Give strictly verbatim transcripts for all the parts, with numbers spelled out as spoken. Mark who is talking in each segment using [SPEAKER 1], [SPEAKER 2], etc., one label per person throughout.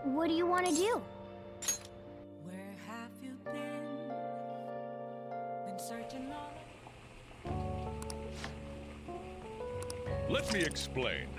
[SPEAKER 1] What do you want to do?
[SPEAKER 2] Where have you been? Been searching all.
[SPEAKER 3] Let me explain.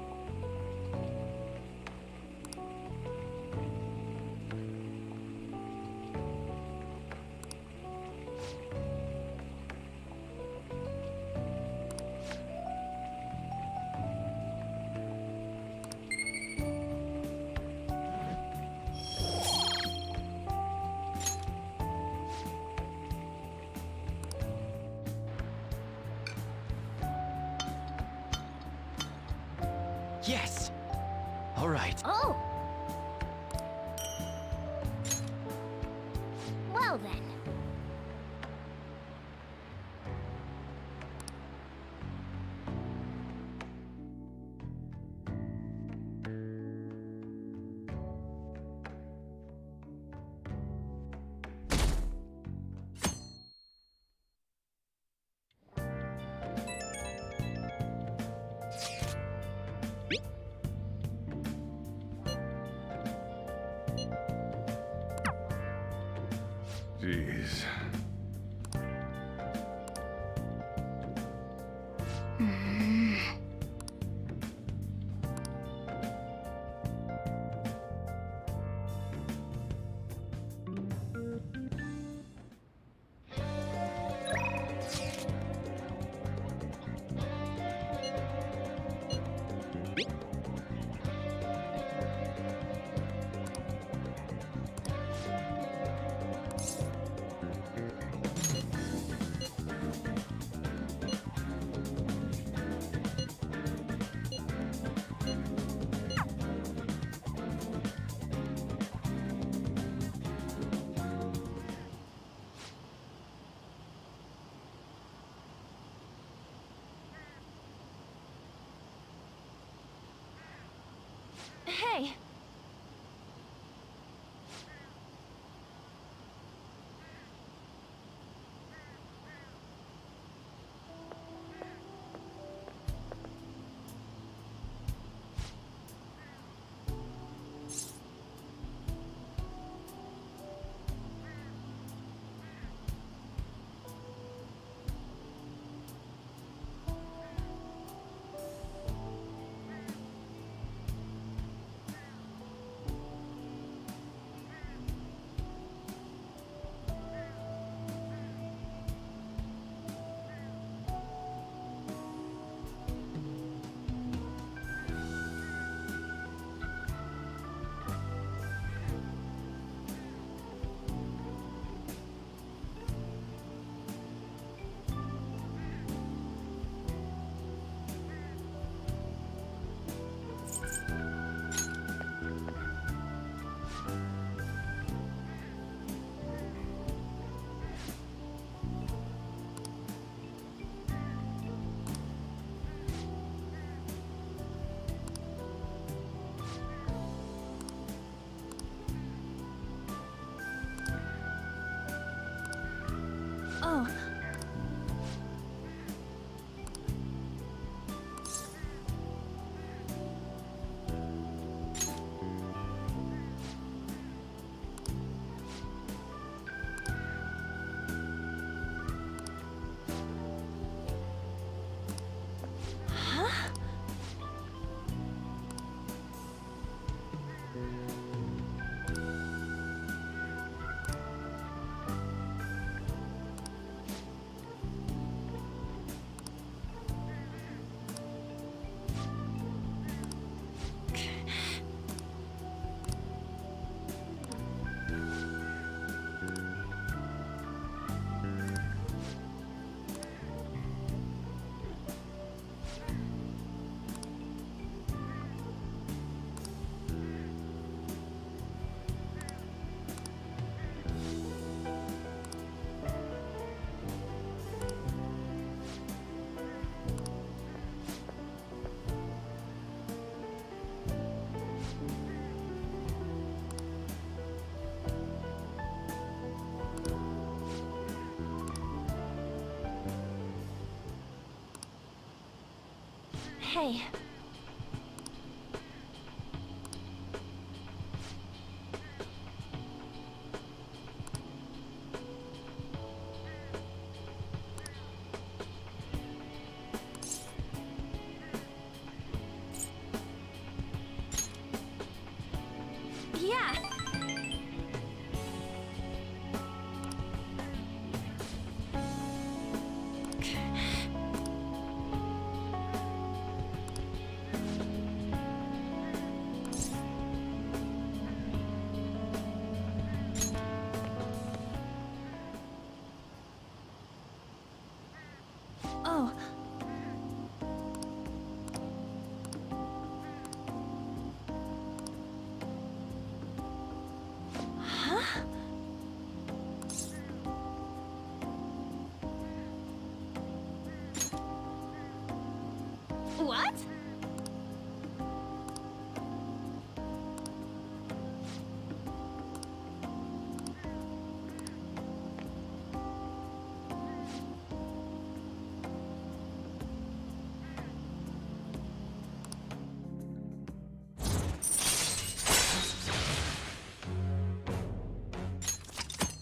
[SPEAKER 4] Yes! All right.
[SPEAKER 1] Oh! Well then.
[SPEAKER 3] Jeez.
[SPEAKER 1] Hey! Oh. Huh? Hey.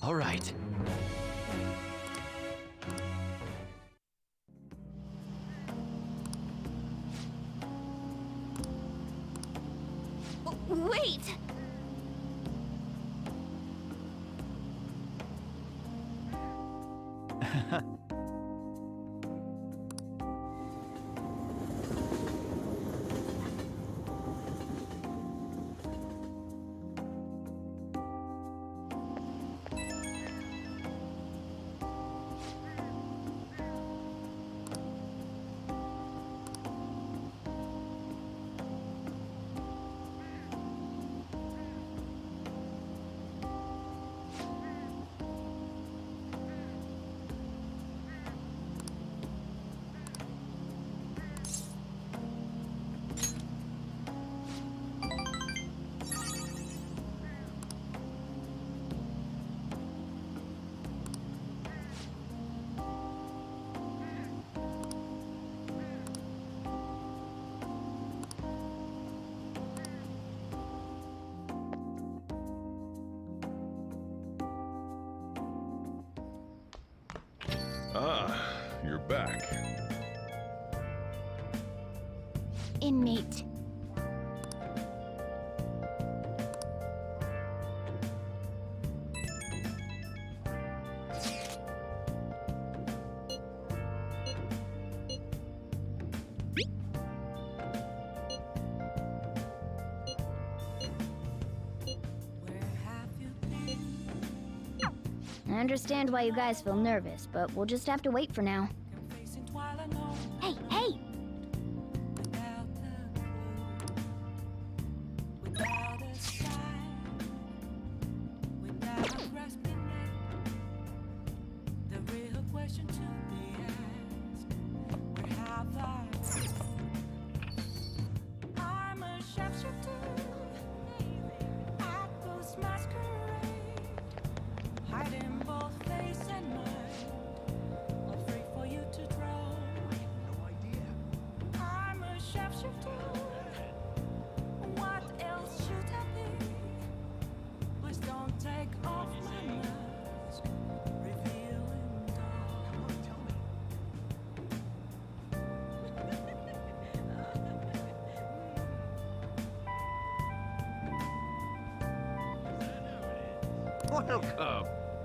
[SPEAKER 4] All right.
[SPEAKER 1] Wait!
[SPEAKER 3] Ah, you're back.
[SPEAKER 1] Inmate.
[SPEAKER 2] Where have you been?
[SPEAKER 1] I understand why you guys feel nervous, but we'll just have to wait for now.
[SPEAKER 2] Facing while I know
[SPEAKER 1] Hey, hey!
[SPEAKER 2] without a clue, without a sign, without grasping it. The real question to be asked: where have I been? I'm a sharpshooter at those masquerade, hiding both face and mind, all free for you to draw. I'm a sharpshooter. What else should I be? Please don't take off my mask, revealing dawn.
[SPEAKER 3] Welcome.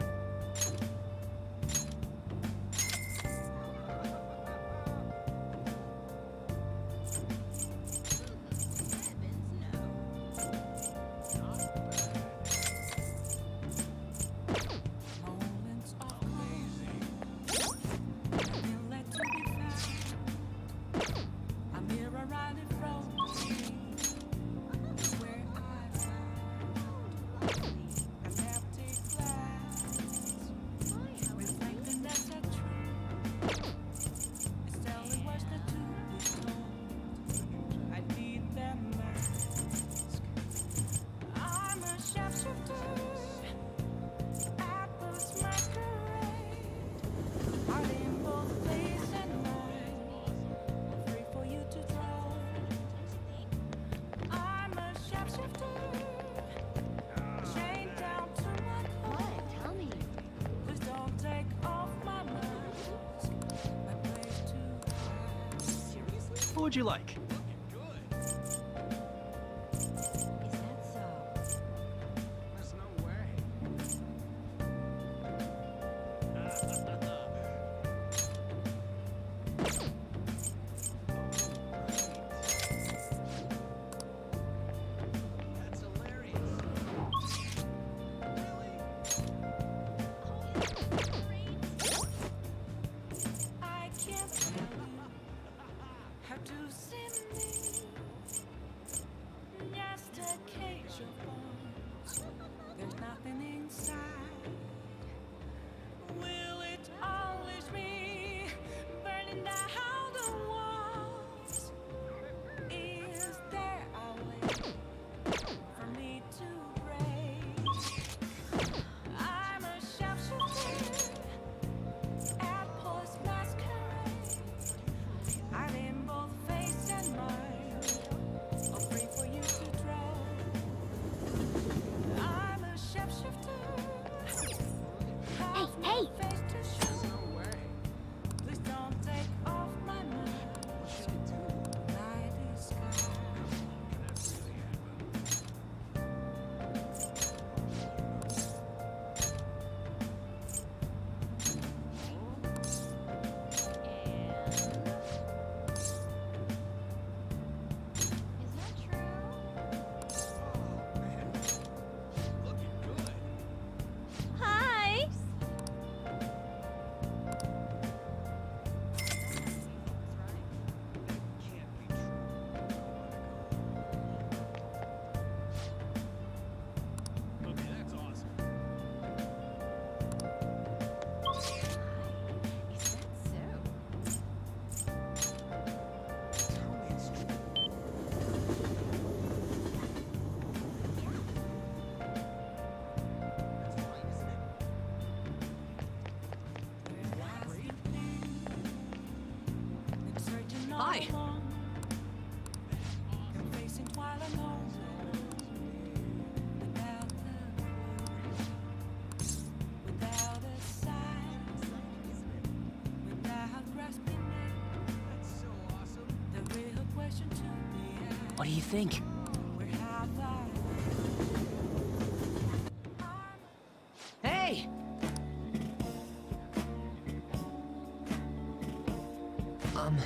[SPEAKER 2] Moments of calm, feel like to be found. A mirror right in front of me, is where I found an empty glass, reflecting that's a truth. It's telling words that to be told. I need them mask. I'm a sharpshooter at those masquerade, hiding both face and mind, free for you to draw. I'm a sharpshooter, chained down to my core.
[SPEAKER 1] Tell me.
[SPEAKER 2] Please don't take off my mask, my place to hide. Seriously?
[SPEAKER 4] What would you like?
[SPEAKER 2] Is that so? I can't tell you how to see
[SPEAKER 4] What do you think?
[SPEAKER 2] We have that.
[SPEAKER 4] Hey! Um...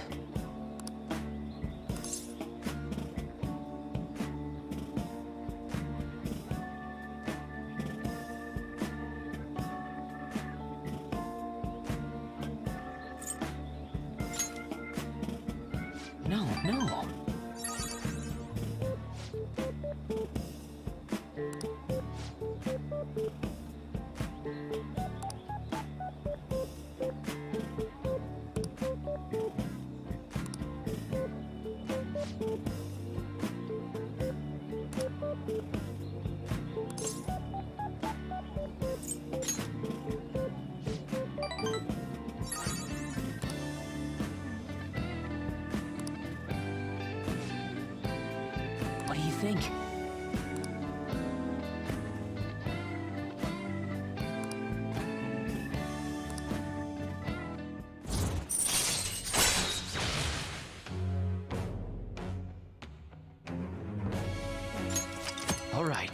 [SPEAKER 4] No, no. What do you think? All right.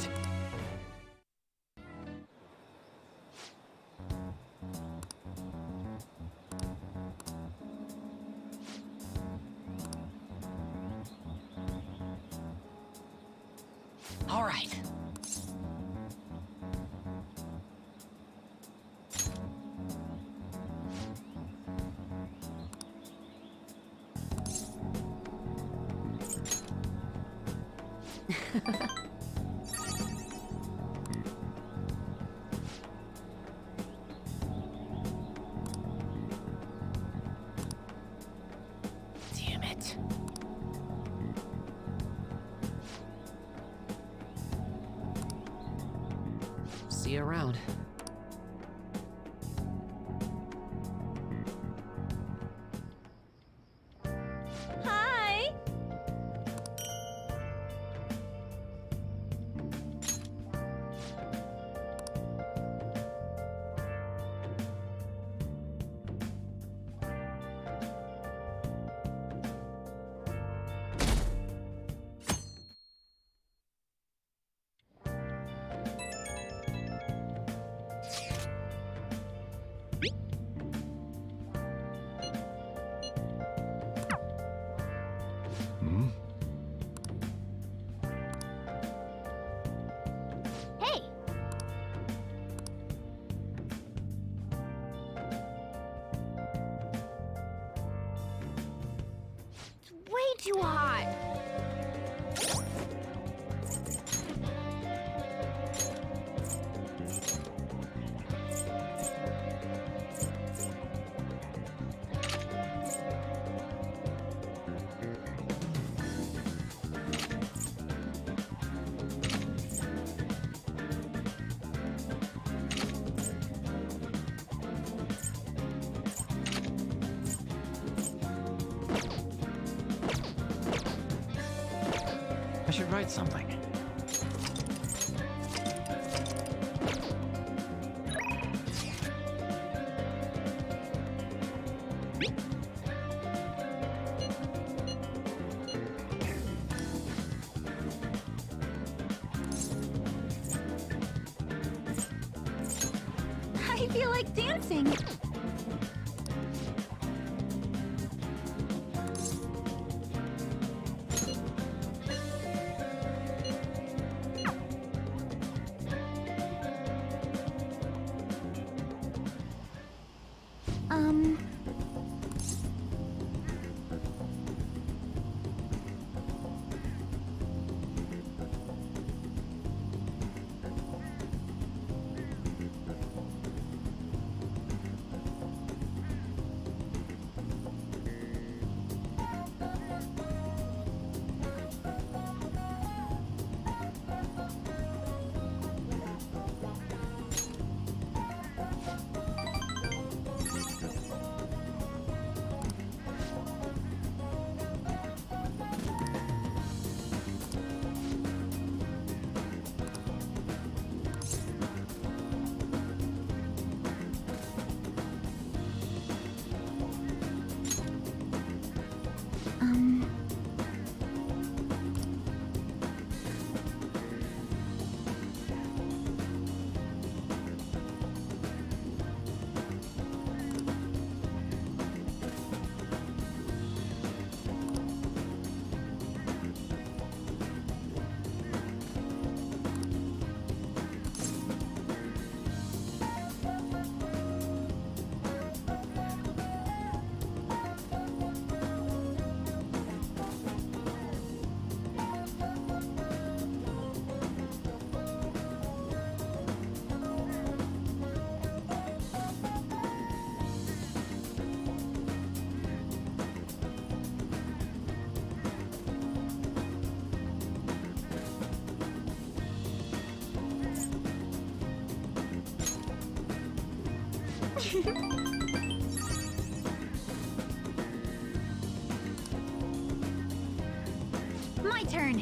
[SPEAKER 4] All right. Damn it. See you around.
[SPEAKER 1] Hi!
[SPEAKER 3] Hmm?
[SPEAKER 1] Hey! It's way too hot!
[SPEAKER 4] I should write something.
[SPEAKER 1] I feel like dancing! Um... My turn.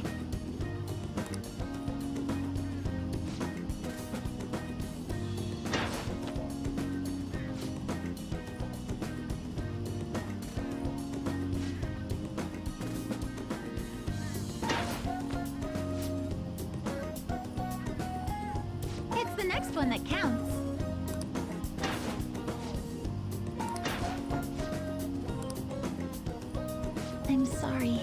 [SPEAKER 1] It's the next one that counts. I'm sorry.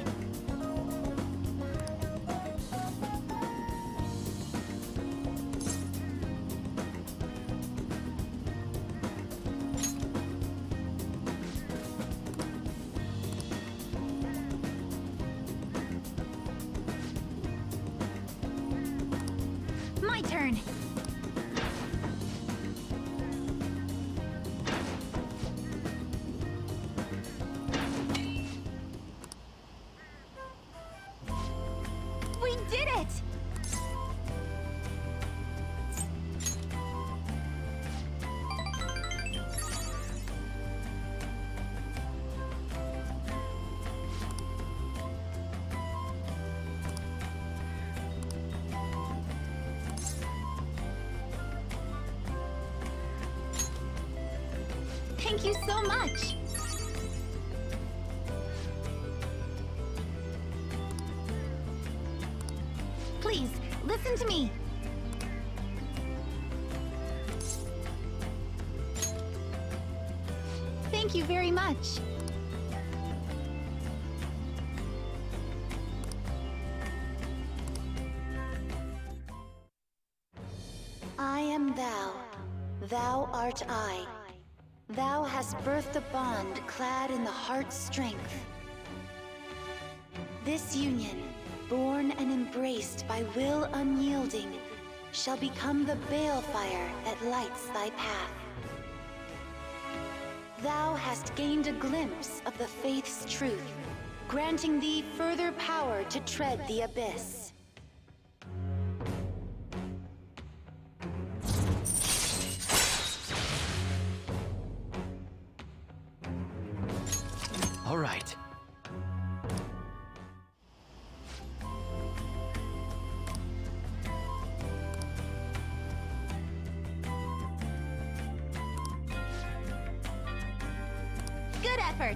[SPEAKER 1] My turn. We did it! Thank you so much! Please, listen to me! Thank you very much! I am thou, thou art I. Thou hast birthed a bond clad in the heart's strength. This union, born and embraced by will unyielding, shall become the balefire that lights thy path. Thou hast gained a glimpse of the faith's truth, granting thee further power to tread the abyss.
[SPEAKER 4] All right.
[SPEAKER 1] Good effort!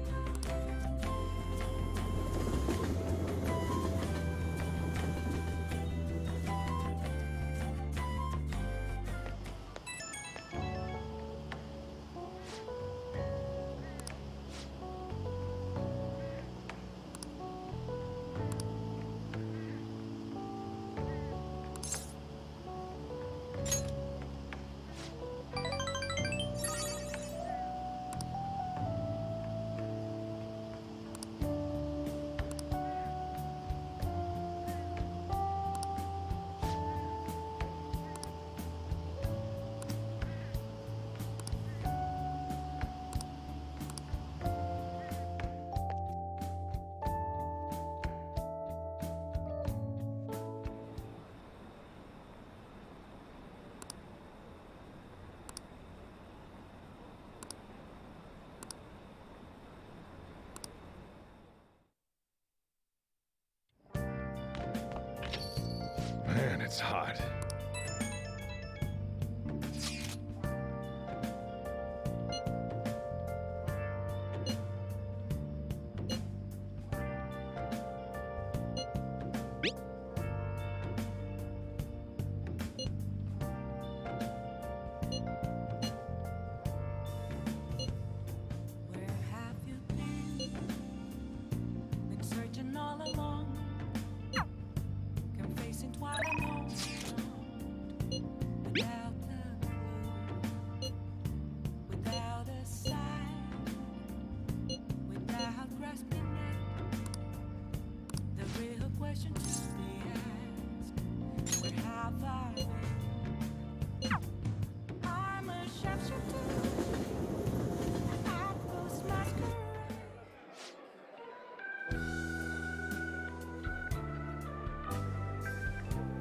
[SPEAKER 3] Man, it's hot.
[SPEAKER 2] Where have you been? Been searching all along, confessing twilight alone, without a clue, without a sign, without grasping it. The real question to be asked: where have I been? I'm a sharpshooter. I post masquerade.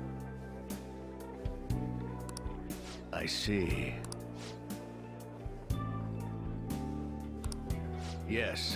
[SPEAKER 3] I see.
[SPEAKER 5] Yes.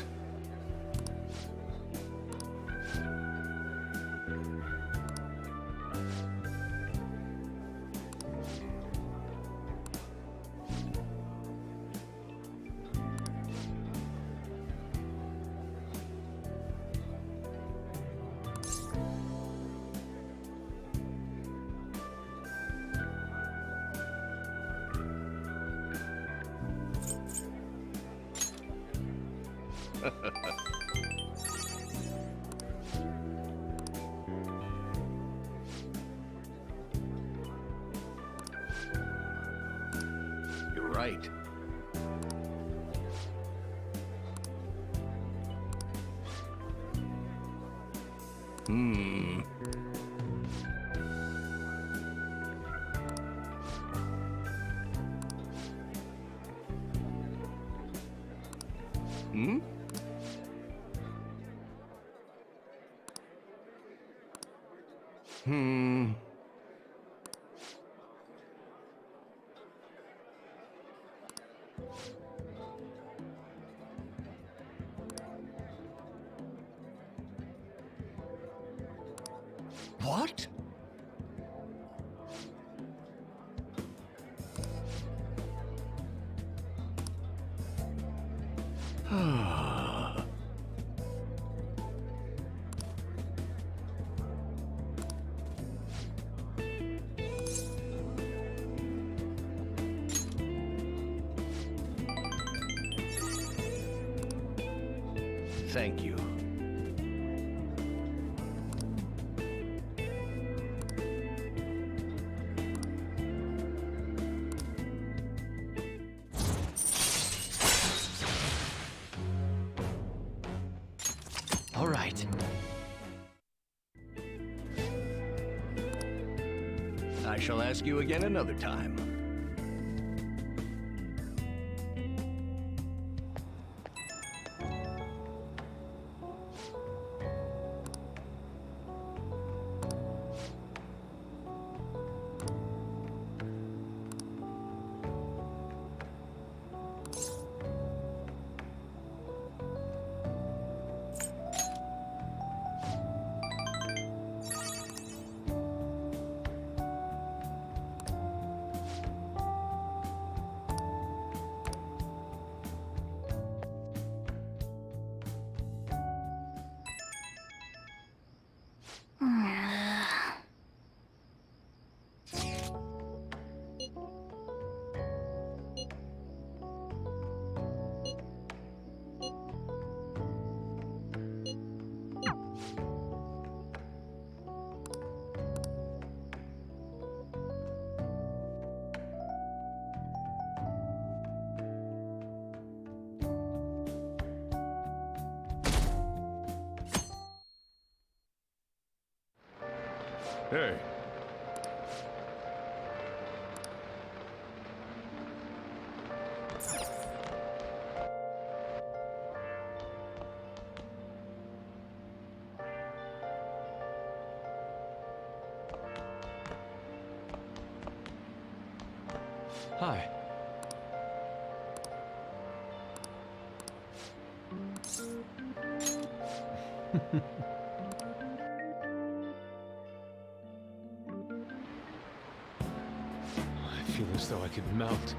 [SPEAKER 5] You're right. Hmm. Hmm? Hmm. What? Thank you.
[SPEAKER 4] All right.
[SPEAKER 5] I shall ask you again another time.
[SPEAKER 3] Hey.
[SPEAKER 4] Hi.
[SPEAKER 3] I feel as though I could melt.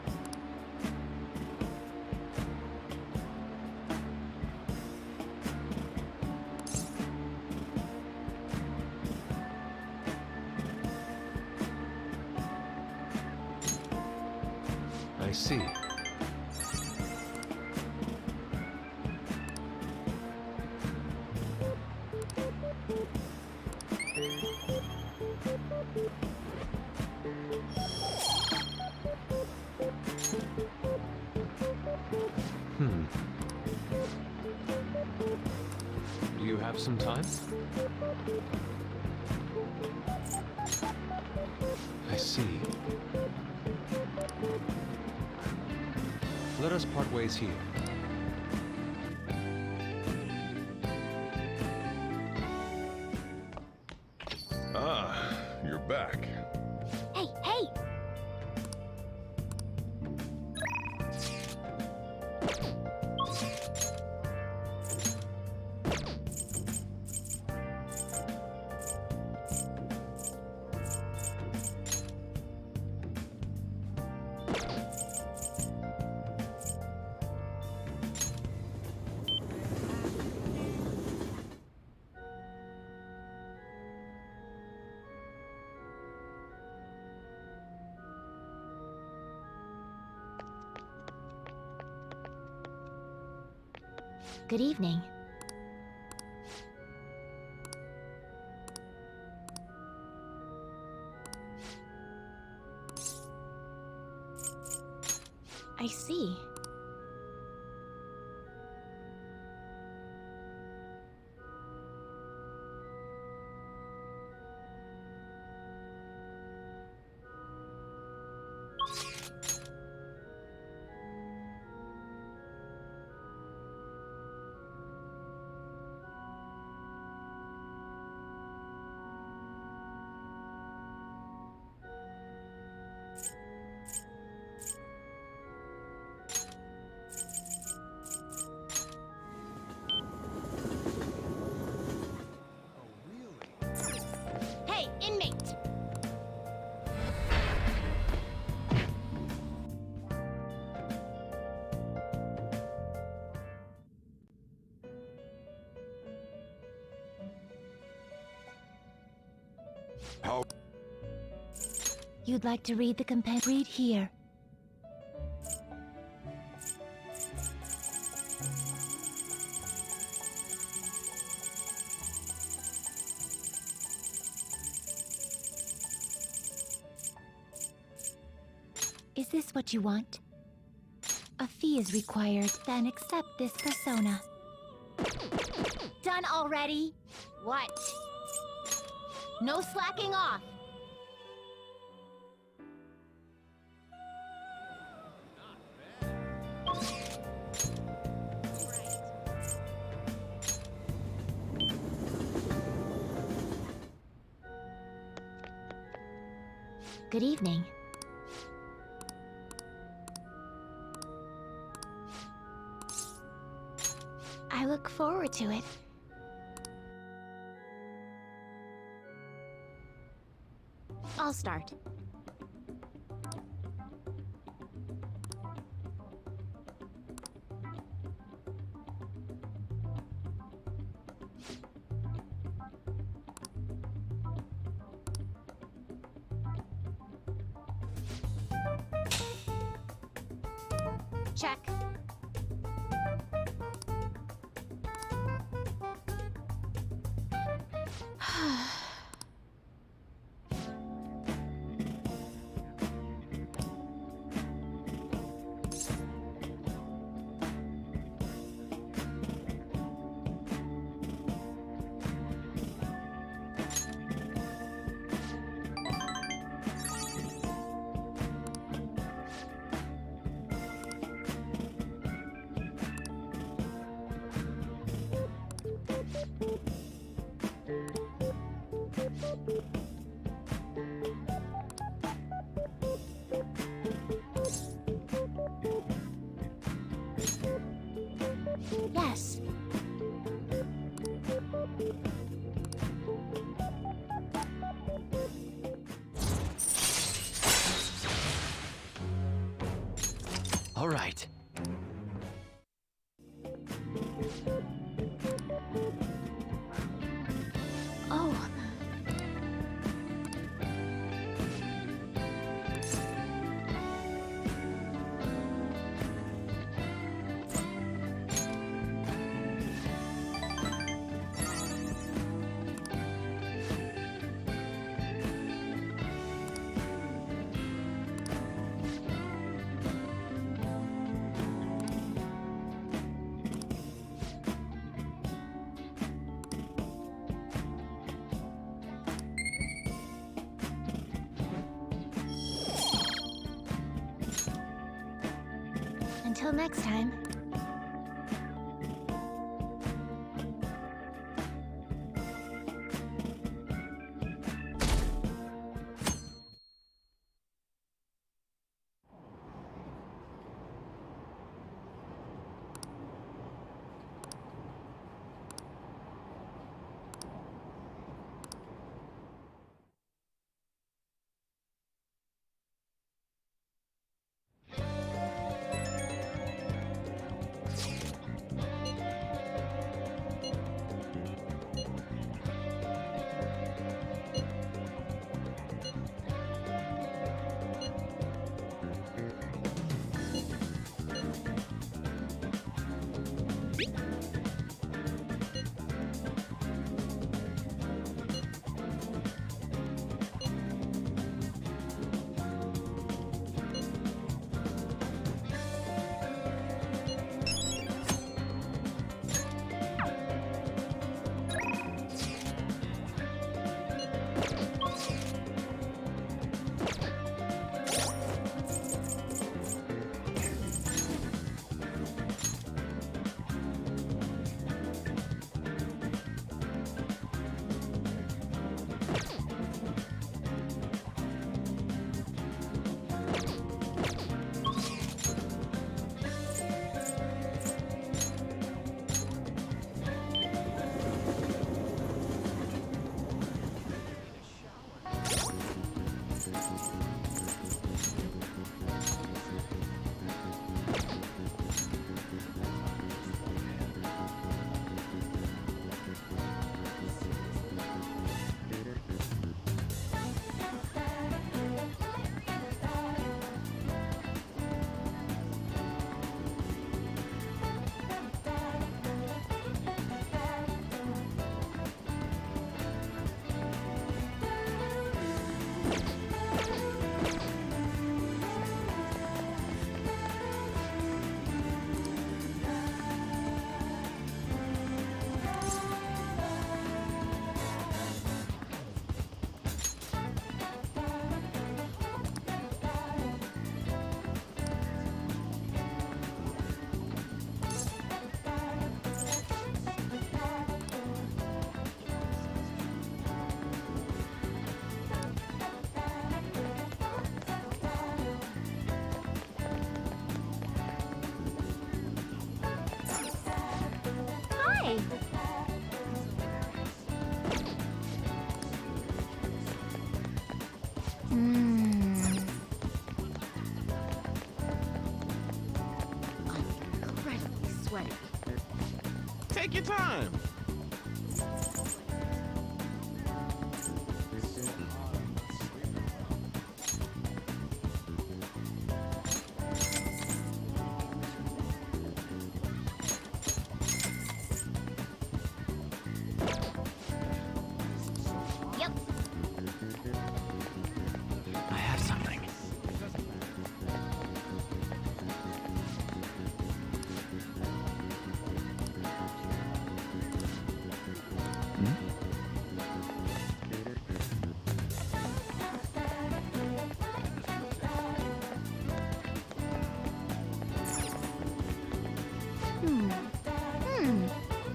[SPEAKER 3] I see. Hmm. Do you have some time? I see. Let us part ways here. Ah, you're back.
[SPEAKER 1] Hey, hey!
[SPEAKER 6] Good evening. I see. Hey, inmate!
[SPEAKER 7] How?
[SPEAKER 6] You'd like to read the compen- Read here. Is this what you want? A fee is required, then accept this persona. Done already? What? No slacking off! Good evening. I look forward to it. I'll start. Check. Yes.
[SPEAKER 4] All right.
[SPEAKER 6] Oh. Until next time. Hmm. I'm incredibly sweaty.
[SPEAKER 3] Take your time.
[SPEAKER 6] Yep.
[SPEAKER 4] I have something.
[SPEAKER 6] Hmm. Hmm.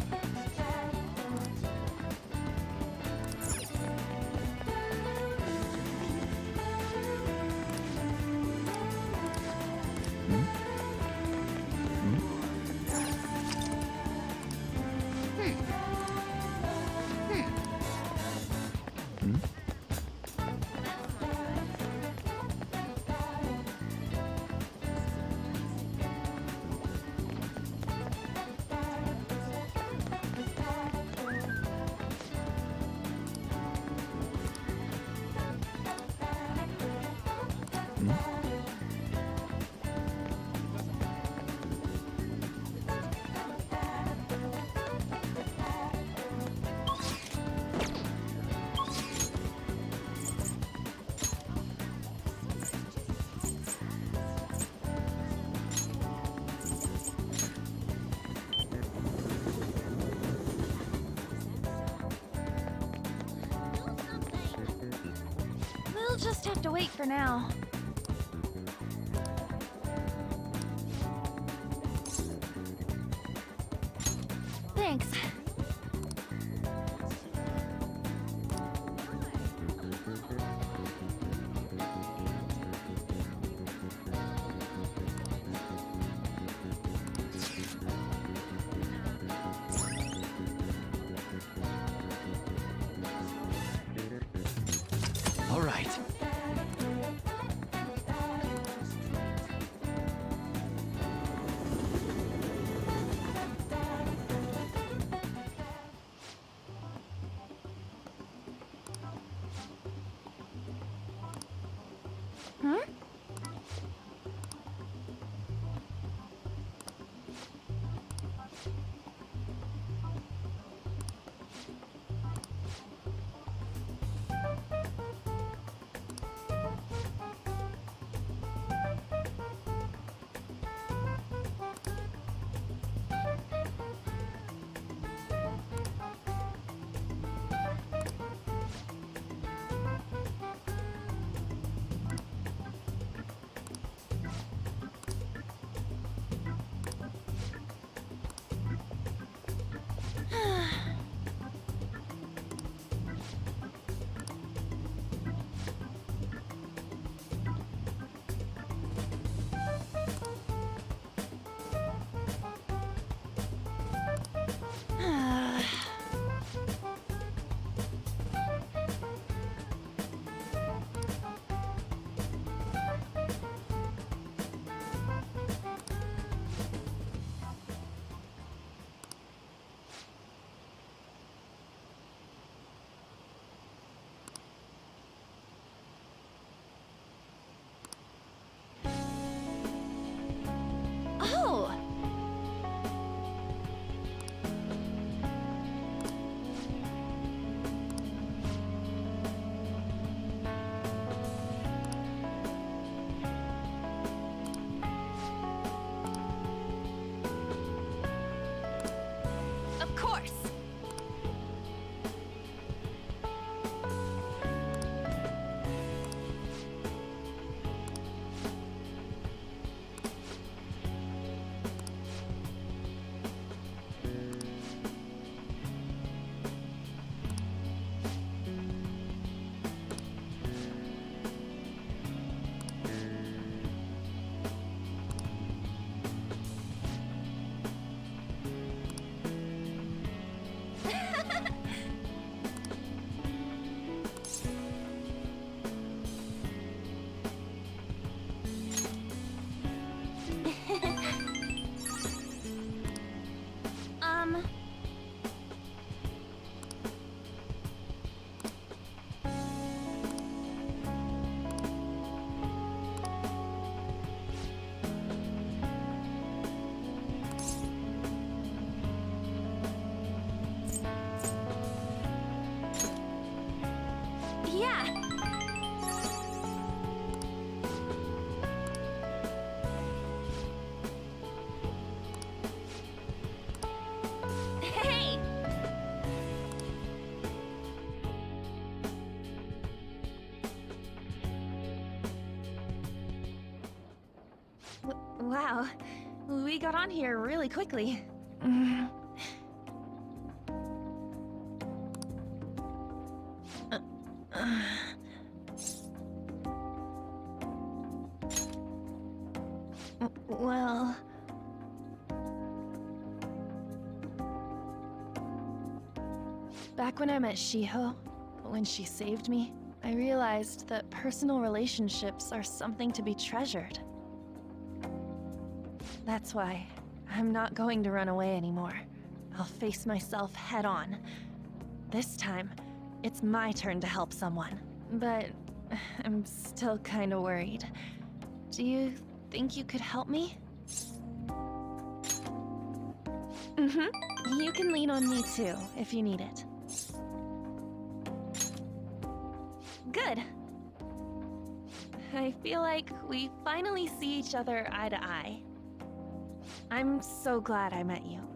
[SPEAKER 7] We'll just have to wait for now. Thanks.
[SPEAKER 4] All right.
[SPEAKER 7] Huh? Yeah. Hey! W- wow. We got on here really quickly. Mm. Uh, uh. W- Well... Back when I met Shiho, when she saved me, I realized that personal relationships are something to be treasured. That's why I'm not going to run away anymore. I'll face myself head on. This time, it's my turn to help someone. But I'm still kinda worried. Do you think you could help me? Mm-hmm. You can lean on me too, if you need it. Good. I feel like we finally see each other eye to eye. I'm so glad I met you.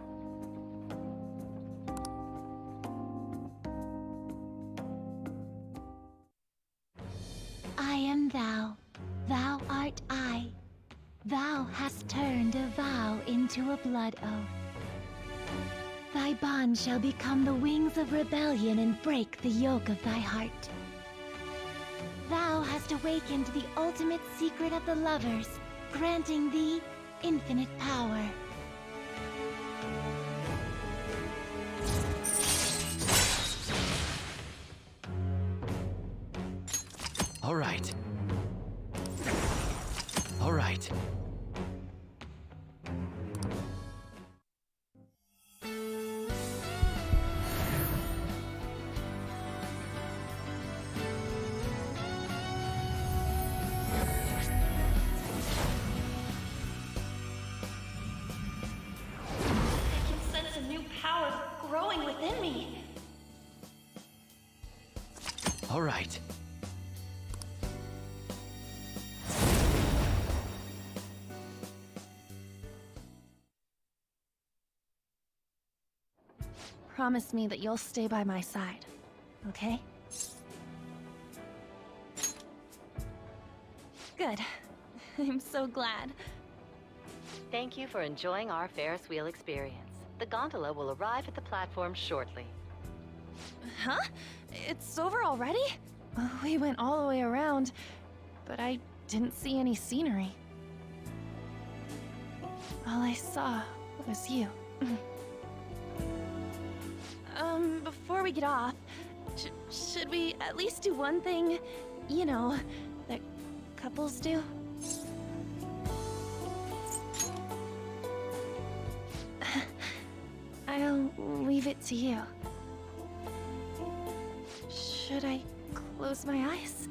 [SPEAKER 6] I am thou, thou art I. Thou hast turned a vow into a blood oath. Thy bond shall become the wings of rebellion and break the yoke of thy heart. Thou hast awakened the ultimate secret of the lovers, granting thee infinite power.
[SPEAKER 4] All right. All right.
[SPEAKER 7] Growing within me.
[SPEAKER 4] All right.
[SPEAKER 7] Promise me that you'll stay by my side, okay? Good. I'm so glad.
[SPEAKER 8] Thank you for enjoying our Ferris wheel experience. The gondola will arrive at the platform shortly.
[SPEAKER 7] Huh? It's over already? We went all the way around, but I didn't see any scenery. All I saw was you. um, before we get off, sh should we at least do one thing, you know, that couples do? I'll leave it to you. Should I close my eyes?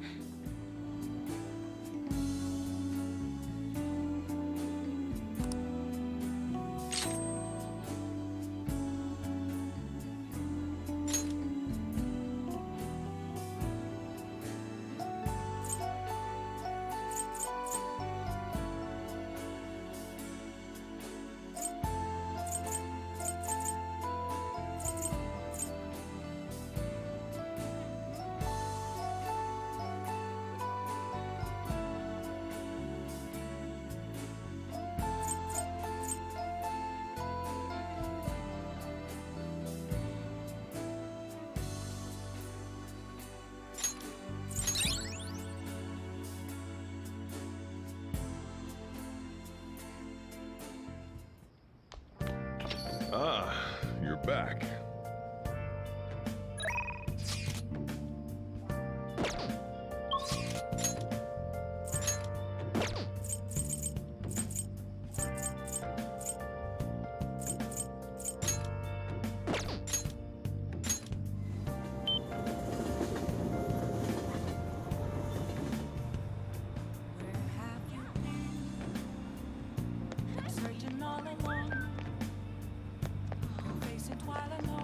[SPEAKER 9] Ah, you're back.
[SPEAKER 2] Searching all along, facing twilight.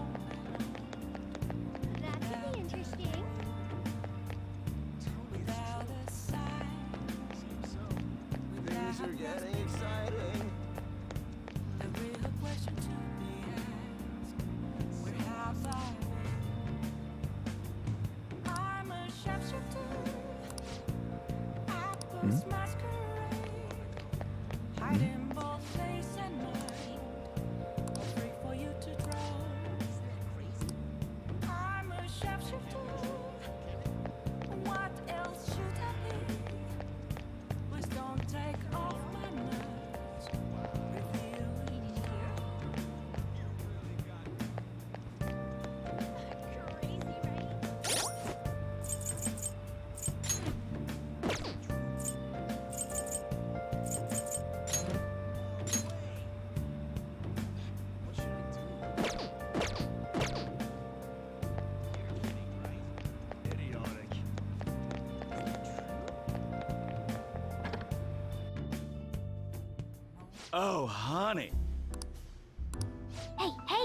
[SPEAKER 2] endless masquerade, hiding both face and mind, afraid for you to draw. I'm a shapeshifter. What else should I be? Please don't take off my mask. Revealing
[SPEAKER 10] Oh, honey.
[SPEAKER 6] Hey, hey!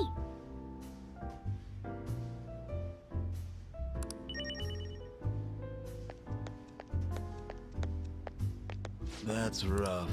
[SPEAKER 10] That's rough.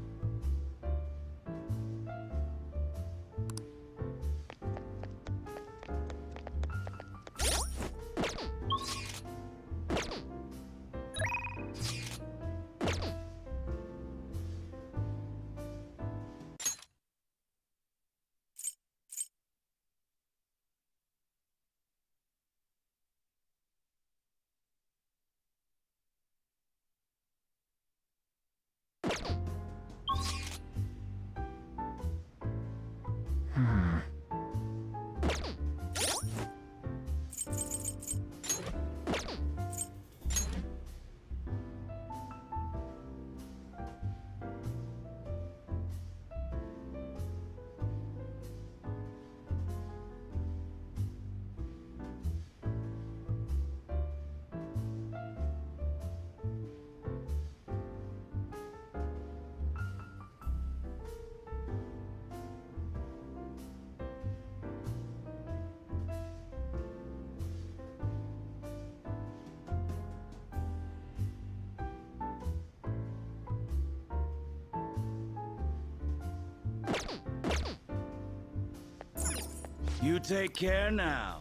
[SPEAKER 10] You take care now.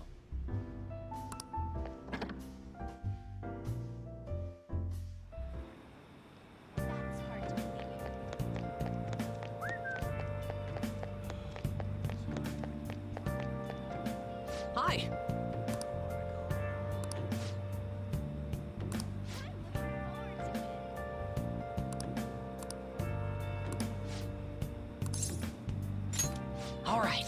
[SPEAKER 4] Hi. All right.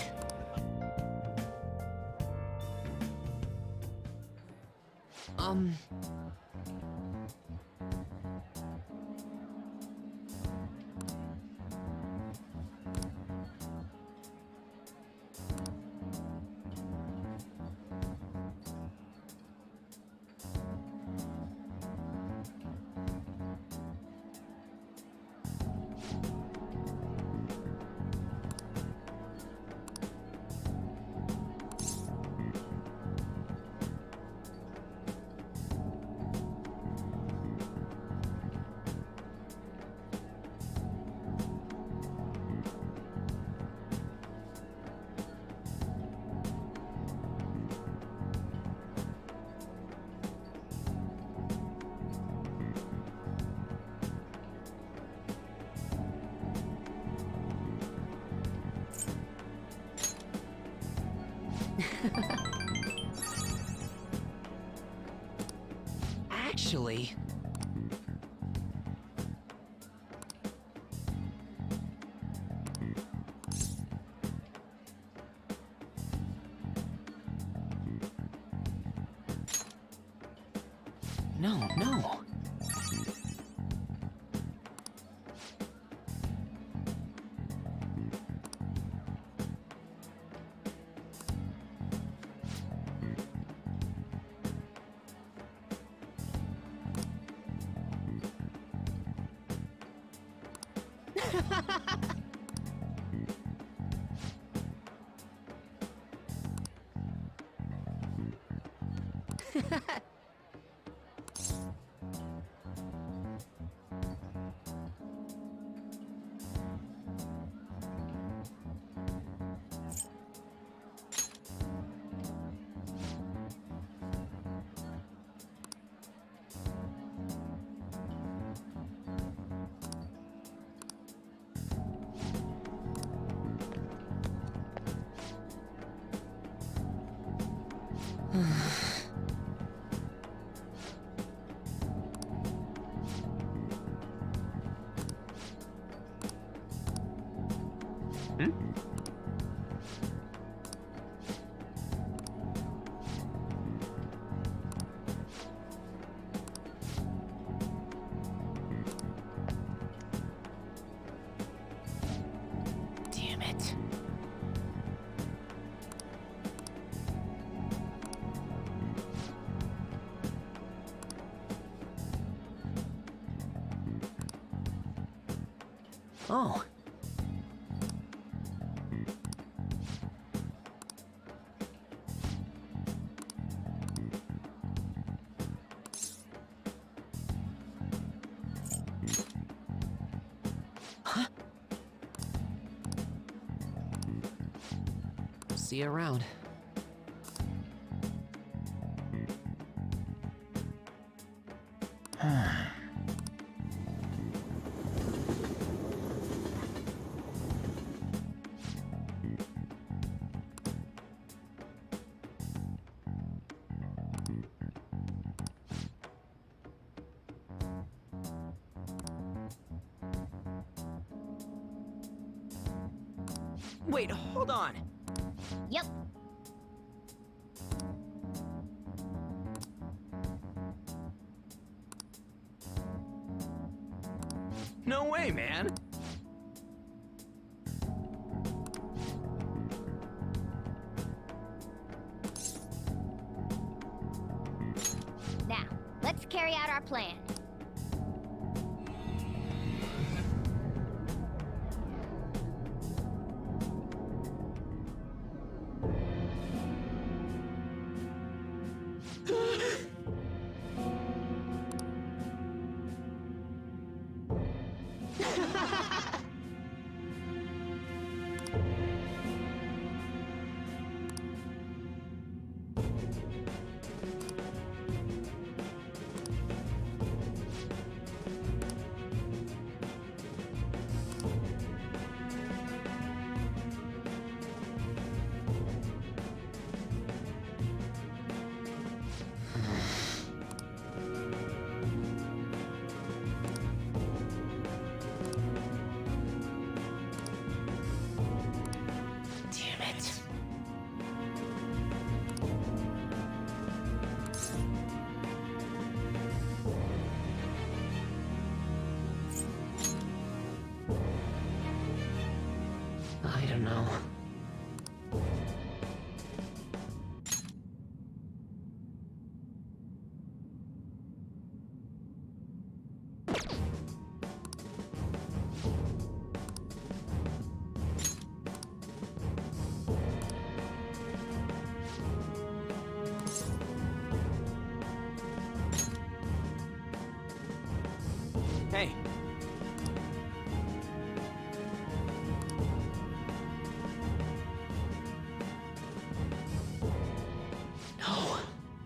[SPEAKER 4] Um... Actually... No, no.
[SPEAKER 3] Hmm?
[SPEAKER 4] Damn it. Oh. Huh? See you around. Wait, hold on.
[SPEAKER 6] Yep.
[SPEAKER 4] No way, man.
[SPEAKER 6] Now, let's carry out our plan.
[SPEAKER 4] I don't know. Hey. No.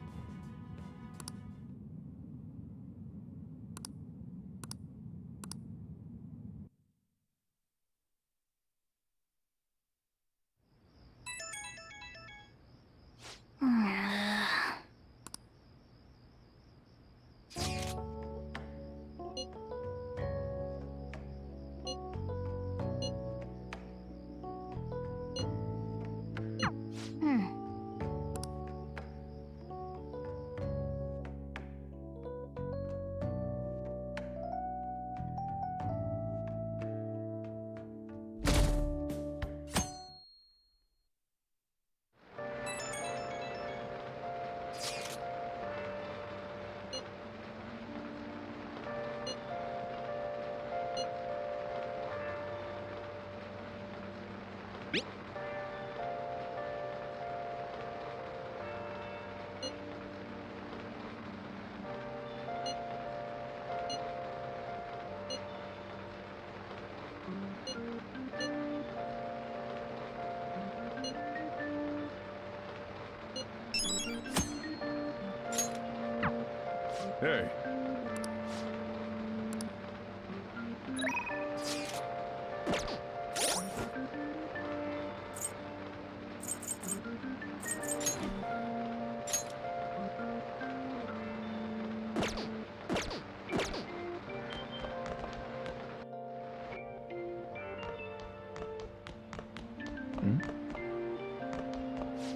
[SPEAKER 9] Hey.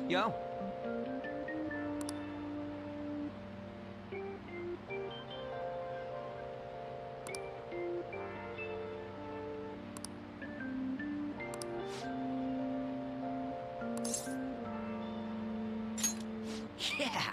[SPEAKER 4] Yo. Yeah.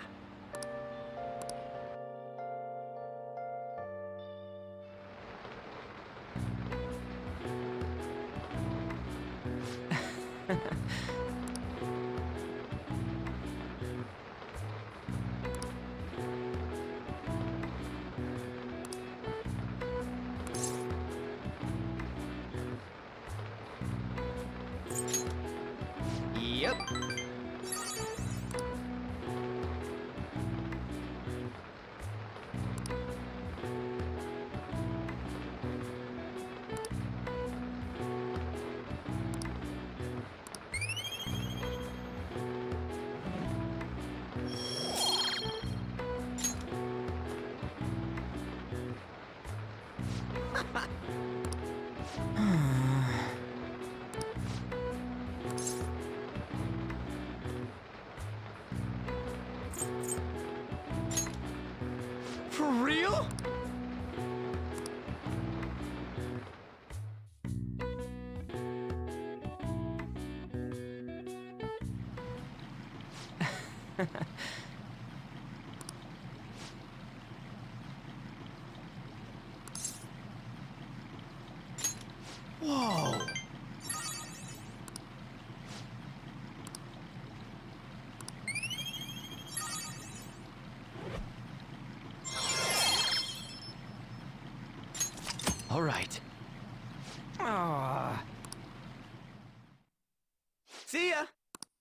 [SPEAKER 4] Yep. For real? Whoa. All right. Ah. See ya.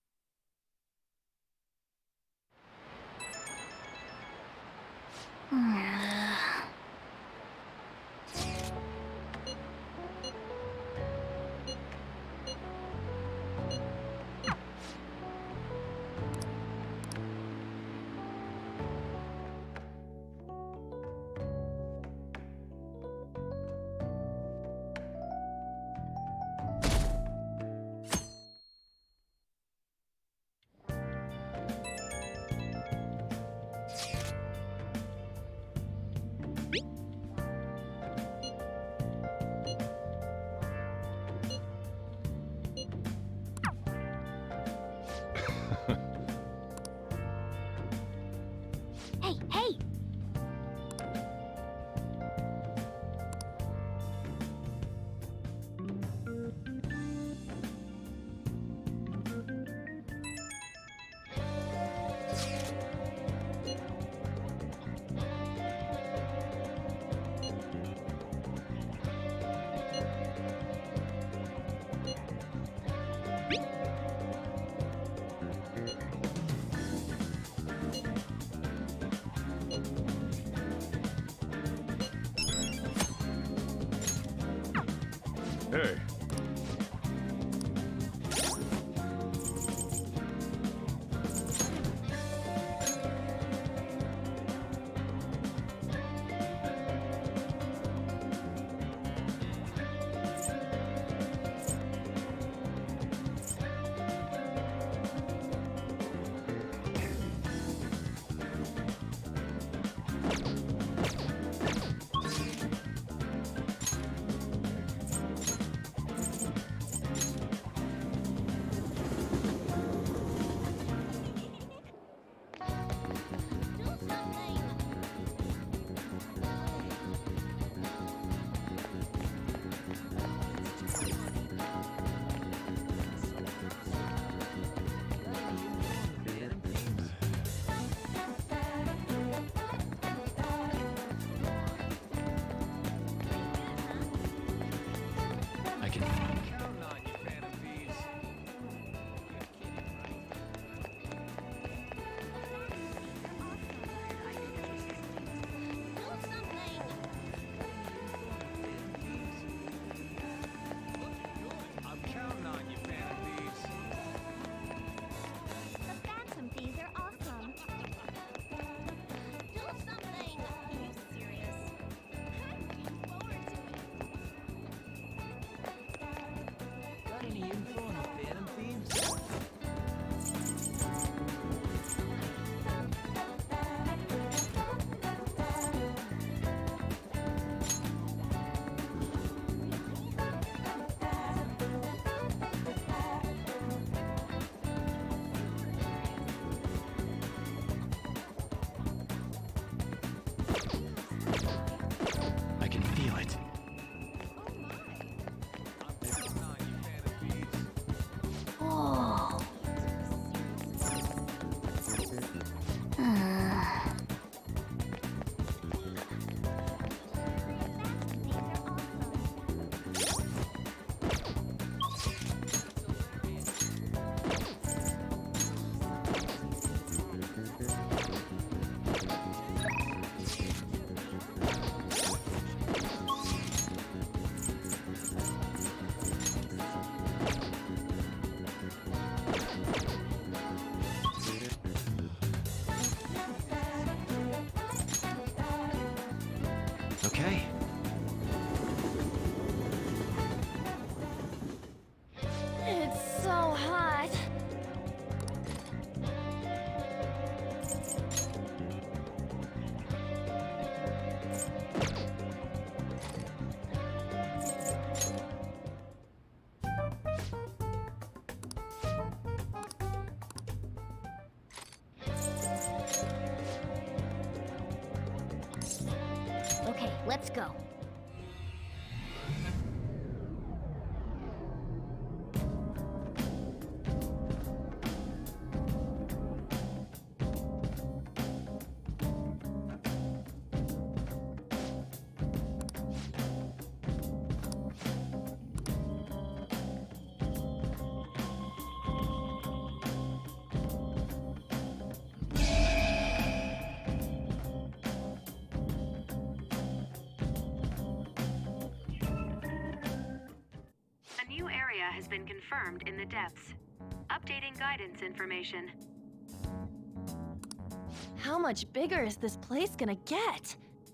[SPEAKER 6] Hey, hey!
[SPEAKER 9] Hey.
[SPEAKER 4] Okay.
[SPEAKER 6] It's so hot.
[SPEAKER 11] Okay, let's go.
[SPEAKER 12] A new area has been confirmed in the depths. Updating guidance information.
[SPEAKER 7] How much bigger is this place gonna get?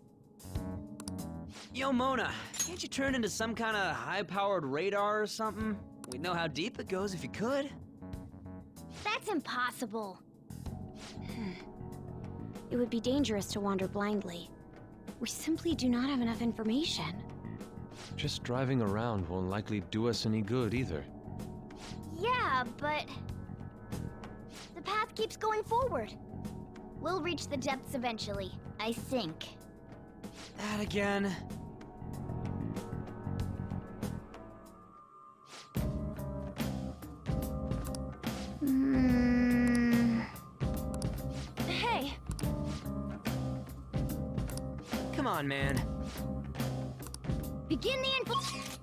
[SPEAKER 4] Yo, Mona, can't you turn into some kind of high-powered radar or something? We'd know how deep it goes if you could.
[SPEAKER 11] That's impossible. It would be dangerous to wander blindly. We simply do not have enough information.
[SPEAKER 3] Just driving around won't likely do us any good either.
[SPEAKER 11] Yeah, but... the path keeps going forward. We'll reach the depths eventually, I think.
[SPEAKER 4] That again.
[SPEAKER 11] Hmm...
[SPEAKER 7] Hey!
[SPEAKER 4] Come on, man.
[SPEAKER 11] Begin the info-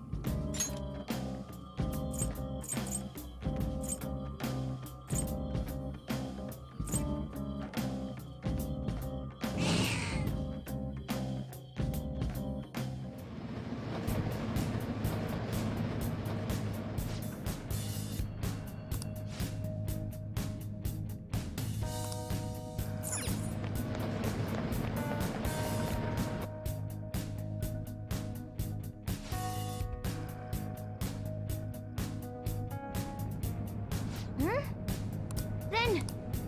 [SPEAKER 11] Hmm? Then...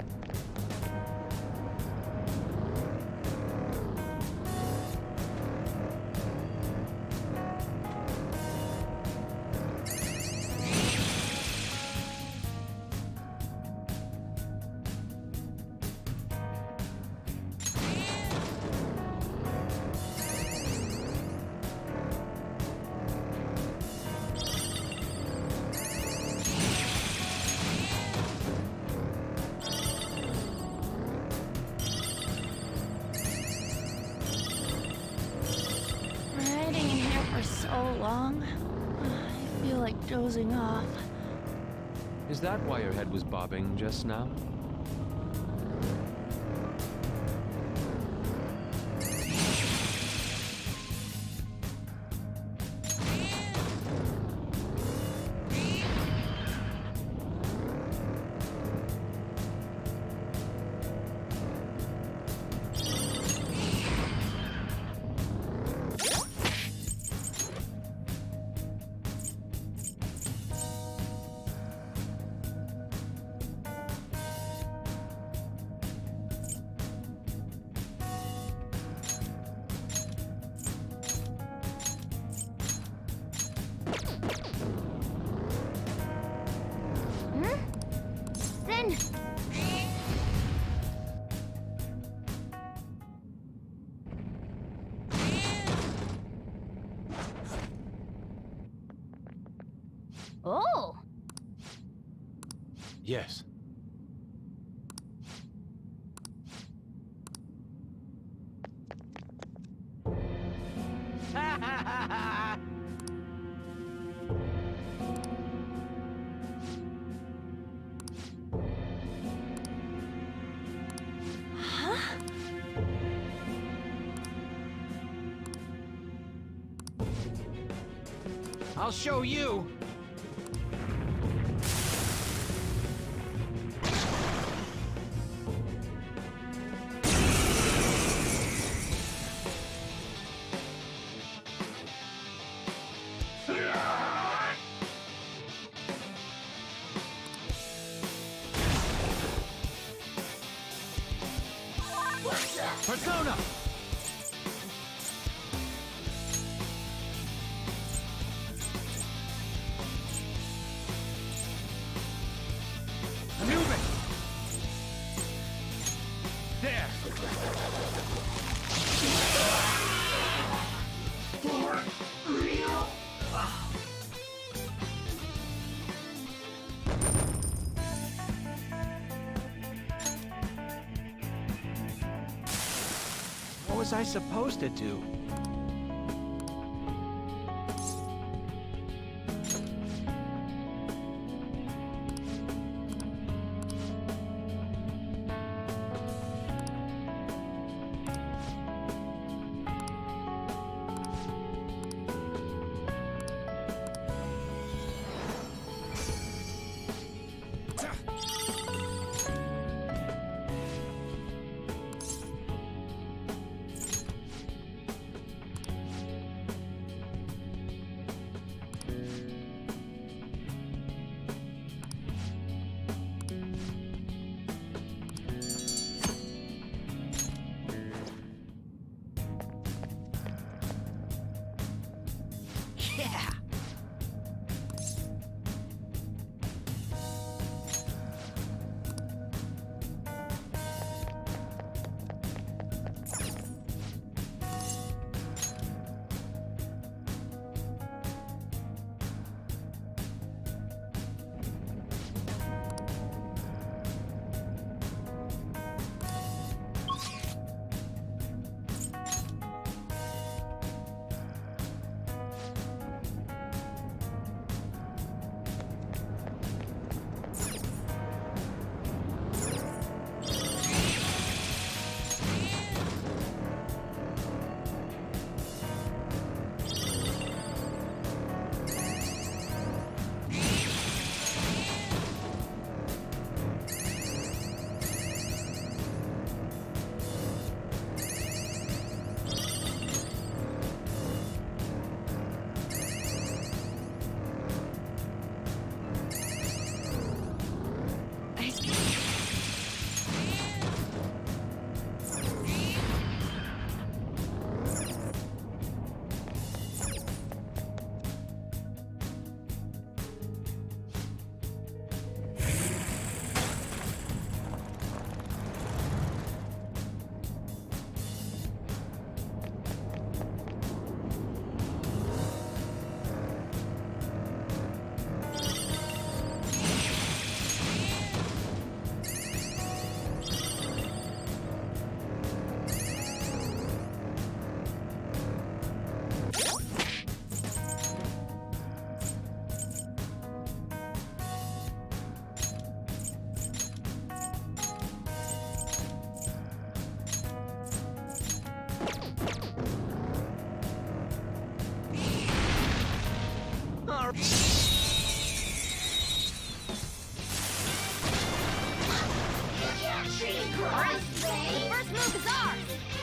[SPEAKER 7] Riding in here for so long. I feel like dozing off.
[SPEAKER 3] Is that why your head was bobbing just now?
[SPEAKER 11] Hmm? Then... Oh!
[SPEAKER 3] Yes.
[SPEAKER 7] Huh?
[SPEAKER 4] I'll show you.
[SPEAKER 13] was I supposed to do?
[SPEAKER 4] Yeah!
[SPEAKER 11] First move is ours!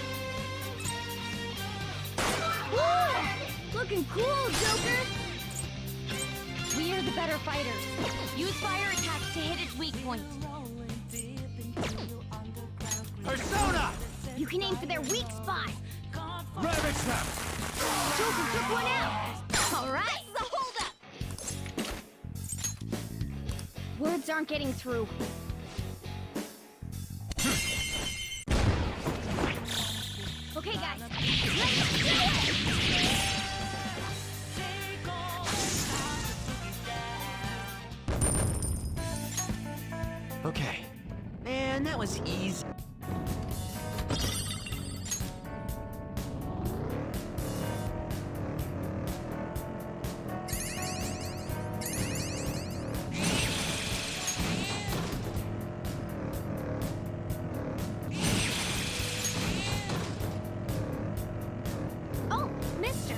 [SPEAKER 11] Woo! Looking cool, Joker! We're the better fighters. Use fire attacks to hit its weak point.
[SPEAKER 10] Persona!
[SPEAKER 11] You can aim for their weak spot.
[SPEAKER 10] Ravage them!
[SPEAKER 11] Joker took one out! Alright! The hold up! Words aren't getting through. Okay, guys. Let's do it!
[SPEAKER 4] Okay. Man, that was easy.
[SPEAKER 11] Oh, mister.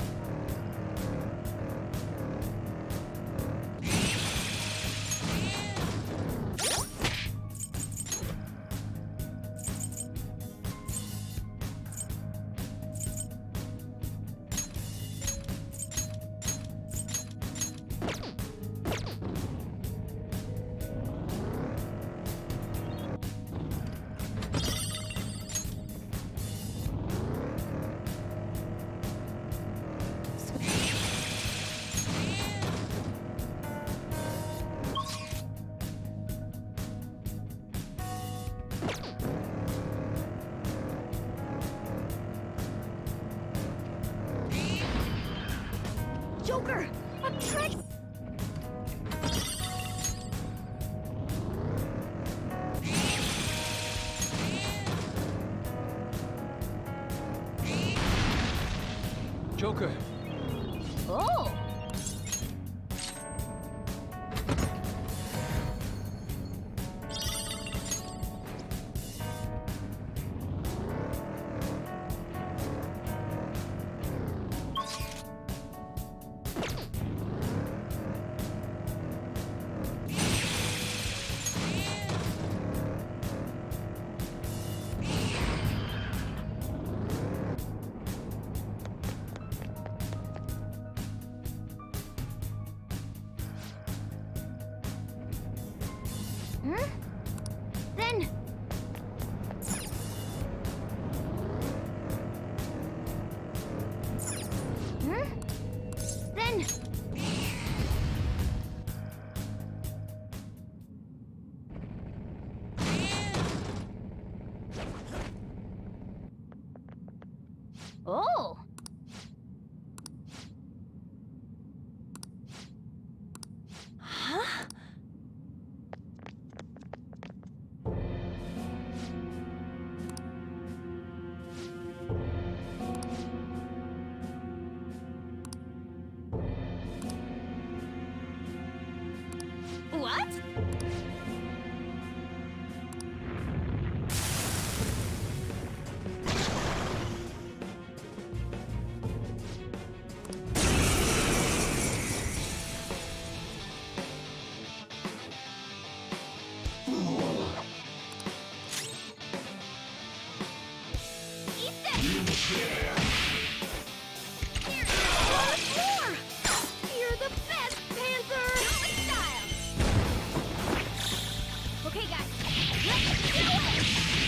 [SPEAKER 11] Joker! A trick!
[SPEAKER 3] Joker.
[SPEAKER 11] Oh! Hmm? Then... Hmm? Then... Oh!
[SPEAKER 7] Huh?
[SPEAKER 11] What? Eat this! Here, more! You're the best, Panther! Style! Okay, guys, let's do it!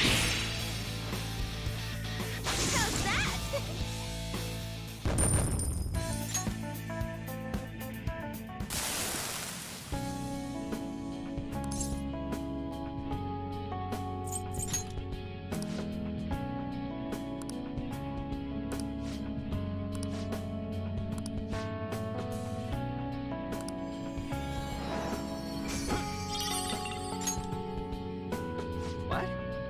[SPEAKER 11] How's that?
[SPEAKER 4] What?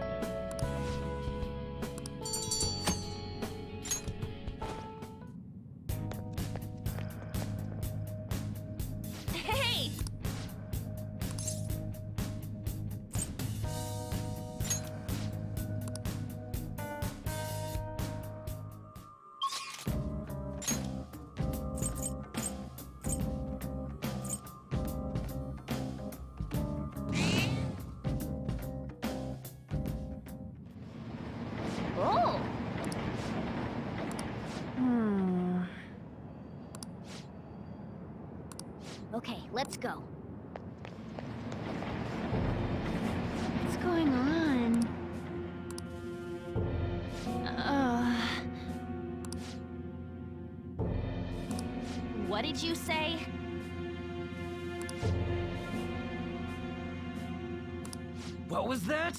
[SPEAKER 11] Hey! Oh!
[SPEAKER 7] Hmm.
[SPEAKER 11] Okay, let's go.
[SPEAKER 6] What's going on?
[SPEAKER 7] Uh,
[SPEAKER 11] What did you say?
[SPEAKER 4] What was that?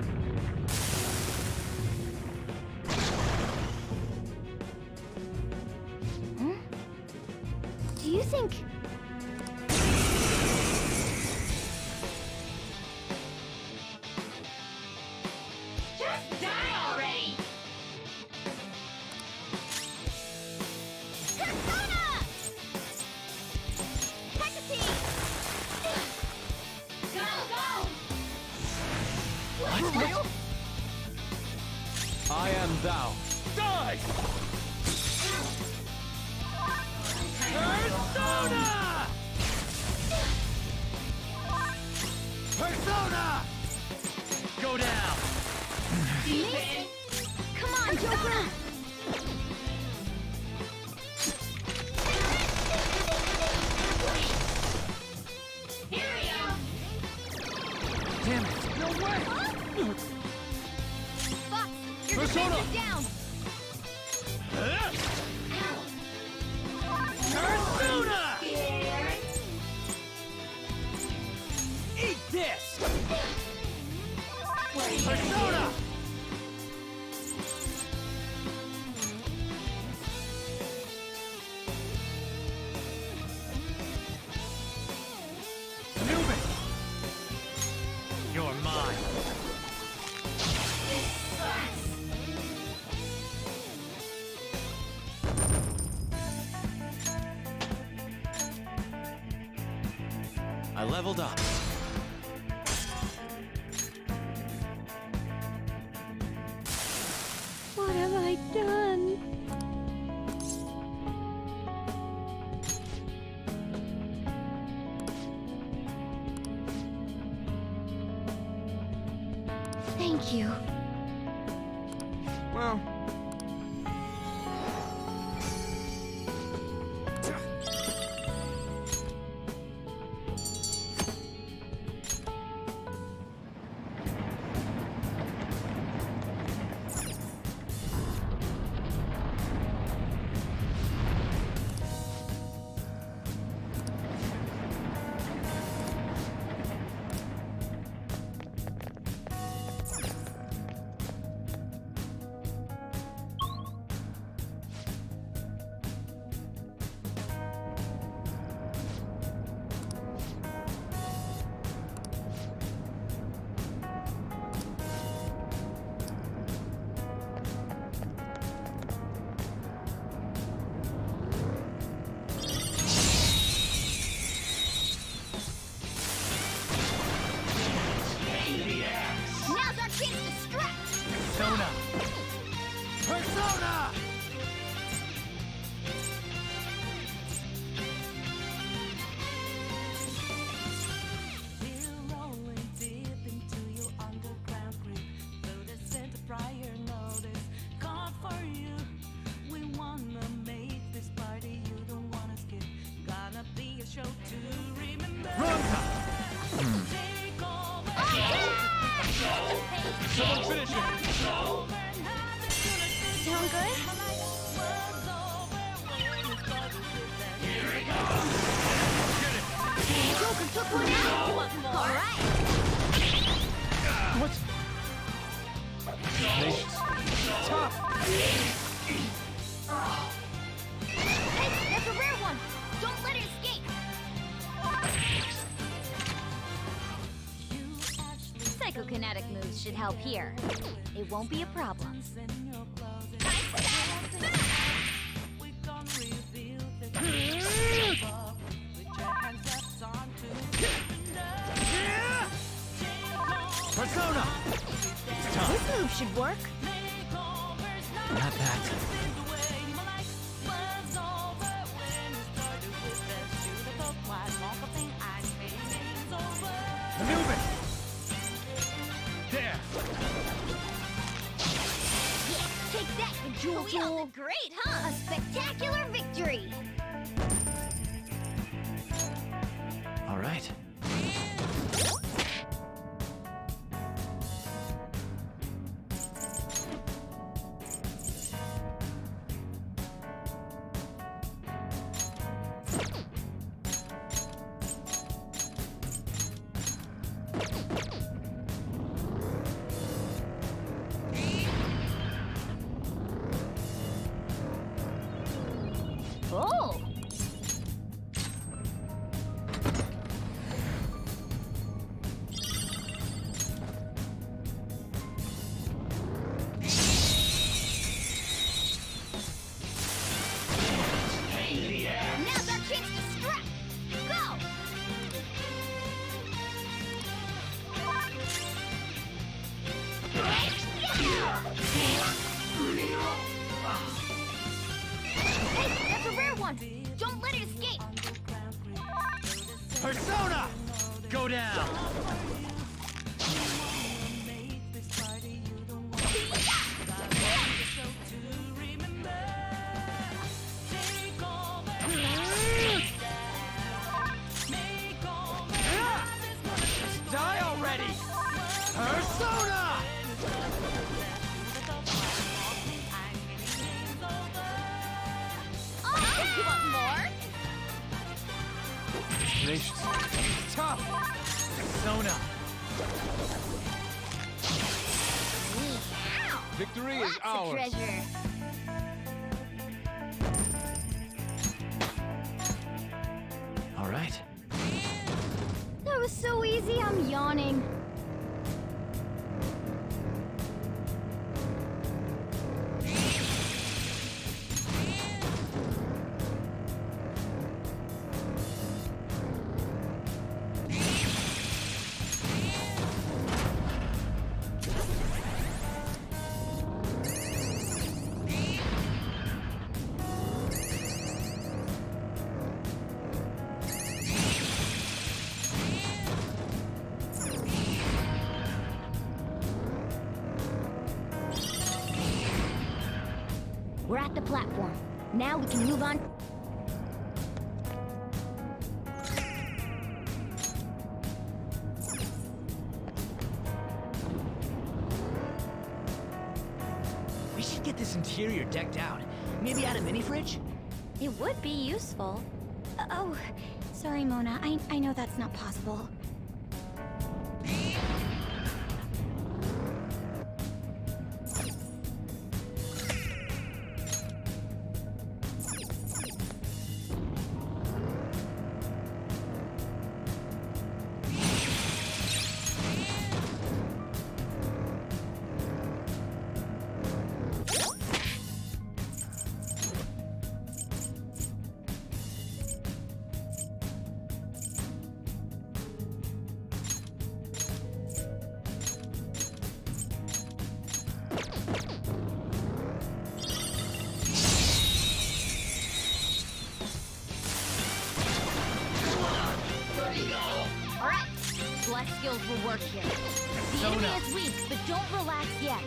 [SPEAKER 11] Hmm? Do you think...
[SPEAKER 2] Just die already!
[SPEAKER 11] Persona! Hecate!
[SPEAKER 2] Go, go!
[SPEAKER 11] What?
[SPEAKER 3] I am thou.
[SPEAKER 10] Die!
[SPEAKER 4] Persona!
[SPEAKER 10] Persona!
[SPEAKER 4] Go down!
[SPEAKER 11] Me? Come on, Joker!
[SPEAKER 2] Here we go!
[SPEAKER 4] Damn it!
[SPEAKER 10] No way!
[SPEAKER 11] Fox, your
[SPEAKER 10] Persona!
[SPEAKER 11] defense is down!
[SPEAKER 4] Persona! Eat this! Persona! Anubis! You're mine.
[SPEAKER 3] I leveled up.
[SPEAKER 6] What have I done? Thank you.
[SPEAKER 4] Well,
[SPEAKER 11] Now's our chance to stretch!
[SPEAKER 10] Persona! Persona!
[SPEAKER 2] We're rolling deep into your underground grip. Though the center prior notice called for you. We wanna make this party you don't wanna skip. Gonna be a show to remember. Take over.
[SPEAKER 3] Someone finish it!
[SPEAKER 11] Sound good? Joker took one out! Alright!
[SPEAKER 3] What? Nations. Top!
[SPEAKER 11] Hey, that's a rare one! Don't let it escape! Psychokinetic moves should help here. It won't be a problem.
[SPEAKER 10] Persona!
[SPEAKER 11] This move should work.
[SPEAKER 4] not that.
[SPEAKER 10] Anubis! There!
[SPEAKER 11] Yeah, take that, Jewel Jewel! Great, huh? A spectacular victory!
[SPEAKER 4] All right.
[SPEAKER 11] Oh! Now's our chance to strike! Go! Hey, that's a rare one! Don't let it escape!
[SPEAKER 10] Persona! Go down! Die already! Persona!
[SPEAKER 11] Oh, you want more?
[SPEAKER 3] Nations.
[SPEAKER 10] Tough! Persona!
[SPEAKER 11] Ow!
[SPEAKER 3] Victory
[SPEAKER 11] Lots
[SPEAKER 3] is
[SPEAKER 11] of
[SPEAKER 3] ours.
[SPEAKER 11] treasure.
[SPEAKER 4] All right.
[SPEAKER 11] That was so easy, I'm yawning. We're at the platform. Now we can move on.
[SPEAKER 4] We should get this interior decked out. Maybe add a mini fridge?
[SPEAKER 11] It would be useful. Uh, oh, sorry, Mona. I, I know that's not possible. Life skills will work here. The
[SPEAKER 10] Zona.
[SPEAKER 11] enemy is weak, but don't relax yet.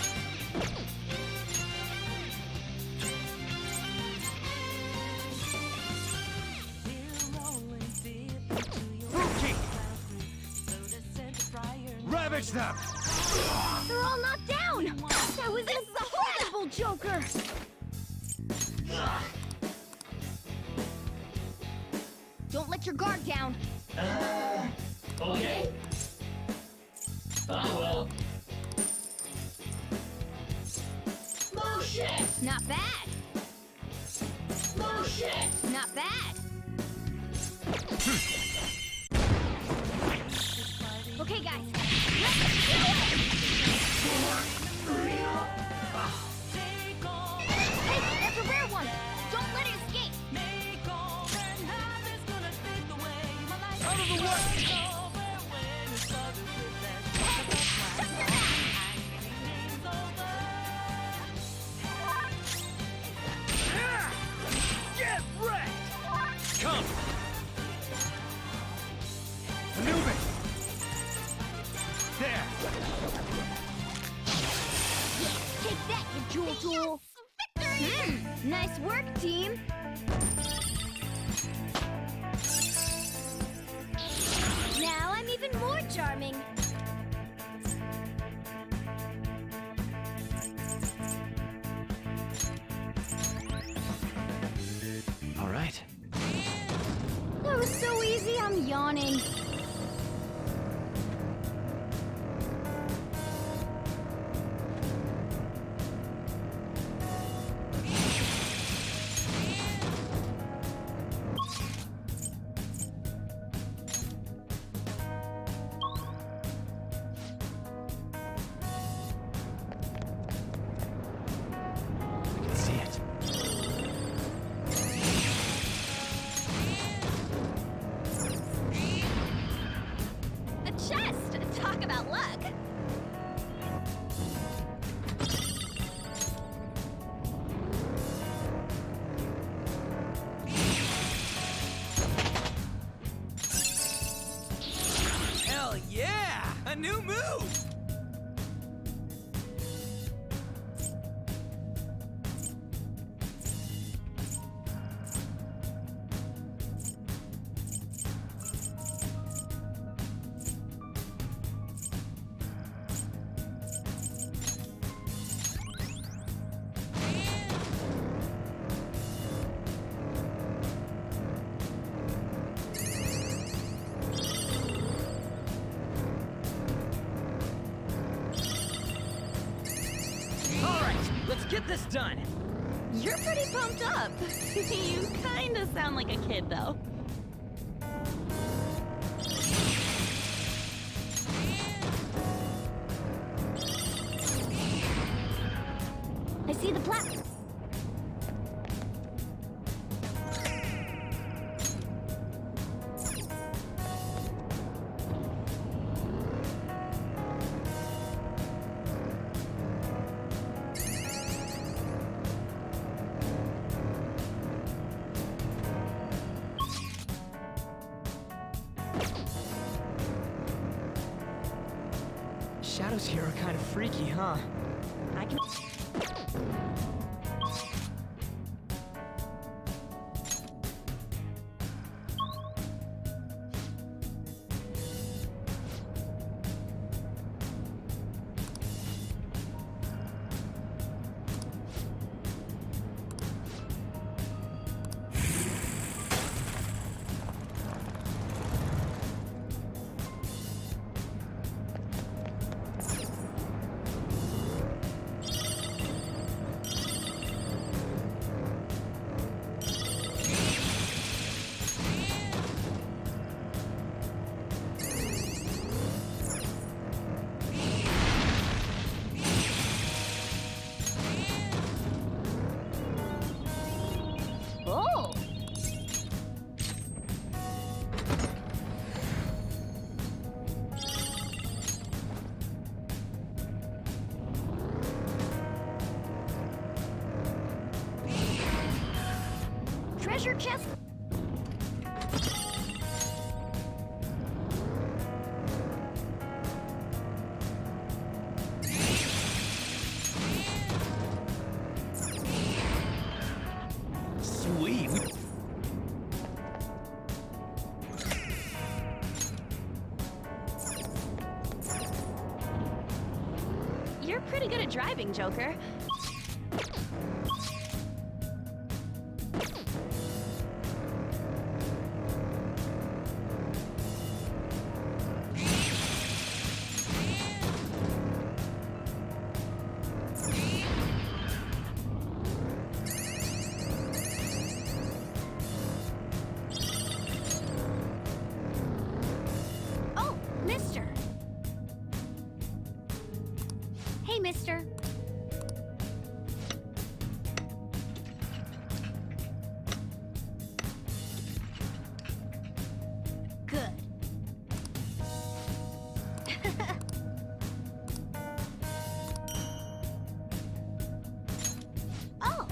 [SPEAKER 10] Rookie! Ravage them!
[SPEAKER 11] They're all knocked down! That was incredible, Joker! Don't let your guard down.
[SPEAKER 13] Uh, okay. Oh well. Motion!
[SPEAKER 11] Not bad.
[SPEAKER 13] Motion!
[SPEAKER 11] Not bad. Okay, guys. Let's do it! Hey, that's a rare one! Don't let it escape!
[SPEAKER 10] Out of the way! Get wrecked! Come! Anubis! There!
[SPEAKER 11] Yeah, take that, you jewel tool! Mm, nice work, team! Now I'm even more charming!
[SPEAKER 4] All right.
[SPEAKER 11] That was so easy, I'm yawning.
[SPEAKER 4] See it.
[SPEAKER 11] A chest! Talk about luck!
[SPEAKER 4] Hell yeah! A new move! Let's get this done!
[SPEAKER 7] You're pretty pumped up. You kinda sound like a kid, though.
[SPEAKER 11] I see the platform.
[SPEAKER 4] Shadows here are kind of freaky, huh?
[SPEAKER 7] I can...
[SPEAKER 11] treasure chest?
[SPEAKER 5] Sweet.
[SPEAKER 7] You're pretty good at driving, Joker.
[SPEAKER 11] Oh, mister. Hey, mister. Good. Oh.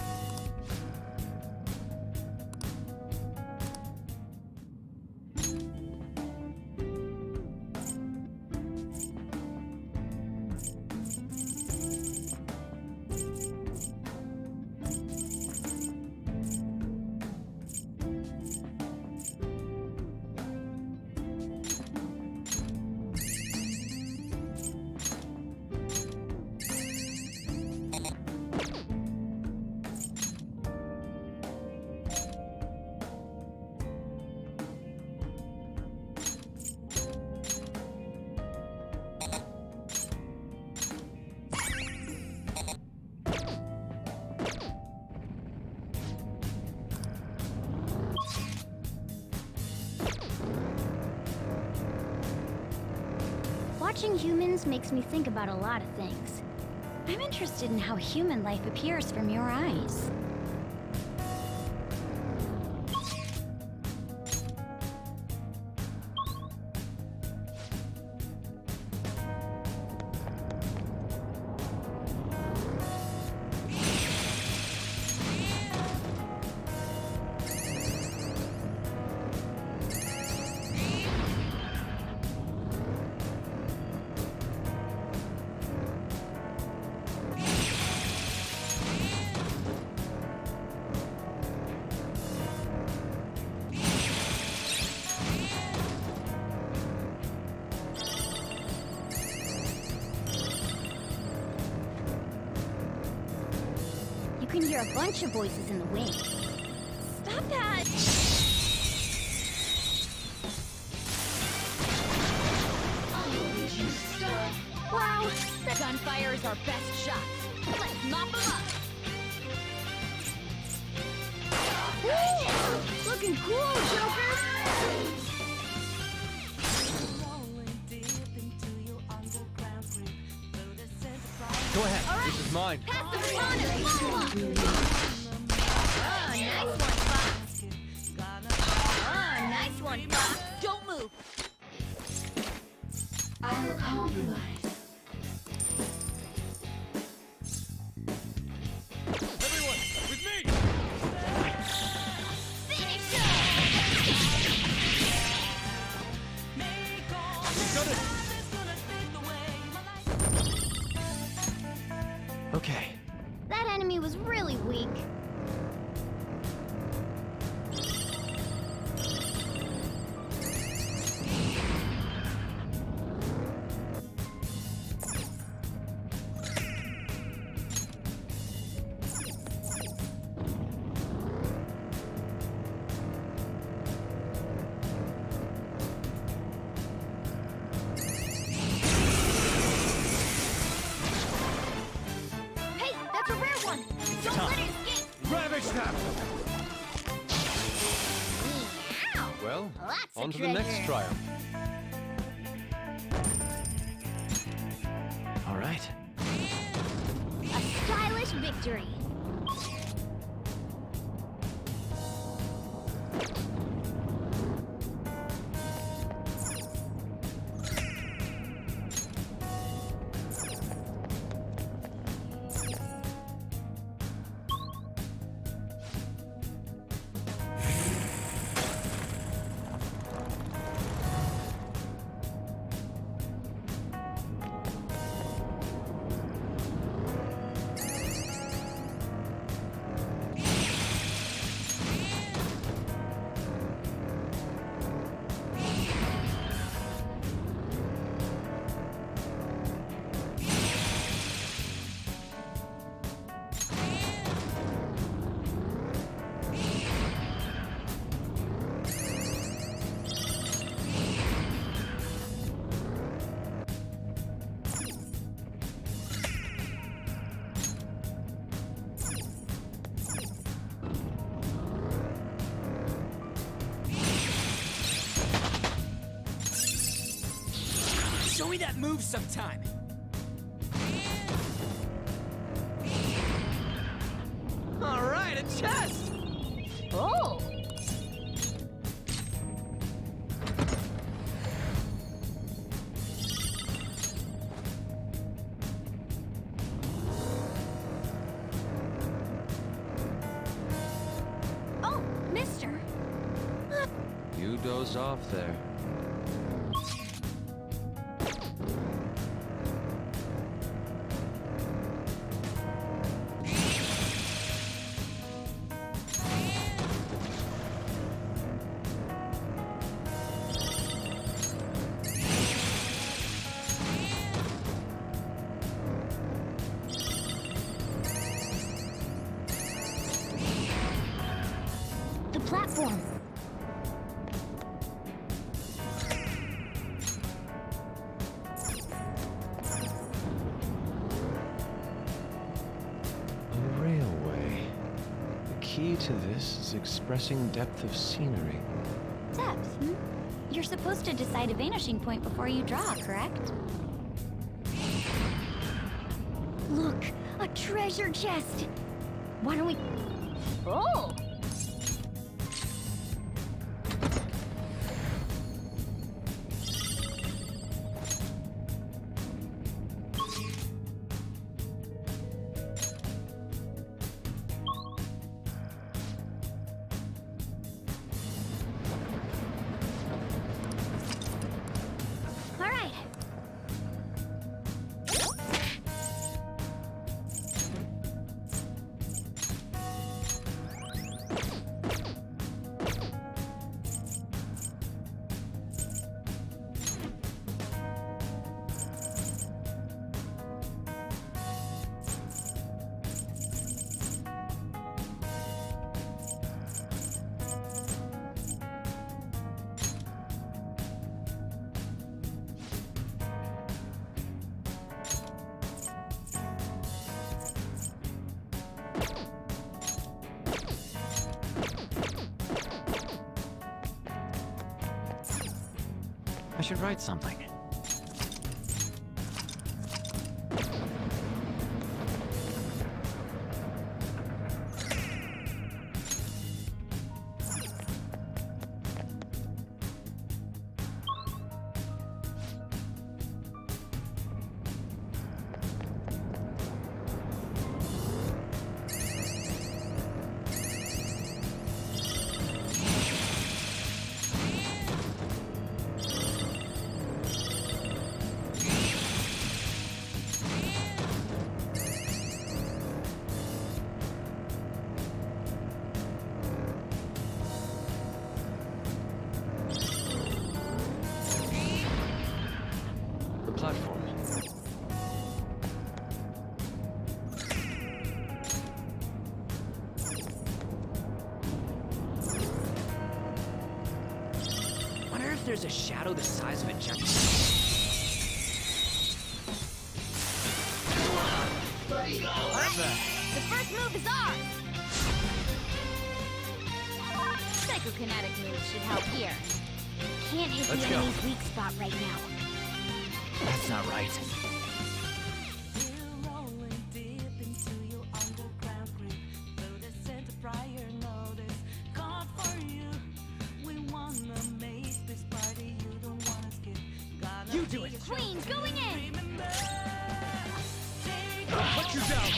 [SPEAKER 11] Watching humans makes me think about a lot of things. I'm interested in how human life appears from your eyes. You can hear a bunch of voices in the wing.
[SPEAKER 7] Stop that!
[SPEAKER 11] Wow, the gunfire is our best shot. Let's mop them up. Woo! Looking cool, Joker!
[SPEAKER 3] Go ahead. This is mine.
[SPEAKER 11] Pass the baton and follow up. Ah, nice one, Fox. Ah, nice one, Fox. Don't move.
[SPEAKER 13] I'll compromise.
[SPEAKER 10] Everyone, with me!
[SPEAKER 11] Finish
[SPEAKER 10] Got it!
[SPEAKER 3] Okay.
[SPEAKER 11] That enemy was really weak. Hey, that's a rare one. Don't let it escape.
[SPEAKER 10] Ravage them!
[SPEAKER 11] Meow.
[SPEAKER 3] Well,
[SPEAKER 11] Lots of
[SPEAKER 3] on to the next
[SPEAKER 11] treasure.
[SPEAKER 3] trial. All right.
[SPEAKER 11] A stylish victory.
[SPEAKER 14] me that move sometime.
[SPEAKER 4] All right, a chest!
[SPEAKER 11] Oh! Oh, mister.
[SPEAKER 3] You dozed off there.
[SPEAKER 11] The platform.
[SPEAKER 3] A railway. The key to this is expressing depth of scenery.
[SPEAKER 11] Depth, hmm? You're supposed to decide a vanishing point before you draw, correct? Look, a treasure chest! Why don't we... Oh! All right.
[SPEAKER 4] I should write something.
[SPEAKER 3] The platform.
[SPEAKER 4] Wonder if there's a shadow the size of a giant.
[SPEAKER 11] All right, the first move is ours! Psychokinetic moves should help here. Can't hit
[SPEAKER 4] Let's
[SPEAKER 11] the
[SPEAKER 4] go.
[SPEAKER 11] enemy's weak spot right now.
[SPEAKER 4] That's not right.
[SPEAKER 2] We're rolling deep into your underground grip. Though the center prior notice called for you. We wanna make this party you don't wanna skip. Gotta
[SPEAKER 14] You do it.
[SPEAKER 11] Queen's going in!
[SPEAKER 2] Remember, take
[SPEAKER 10] I'll put you down.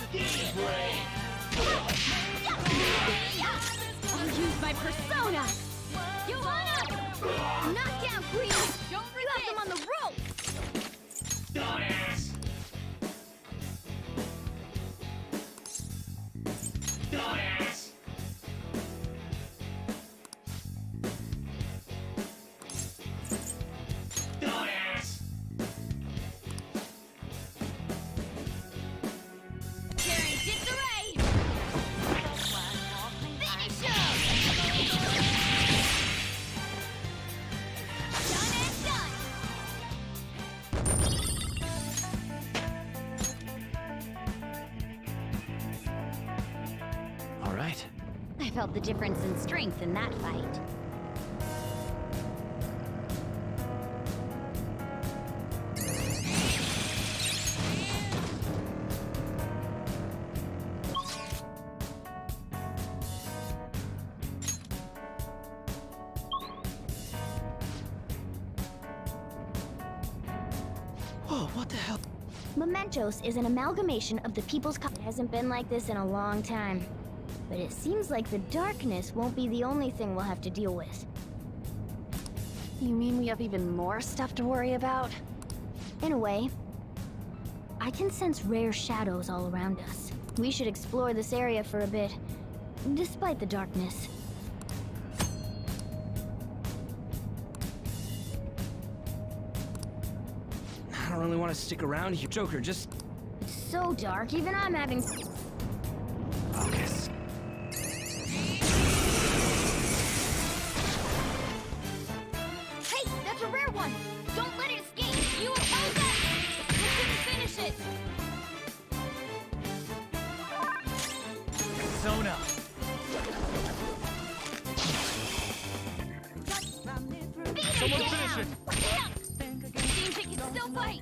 [SPEAKER 11] I'll use my persona! Johanna! Knockdown, Queen! Don't you have them on the rope!
[SPEAKER 13] Dumbass! Dumbass! Dumbass!
[SPEAKER 11] Carrying disarray! Finish him! Done and done!
[SPEAKER 4] All right.
[SPEAKER 11] I felt the difference in strength in that fight.
[SPEAKER 4] Oh, what the hell?
[SPEAKER 11] Mementos is an amalgamation of the people's co- It hasn't been like this in a long time. But it seems like the darkness won't be the only thing we'll have to deal with.
[SPEAKER 7] You mean we have even more stuff to worry about?
[SPEAKER 11] In a way. I can sense rare shadows all around us. We should explore this area for a bit, despite the darkness.
[SPEAKER 4] I don't really want to stick around here. Joker, just...
[SPEAKER 11] It's so dark, even I'm having...
[SPEAKER 4] Focus.
[SPEAKER 11] Hey, that's a rare one! Don't let it escape! You will hold that! We couldn't finish it!
[SPEAKER 10] Sona!
[SPEAKER 11] Someone finish it! Seems it can still fight!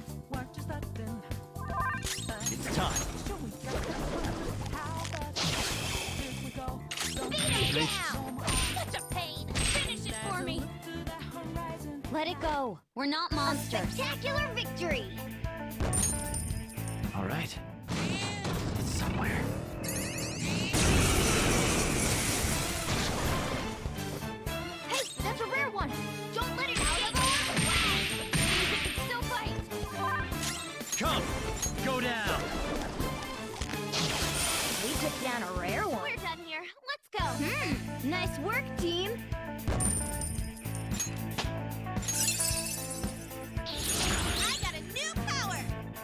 [SPEAKER 10] It's time.
[SPEAKER 11] Beat him down! Such a pain! Finish it for me! Let it go. We're not monsters. A spectacular victory!
[SPEAKER 3] All right. It's somewhere.
[SPEAKER 11] Hey, that's a rare one! Don't let it out of our way! Seems it can still fight!
[SPEAKER 10] Come! Go down!
[SPEAKER 11] We took down a rare one. We're done here. Let's go. Hmm. Nice work, team. I got a new power.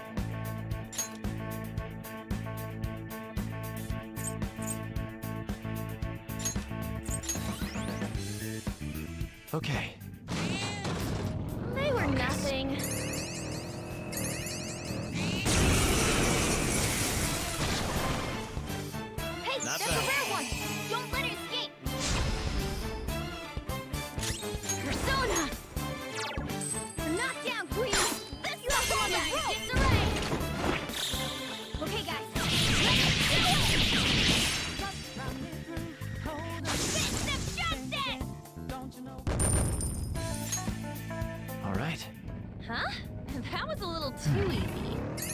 [SPEAKER 3] Okay.
[SPEAKER 11] They were nothing. Hey,
[SPEAKER 10] Not
[SPEAKER 11] that's
[SPEAKER 10] bad.
[SPEAKER 11] a rare one. Don't let it escape. Persona. Knock down, Queen. This you have to on the disarray. Okay, guys. Let's do it. Fist of justice.
[SPEAKER 3] All right.
[SPEAKER 7] Huh? That was a little too easy.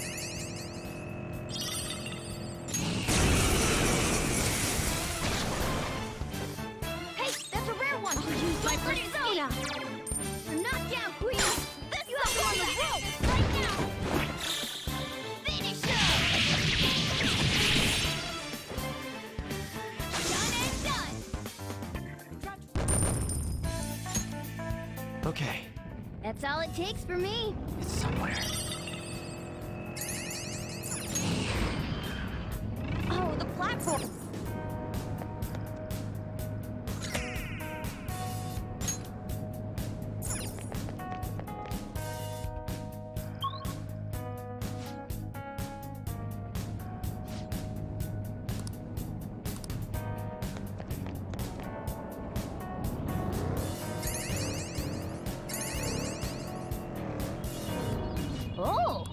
[SPEAKER 11] Hey, that's a rare one. I'll use my persona. Knock down, Queen. This you have to on the rope right now. Finish her. Done and done.
[SPEAKER 3] Okay.
[SPEAKER 11] That's all it takes for me.
[SPEAKER 3] It's somewhere.
[SPEAKER 11] Oh, the platform. Oh!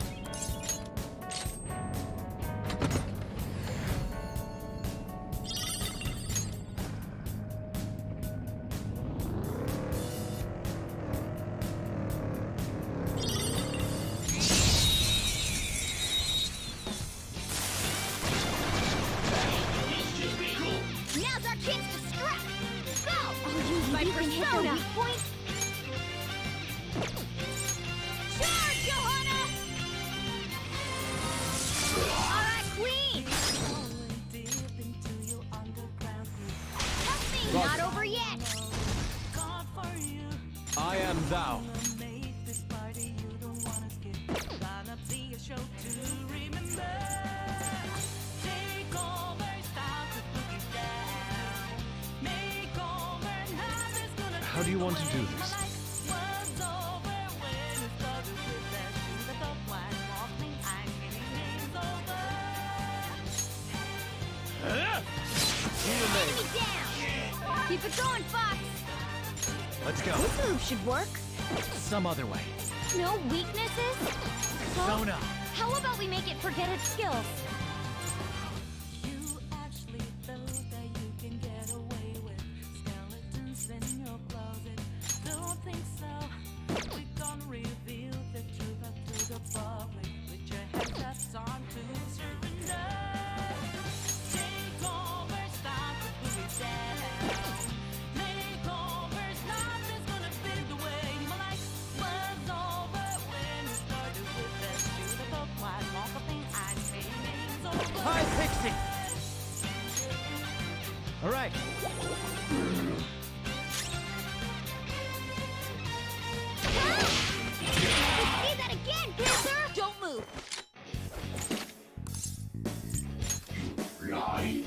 [SPEAKER 11] Now's our chance to strike! Go! I'll use my persona! Point! Charge, Johanna! Alright, Queen! Help me! Not over yet!
[SPEAKER 3] I am thou. How do you want to do this?
[SPEAKER 11] Enemy down! Keep it going, Fox!
[SPEAKER 3] Let's go.
[SPEAKER 11] This move should work.
[SPEAKER 3] Some other way.
[SPEAKER 11] No weaknesses? Huh?
[SPEAKER 10] Sona!
[SPEAKER 11] How about we make it forget its skills?
[SPEAKER 2] Don't think so. We gonna reveal the truth up to the bar.
[SPEAKER 3] All right.
[SPEAKER 11] See that again, Panther! Don't move!
[SPEAKER 13] Lie.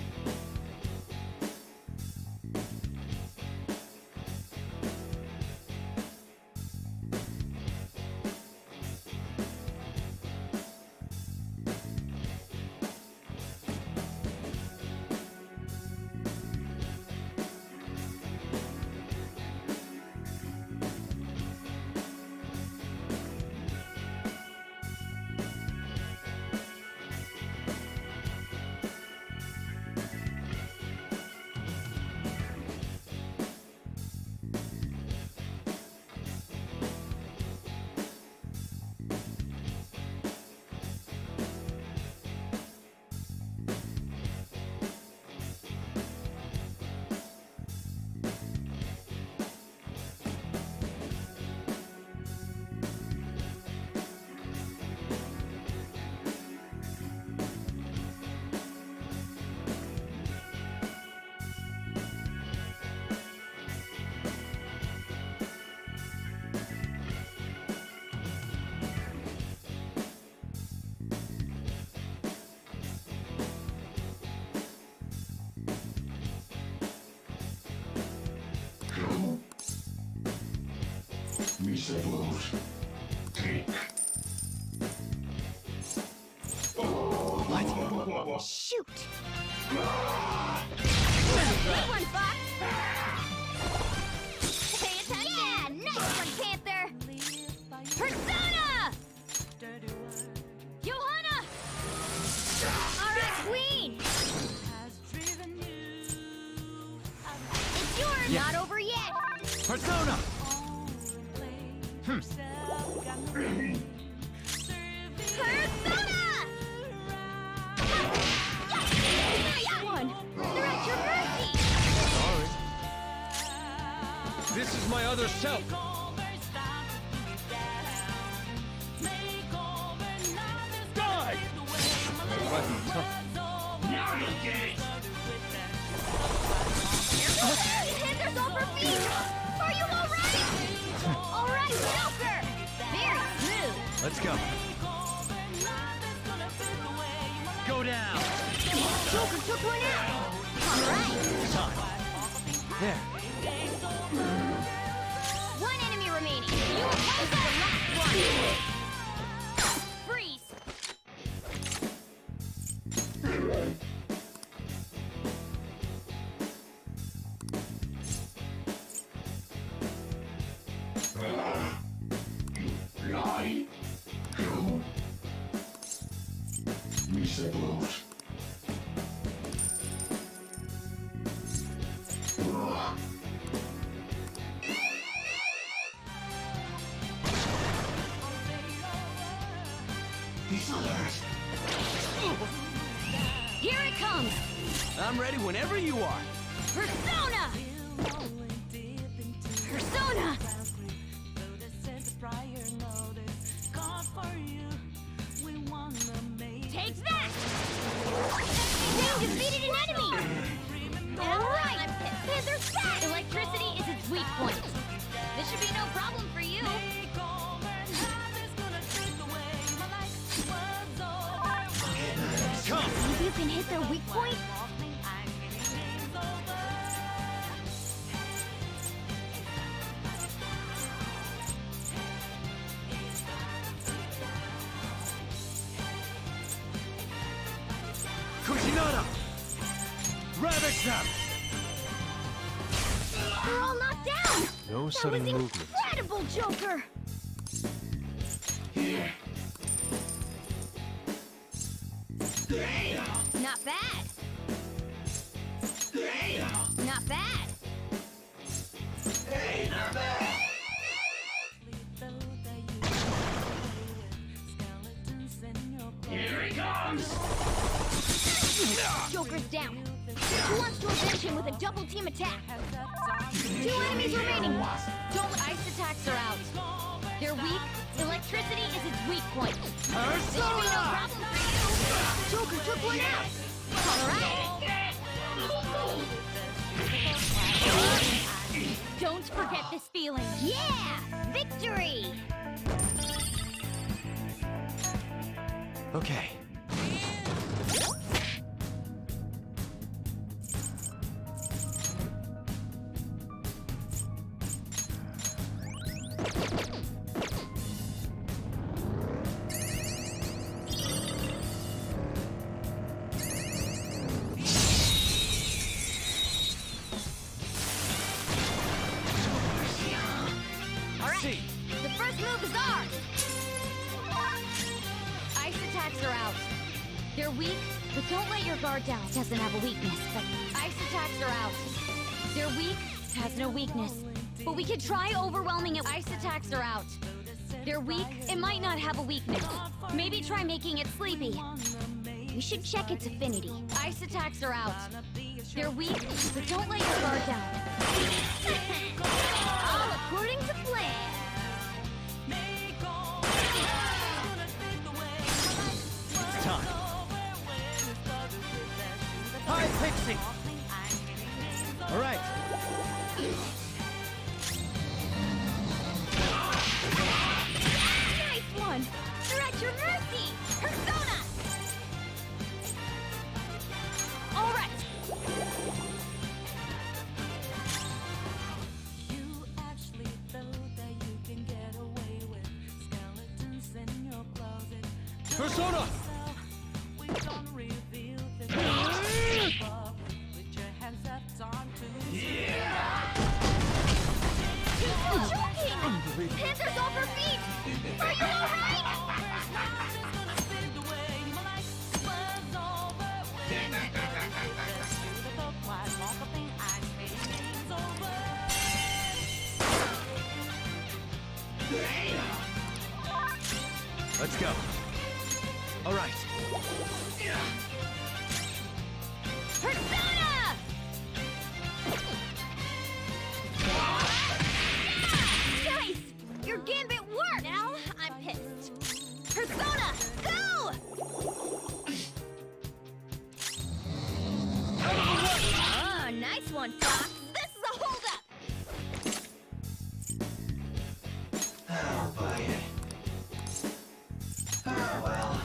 [SPEAKER 13] Miserable. Take.
[SPEAKER 11] What? Shoot! Good one, Fox! Pay attention! Yeah, nice one, Panther! Persona! Johanna! Alright, Queen! It's yours,
[SPEAKER 3] Yeah.
[SPEAKER 11] not over yet!
[SPEAKER 3] Persona! Hmm.
[SPEAKER 11] Persona! Nice one! They're at your mercy!
[SPEAKER 3] Sorry. This is my other self. Die! Wasn't tough.
[SPEAKER 13] Now you get it.
[SPEAKER 11] Panthers over me! Are you alright? Alright, Joker! Very smooth!
[SPEAKER 3] Let's go.
[SPEAKER 10] Go down.
[SPEAKER 11] Joker took one out! Alright!
[SPEAKER 3] There.
[SPEAKER 11] One enemy remaining! You oppose the last one! Freeze!
[SPEAKER 13] Lie. You. Miserable.
[SPEAKER 11] Here it comes!
[SPEAKER 4] I'm ready whenever you are.
[SPEAKER 11] Persona! Persona! Take that! They defeated an enemy! Alright! Panther's back! Electricity is its weak point. This should be no problem for you.
[SPEAKER 10] Come!
[SPEAKER 11] Maybe you can hit their weak point?
[SPEAKER 3] Kushinada! Ravage them!
[SPEAKER 11] They're all knocked down!
[SPEAKER 3] No
[SPEAKER 11] That
[SPEAKER 3] sudden
[SPEAKER 11] was
[SPEAKER 3] movement.
[SPEAKER 11] incredible, Joker!
[SPEAKER 13] Here.
[SPEAKER 11] Not bad! Not bad!
[SPEAKER 13] Hey, not bad. Here he comes.
[SPEAKER 11] Joker's down. Who wants to avenge him with a double team attack? Two enemies remaining. Don't let ice attacks are out. They're weak. Electricity is its weak point. This should be no problem for you. Joker took one out. All right. this feeling. Yeah! Victory!
[SPEAKER 3] Okay.
[SPEAKER 11] Alright, the first move is ours! Ice attacks are out. They're weak, but don't let your guard down. It doesn't have a weakness, but ice attacks are out. They're weak, it has no weakness. But we could try overwhelming it. Ice attacks are out. They're weak, it might not have a weakness. Maybe try making it sleepy. We should check its affinity. Ice attacks are out. They're weak, but don't let your guard down. All according to plan.
[SPEAKER 4] It's time. Hi, Pixie! Alright.
[SPEAKER 11] Nice one! They're at your mercy! Persona! Alright!
[SPEAKER 2] You actually thought that you can get away with skeletons in your closet.
[SPEAKER 4] Persona!
[SPEAKER 2] We don't reveal the truth above. Put your hands up, time to yeah.
[SPEAKER 11] She's choking! Panthers off her feet! Are you alright?
[SPEAKER 4] Let's go. All right.
[SPEAKER 11] Persona! Nice! Your gambit worked! Now I'm pissed. Persona, go! Oh, nice one, Fox. This is a holdup!
[SPEAKER 3] Oh, boy. Oh, well.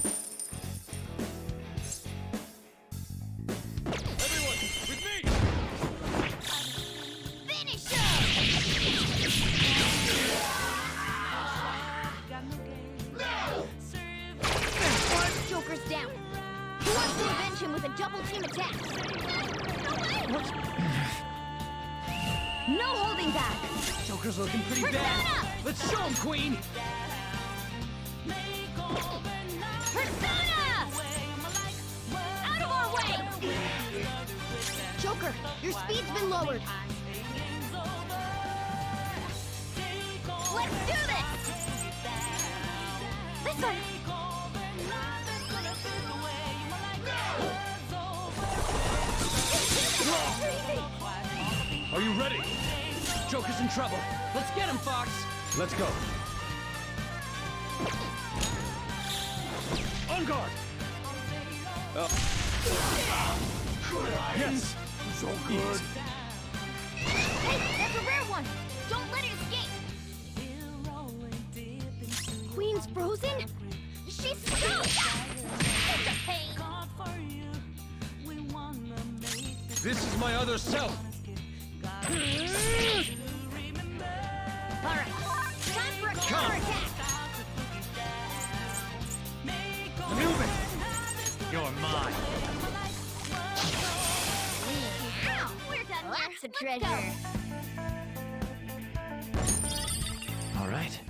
[SPEAKER 9] Everyone, with me!
[SPEAKER 11] Finish him! Joker's down. Who wants to avenge him with a double team attack? No way! No holding back!
[SPEAKER 4] Joker's looking pretty
[SPEAKER 11] Persona!
[SPEAKER 4] bad. Let's show him, Queen!
[SPEAKER 11] Persona! Out of our way! Joker, your speed's been lowered. Let's do this! This one!
[SPEAKER 4] Are you ready? Joker's in trouble. Let's get him, Fox!
[SPEAKER 3] Let's go.
[SPEAKER 4] On guard!
[SPEAKER 3] Oh. Yes!
[SPEAKER 9] So good.
[SPEAKER 11] Hey, that's a rare one! Don't let it escape! Queen's frozen? She's stuck! Such a pain!
[SPEAKER 4] This is my other self!
[SPEAKER 11] Alright, time for a counterattack!
[SPEAKER 4] Move it! You're mine!
[SPEAKER 11] Ow, we're done. Lots of treasure!
[SPEAKER 3] All right.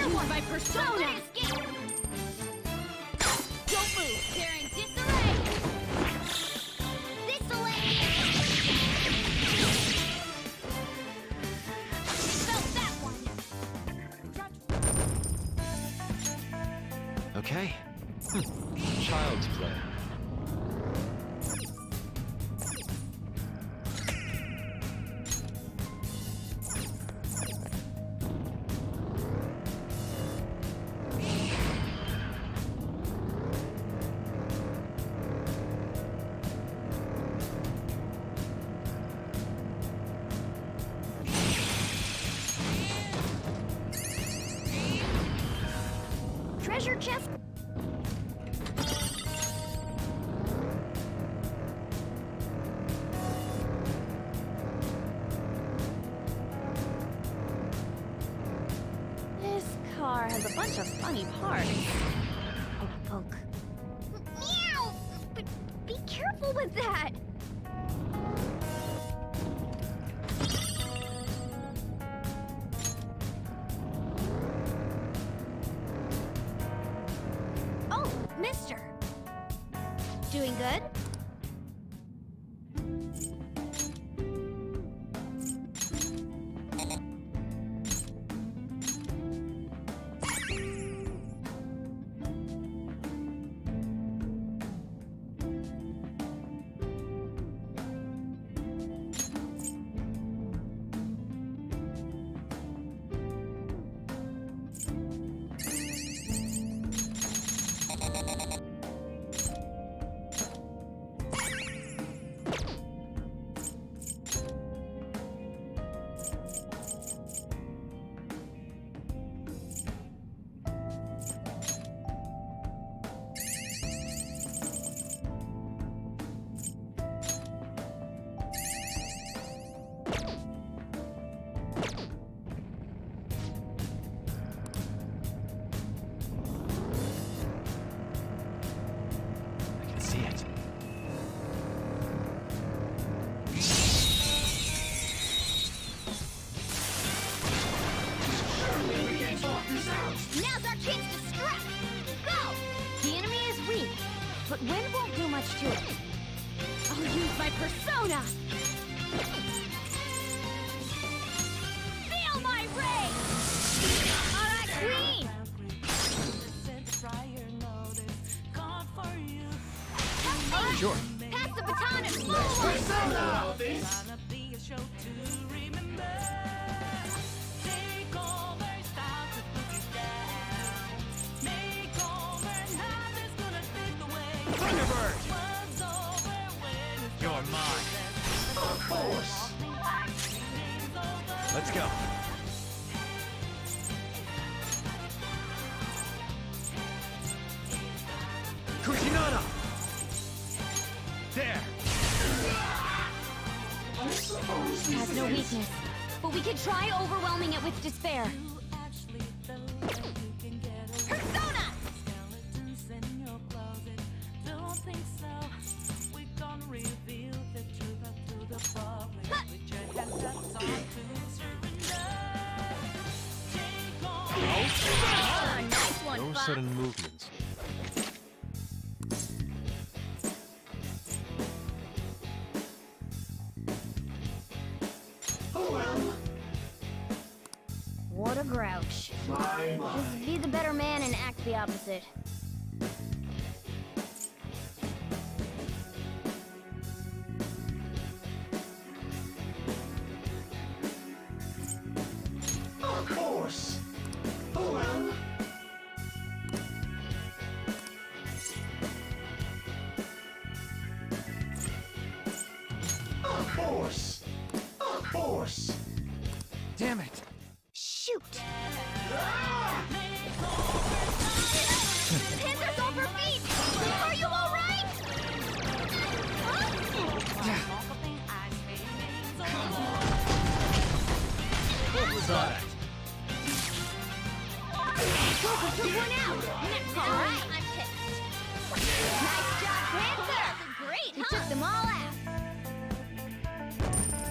[SPEAKER 11] use my persona! Escape! Don't move! They're in disarray! This'll Felt that one!
[SPEAKER 3] Okay. Hm. Child's play.
[SPEAKER 11] Treasure chest?
[SPEAKER 7] This car has a bunch of funny parts. Poke, poke.
[SPEAKER 11] Meow! But be careful with that! Oh, mister! Doing good? Now's our chance to strike! Go! The enemy is weak, but wind won't do much to it. I'll use my persona! Feel my rage! Alright, Queen!
[SPEAKER 3] Sure.
[SPEAKER 11] Pass the baton and forward!
[SPEAKER 13] Persona!
[SPEAKER 10] Thunderbird! You're mine.
[SPEAKER 13] Of course.
[SPEAKER 10] Let's go. Kuchinada! There!
[SPEAKER 13] I suppose
[SPEAKER 11] It has no weakness, but we could try overwhelming it with despair. Persona! Ah, nice one,
[SPEAKER 3] No
[SPEAKER 11] Fox.
[SPEAKER 3] sudden movements.
[SPEAKER 13] Oh well.
[SPEAKER 11] What a grouch.
[SPEAKER 13] My, my.
[SPEAKER 11] Just be the better man and act the opposite.
[SPEAKER 13] Of course. Oh well. Of course. Of course.
[SPEAKER 10] Damn it!
[SPEAKER 11] Shoot! Hands are over feet! Are you alright?
[SPEAKER 10] What was that?
[SPEAKER 11] Joker took one out! Next alright, I'm pissed. Nice job, Panther! Great, huh? You took them all out.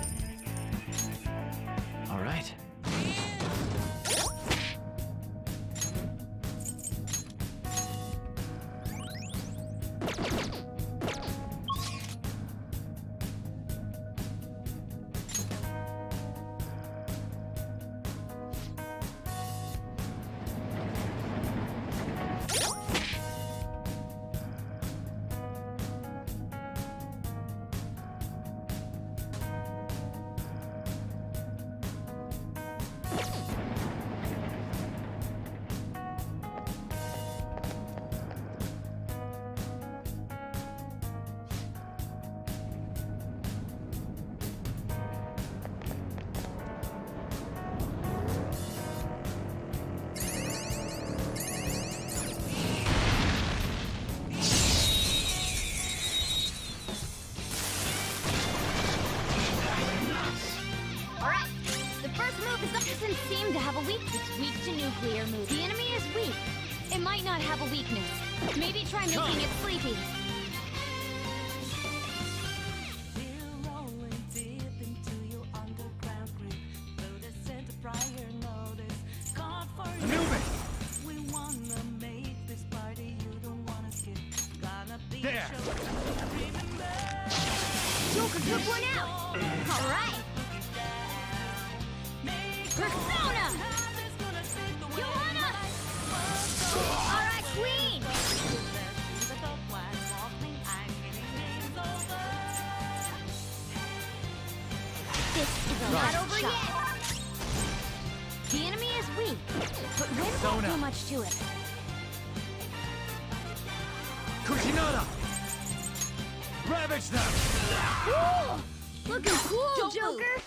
[SPEAKER 3] All right.
[SPEAKER 11] seem to have a weak. It's weak to nuclear moves. The enemy is weak. It might not have a weakness. Maybe try making
[SPEAKER 10] Come.
[SPEAKER 11] it sleepy.
[SPEAKER 10] Anubis! There!
[SPEAKER 11] Joker took one out! Alright! Persona! Johanna! Alright, Queen! This is a
[SPEAKER 10] Right.
[SPEAKER 11] not over yet! The enemy is weak, but Rin won't do much to it.
[SPEAKER 10] Kuchinada! Ravage them!
[SPEAKER 11] Ooh, looking cool, Joker!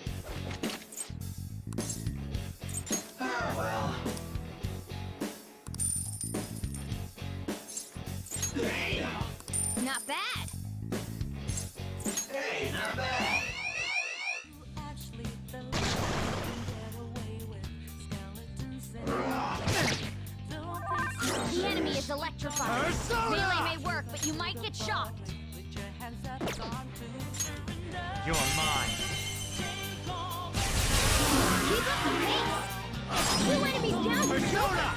[SPEAKER 13] Ah, well. Hey, now.
[SPEAKER 11] Not bad!
[SPEAKER 13] Hey, not bad.
[SPEAKER 11] The enemy is electrified.
[SPEAKER 10] Persona!
[SPEAKER 11] Melee may work, but you might get shocked.
[SPEAKER 10] You're mine.
[SPEAKER 11] Keep up the pace! Two enemies down for
[SPEAKER 10] Persona!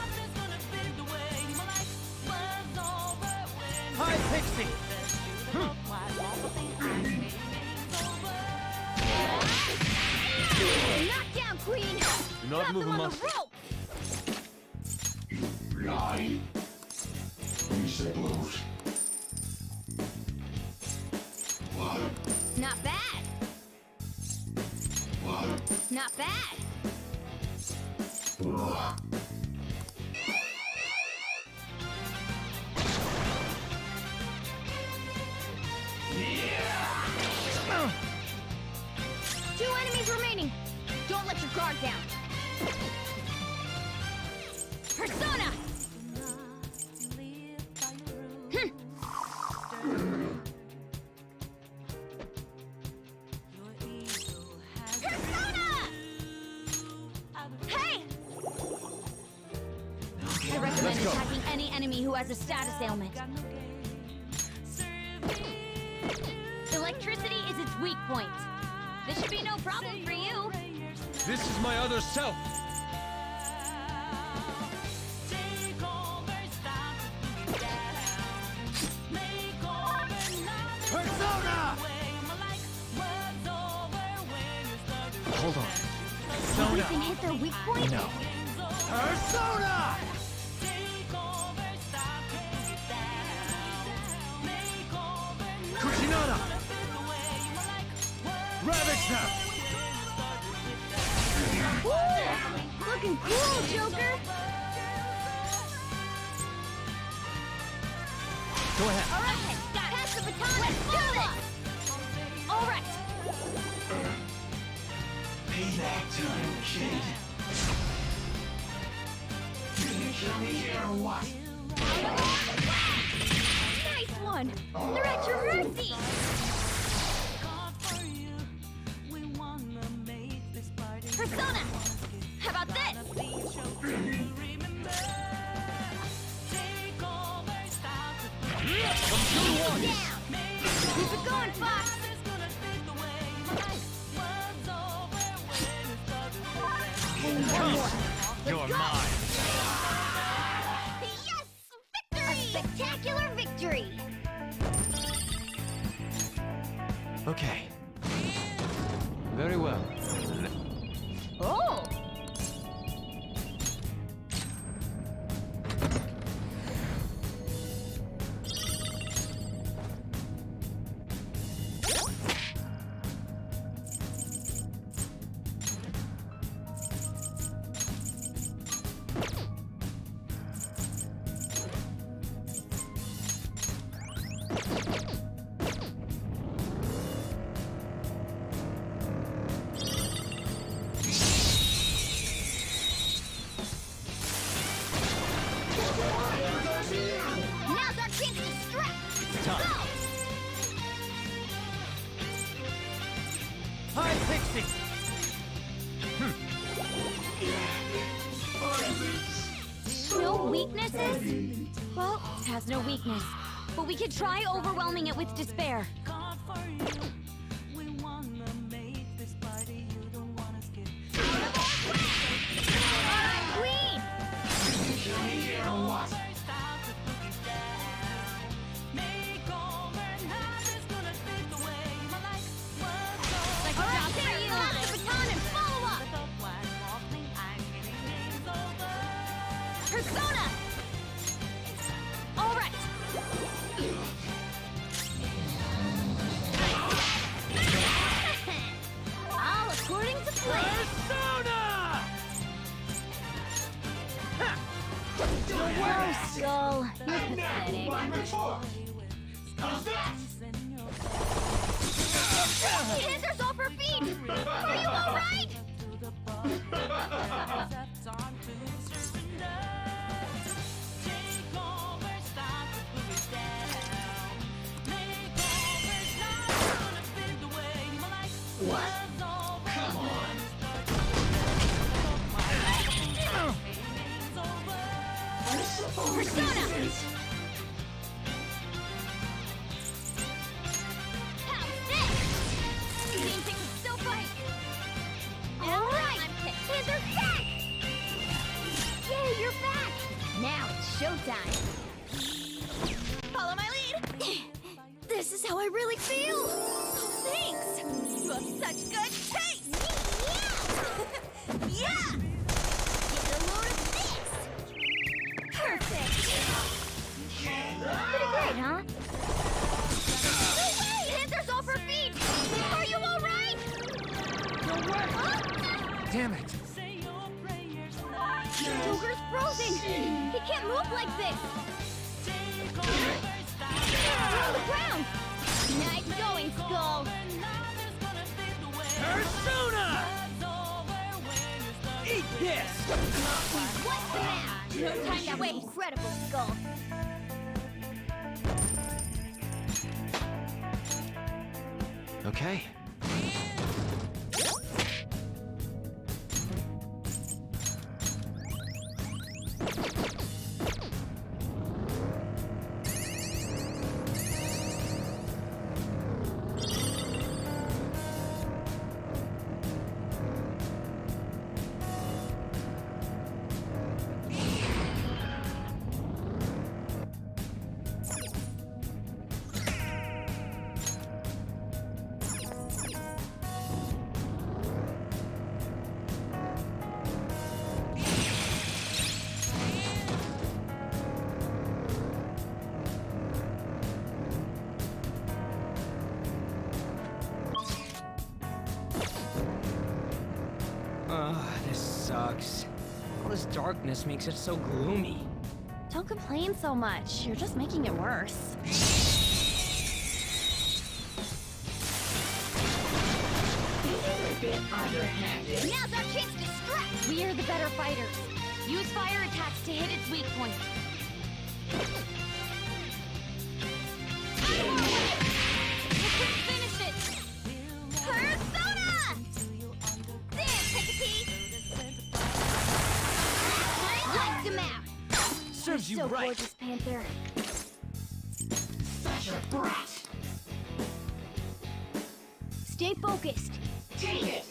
[SPEAKER 10] Hi, Pixie!
[SPEAKER 11] Knockdown, Queen!
[SPEAKER 3] Do not
[SPEAKER 11] Drop
[SPEAKER 3] move
[SPEAKER 11] them
[SPEAKER 3] a
[SPEAKER 11] on
[SPEAKER 3] muscle.
[SPEAKER 11] the rope!
[SPEAKER 13] Lie. You said lose. What?
[SPEAKER 11] Not bad!
[SPEAKER 13] What?
[SPEAKER 11] Not bad!
[SPEAKER 13] Ugh.
[SPEAKER 11] Two enemies remaining! Don't let your guard down! Persona! Hm. Persona! Hey! I recommend
[SPEAKER 10] Let's go.
[SPEAKER 11] attacking any enemy who has a status ailment. Electricity is its weak point. This should be no problem for you.
[SPEAKER 3] This is my other self.
[SPEAKER 10] Persona!
[SPEAKER 3] Hold on.
[SPEAKER 11] We
[SPEAKER 10] Persona!
[SPEAKER 11] can hit their weak point?
[SPEAKER 3] No.
[SPEAKER 10] Persona! Kuchinada! Ravage them!
[SPEAKER 11] Woo! Looking cool, Joker!
[SPEAKER 3] Go ahead.
[SPEAKER 11] All right, pass the baton. Let's do this. All right.
[SPEAKER 13] Payback time, kid. You gonna kill me here or what?
[SPEAKER 11] Nice one. They're at your mercy. Persona. How about this? Down. Keep it going, Fox. And one more.
[SPEAKER 10] You're
[SPEAKER 11] Let's go.
[SPEAKER 10] mine!
[SPEAKER 11] Yes! Victory! A spectacular victory!
[SPEAKER 3] Okay. Very well.
[SPEAKER 11] Oh! Weaknesses? Well, it has no weakness. But we could try overwhelming it with despair. Queen! Like a job for you! Pass the baton and follow up! Persona! All right! All according to plan!
[SPEAKER 10] Persona!
[SPEAKER 11] The worst, Skull. You're pathetic. Hinder's off her feet! Are you alright?
[SPEAKER 13] What? Come on. I suppose
[SPEAKER 11] Persona!
[SPEAKER 13] this is...
[SPEAKER 11] How's this? Team Pick is still fight! Alright! Hinder's back! Yay, you're back! Now it's showtime! Follow my lead! This is how I really feel! Oh, thanks! You have such good taste! Yeah! Yeah! Get a load of this! Perfect! Pretty great, huh? No way! Panther's off her feet! Are you alright?
[SPEAKER 10] No way!
[SPEAKER 11] Huh?
[SPEAKER 10] Damn it!
[SPEAKER 11] Joker's frozen! He can't move like this! You're on the ground! Nice going, Skull!
[SPEAKER 10] Persona! Eat this!
[SPEAKER 11] What's the map? No time to wait! Incredible, Skull!
[SPEAKER 3] Okay.
[SPEAKER 4] Ugh, this sucks. All this darkness makes it so gloomy.
[SPEAKER 7] Don't complain so much. You're just making it worse.
[SPEAKER 11] Now's our chance to strike! We are the better fighters. Use fire attacks to hit its weak point. You couldn't finish it! Persona! There, Pikachu! Light him out!
[SPEAKER 4] Serves you
[SPEAKER 11] so
[SPEAKER 4] right.
[SPEAKER 11] gorgeous, Panther.
[SPEAKER 13] Such a brat!
[SPEAKER 11] Stay focused.
[SPEAKER 13] Take it!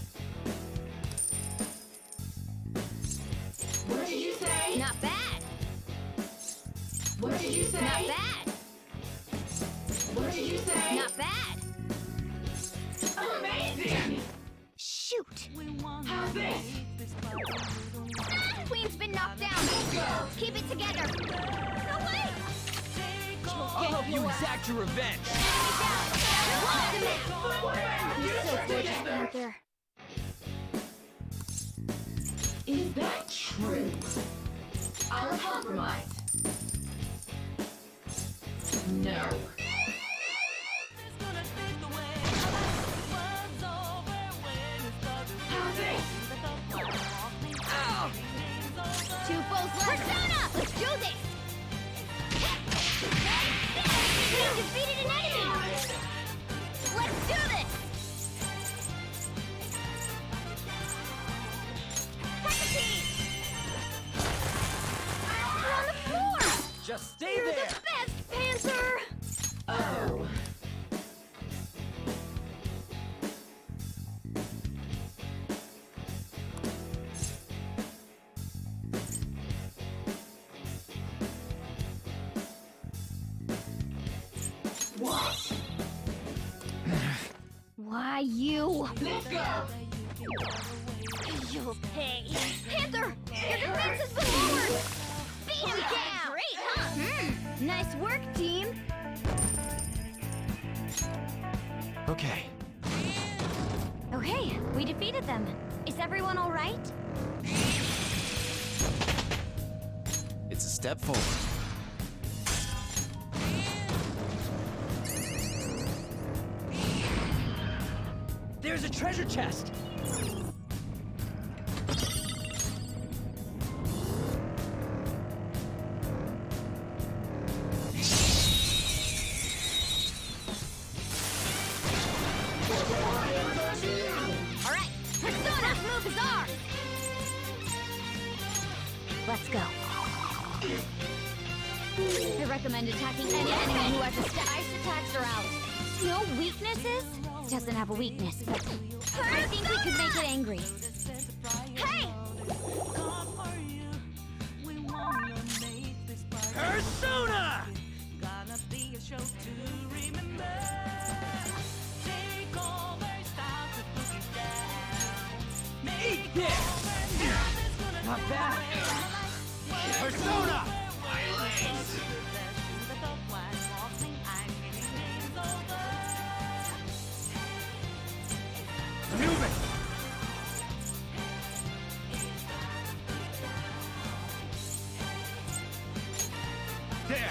[SPEAKER 13] What did you say?
[SPEAKER 11] Not bad.
[SPEAKER 13] What did you say?
[SPEAKER 11] Not bad.
[SPEAKER 13] What did you say?
[SPEAKER 11] Not bad.
[SPEAKER 13] Amazing!
[SPEAKER 11] Shoot!
[SPEAKER 13] How's this?
[SPEAKER 11] Queen's been knocked down. Keep it together. No way!
[SPEAKER 4] I'll help you exact your revenge.
[SPEAKER 11] You're so gorgeous, Panther.
[SPEAKER 13] Is that true? I'll compromise. No. How's this?
[SPEAKER 11] Two foes left. Persona! Let's do this! We defeated an enemy! Let's do this! Hecate!
[SPEAKER 4] Just stay
[SPEAKER 11] You're
[SPEAKER 4] there!
[SPEAKER 11] the best, Panther!
[SPEAKER 13] Oh. What?
[SPEAKER 11] Why, you?
[SPEAKER 13] Let's go!
[SPEAKER 11] You'll pay. Panther! Your defense has been lowered! Beat him down! Great, huh? Hmm. Nice work, team!
[SPEAKER 3] Okay.
[SPEAKER 11] Okay, we defeated them. Is everyone all right?
[SPEAKER 3] It's a step forward.
[SPEAKER 4] There's a treasure chest!
[SPEAKER 11] Alright, Persona, move is ours! Let's go. I recommend attacking any enemy who has a st- ice attacks are out. No weaknesses? Doesn't have a weakness, but I think we could make it angry. Hey!
[SPEAKER 4] Persona!
[SPEAKER 2] Gonna be a show to remember. Take over, stop the boogie down.
[SPEAKER 4] Eat this! Not bad! Persona! Move it! There!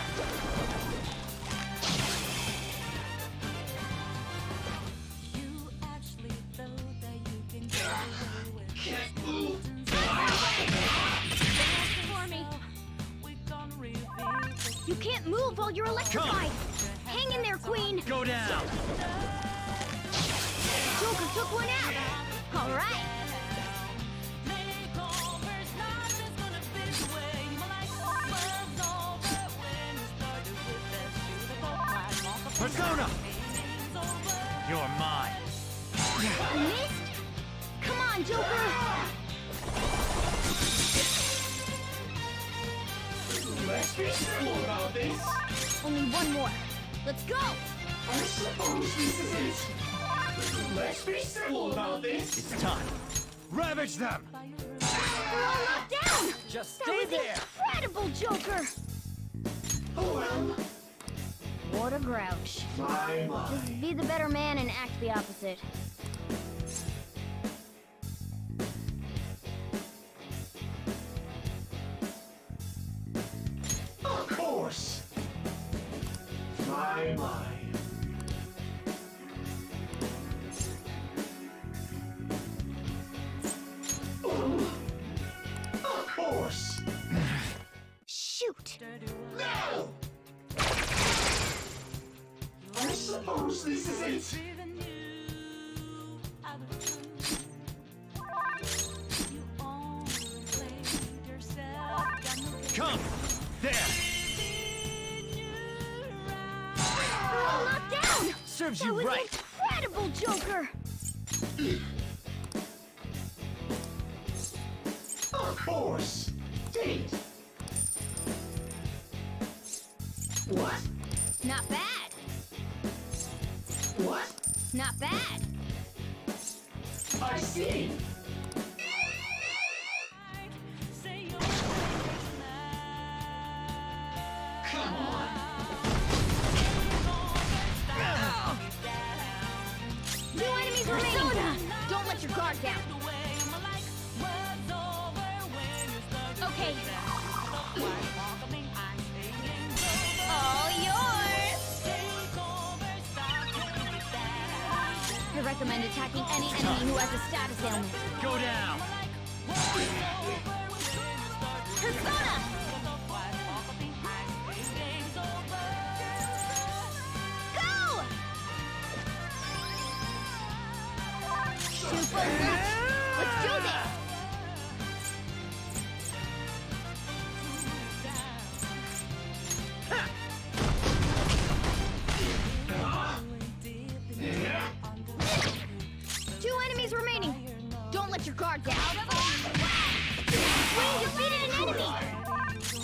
[SPEAKER 2] You actually thought that you can get away with
[SPEAKER 13] Can't move!
[SPEAKER 11] For me. You can't move while you're electrified! Hang in there, Queen!
[SPEAKER 4] Go down!
[SPEAKER 11] Joker took one out! Alright!
[SPEAKER 4] Persona! You're mine.
[SPEAKER 11] Missed? Come on, Joker!
[SPEAKER 13] Let's be simple about this!
[SPEAKER 11] Only one more. Let's go!
[SPEAKER 13] I suppose this is it! Let's be simple about this!
[SPEAKER 4] It's time. Ravage them!
[SPEAKER 11] We're all knocked down!
[SPEAKER 4] Just
[SPEAKER 11] That
[SPEAKER 4] stay
[SPEAKER 11] was
[SPEAKER 4] there!
[SPEAKER 11] incredible, Joker!
[SPEAKER 13] Oh well.
[SPEAKER 11] What a grouch.
[SPEAKER 13] My, my.
[SPEAKER 11] Just be the better man and act the opposite.
[SPEAKER 13] Of course! My, my. Oh, of course!
[SPEAKER 11] Shoot!
[SPEAKER 13] No! I suppose this is it!
[SPEAKER 4] Come! There!
[SPEAKER 11] We're all knocked down!
[SPEAKER 4] Serves
[SPEAKER 11] That
[SPEAKER 4] you
[SPEAKER 11] was
[SPEAKER 4] right!
[SPEAKER 11] incredible, Joker!
[SPEAKER 13] Of course! Date! What?
[SPEAKER 11] Not bad!
[SPEAKER 13] What?
[SPEAKER 11] Not bad!
[SPEAKER 13] I see! Come on!
[SPEAKER 11] Two enemies remaining! Don't let your guard down! Okay. All yours! I recommend attacking any enemy who has a status ailment.
[SPEAKER 4] Go down!
[SPEAKER 11] Persona! Go! Two full left. Let's do this!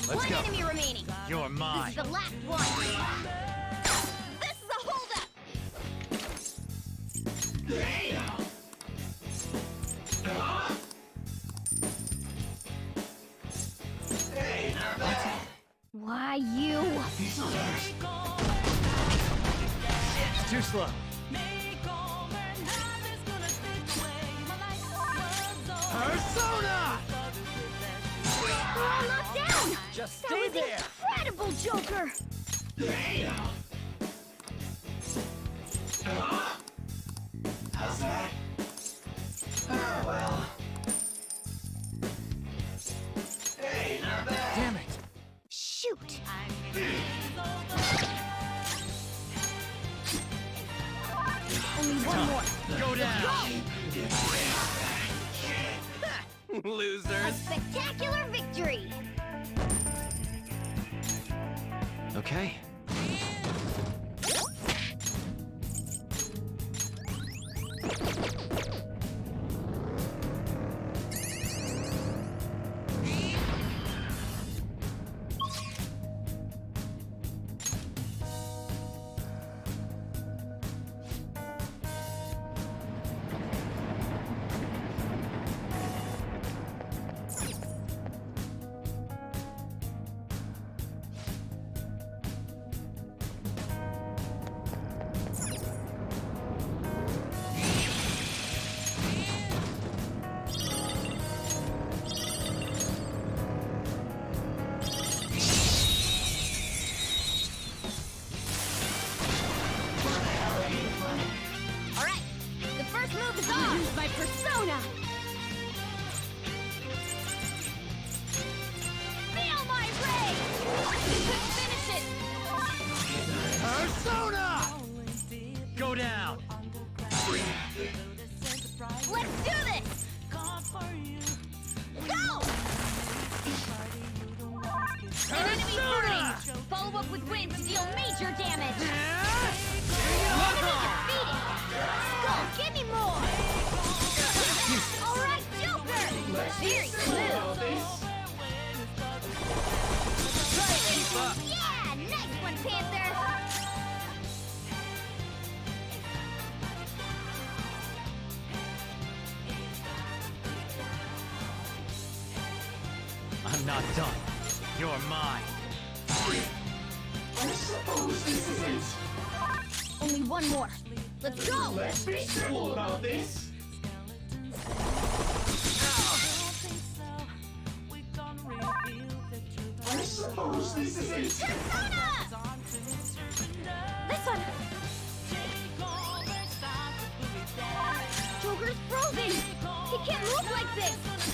[SPEAKER 10] Let's
[SPEAKER 11] one
[SPEAKER 10] go.
[SPEAKER 11] enemy remaining.
[SPEAKER 10] You're mine.
[SPEAKER 11] This is the last one. This is a holdup. Why you?
[SPEAKER 10] It's too slow. Persona!
[SPEAKER 11] We're all knocked down.
[SPEAKER 10] Just
[SPEAKER 11] That
[SPEAKER 10] stay
[SPEAKER 11] was
[SPEAKER 10] there.
[SPEAKER 11] incredible, Joker.
[SPEAKER 13] How's that? Oh, well. Hey, not bad.
[SPEAKER 10] Damn it.
[SPEAKER 11] Shoot. Only one more.
[SPEAKER 10] Go down.
[SPEAKER 11] A
[SPEAKER 4] Losers.
[SPEAKER 11] spectacular victory.
[SPEAKER 3] Okay.
[SPEAKER 11] All right. The first move is on. Use my persona. Feel my rage. Finish it.
[SPEAKER 10] Persona! Go down.
[SPEAKER 11] Let's do this. Go. An enemy burning. Follow up with wind to deal major damage. Enemy defeated. Skull, give me more. All right, Joker. Very smooth. Yeah, nice one, Panther.
[SPEAKER 10] I'm not done. You're mine.
[SPEAKER 13] I suppose this is it.
[SPEAKER 11] Only one more. Let's go.
[SPEAKER 13] Let's be simple about this. I suppose this is it.
[SPEAKER 11] Persona! This one. Joker's frozen. He can't move like this.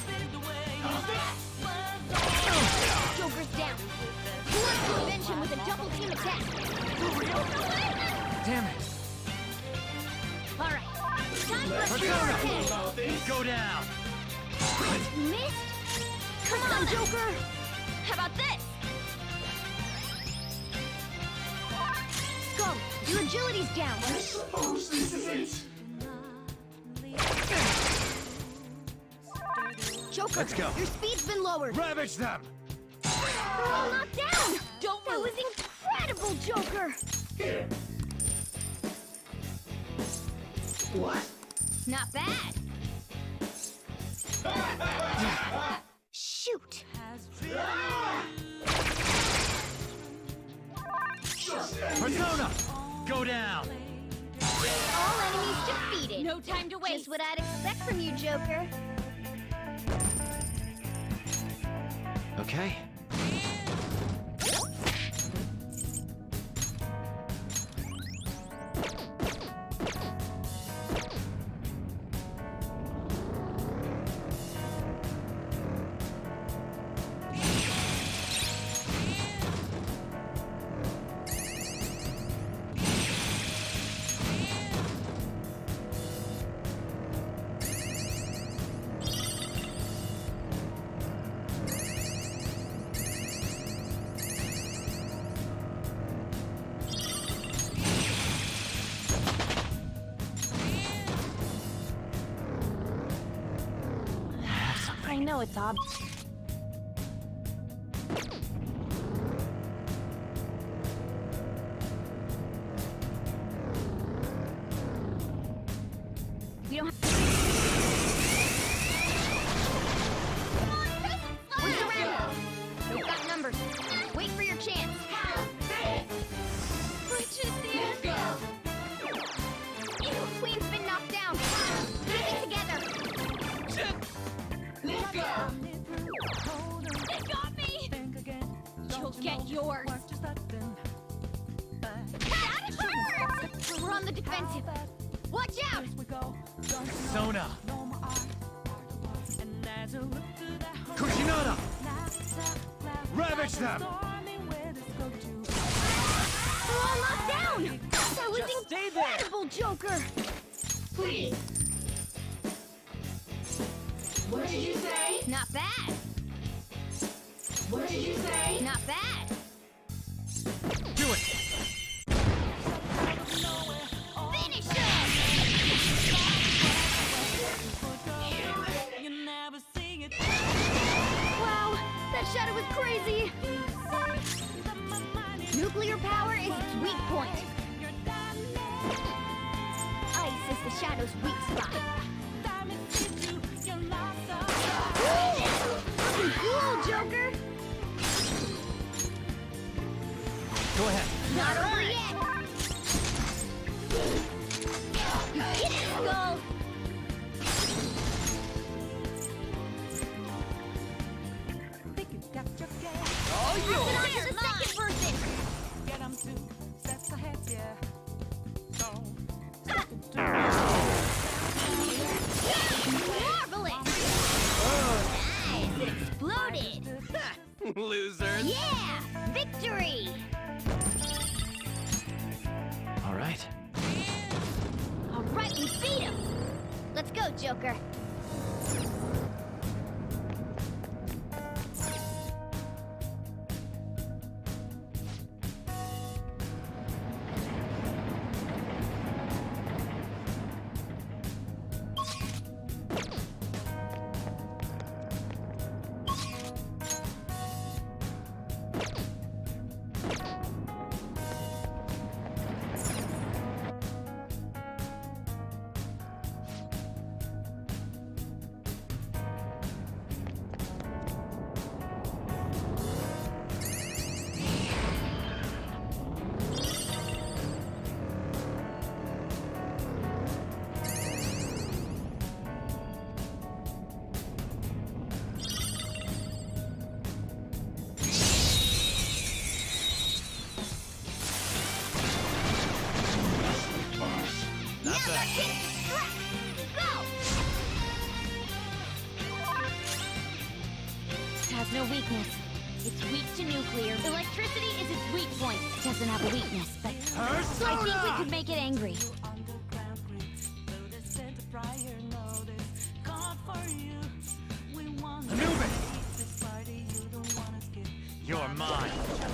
[SPEAKER 11] Joker's down. Who wants to avenge him with a double team attack? For real?
[SPEAKER 10] Damn it.
[SPEAKER 11] All right. Time for a
[SPEAKER 10] Persona!
[SPEAKER 11] super
[SPEAKER 13] About this.
[SPEAKER 10] Go down.
[SPEAKER 11] Missed? Come on, Joker! How about this? Scum, your agility's down.
[SPEAKER 13] I suppose this is it.
[SPEAKER 11] Joker,
[SPEAKER 10] Let's go.
[SPEAKER 11] your speed's been lowered.
[SPEAKER 10] Ravage them.
[SPEAKER 11] We're all knocked down. Don't That was incredible, Joker.
[SPEAKER 13] Here. What?
[SPEAKER 11] Not bad. Shoot.
[SPEAKER 13] Just
[SPEAKER 10] Persona! Go down.
[SPEAKER 11] All enemies defeated. No time to waste. Just what I'd expect from you, Joker.
[SPEAKER 3] Okay.
[SPEAKER 7] I know it's ob.
[SPEAKER 11] get yours. That hurts! We're on the defensive. Watch out!
[SPEAKER 10] Sona! Kushinada! Ravage them!
[SPEAKER 11] We're all locked down! That was
[SPEAKER 4] Just stay there.
[SPEAKER 11] incredible, Joker!
[SPEAKER 13] Please. What did you say?
[SPEAKER 11] Not bad.
[SPEAKER 13] What did you say?
[SPEAKER 11] Not bad.
[SPEAKER 10] Do it!
[SPEAKER 11] Finish him! Wow, that shadow was crazy! Nuclear power is its weak point. Ice is the shadow's weak spot. Looking cool, Joker!
[SPEAKER 10] Go ahead.
[SPEAKER 11] Not over yet! Get it, Skull!
[SPEAKER 4] All
[SPEAKER 11] Pass
[SPEAKER 4] yours!
[SPEAKER 11] it on to the second person! Marvelous! Nice! It exploded!
[SPEAKER 4] Losers!
[SPEAKER 11] Yeah! Victory!
[SPEAKER 3] All right.
[SPEAKER 11] Alright, we beat him! Let's go, Joker! Has no weakness. It's weak to nuclear. Electricity is its weak point. Doesn't have a weakness, but so I think we could make it angry.
[SPEAKER 10] Anubis! You're mine.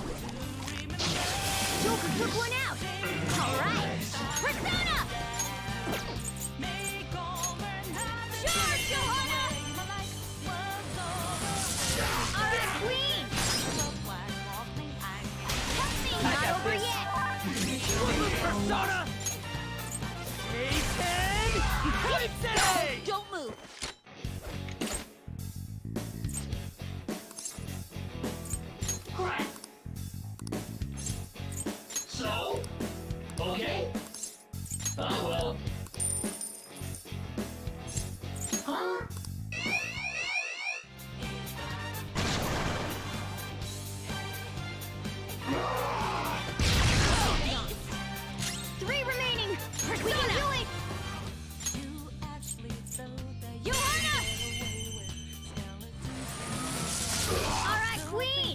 [SPEAKER 11] Joker took one out. All right, Persona! Charge, Johanna! All right, Queen! Not over yet!
[SPEAKER 4] Persona! Satan!
[SPEAKER 11] Get it! Don't move!
[SPEAKER 13] Crap. So? Okay. Oh well. Huh?
[SPEAKER 11] Three remaining! Persona! Do it! Johanna! All right, Queen!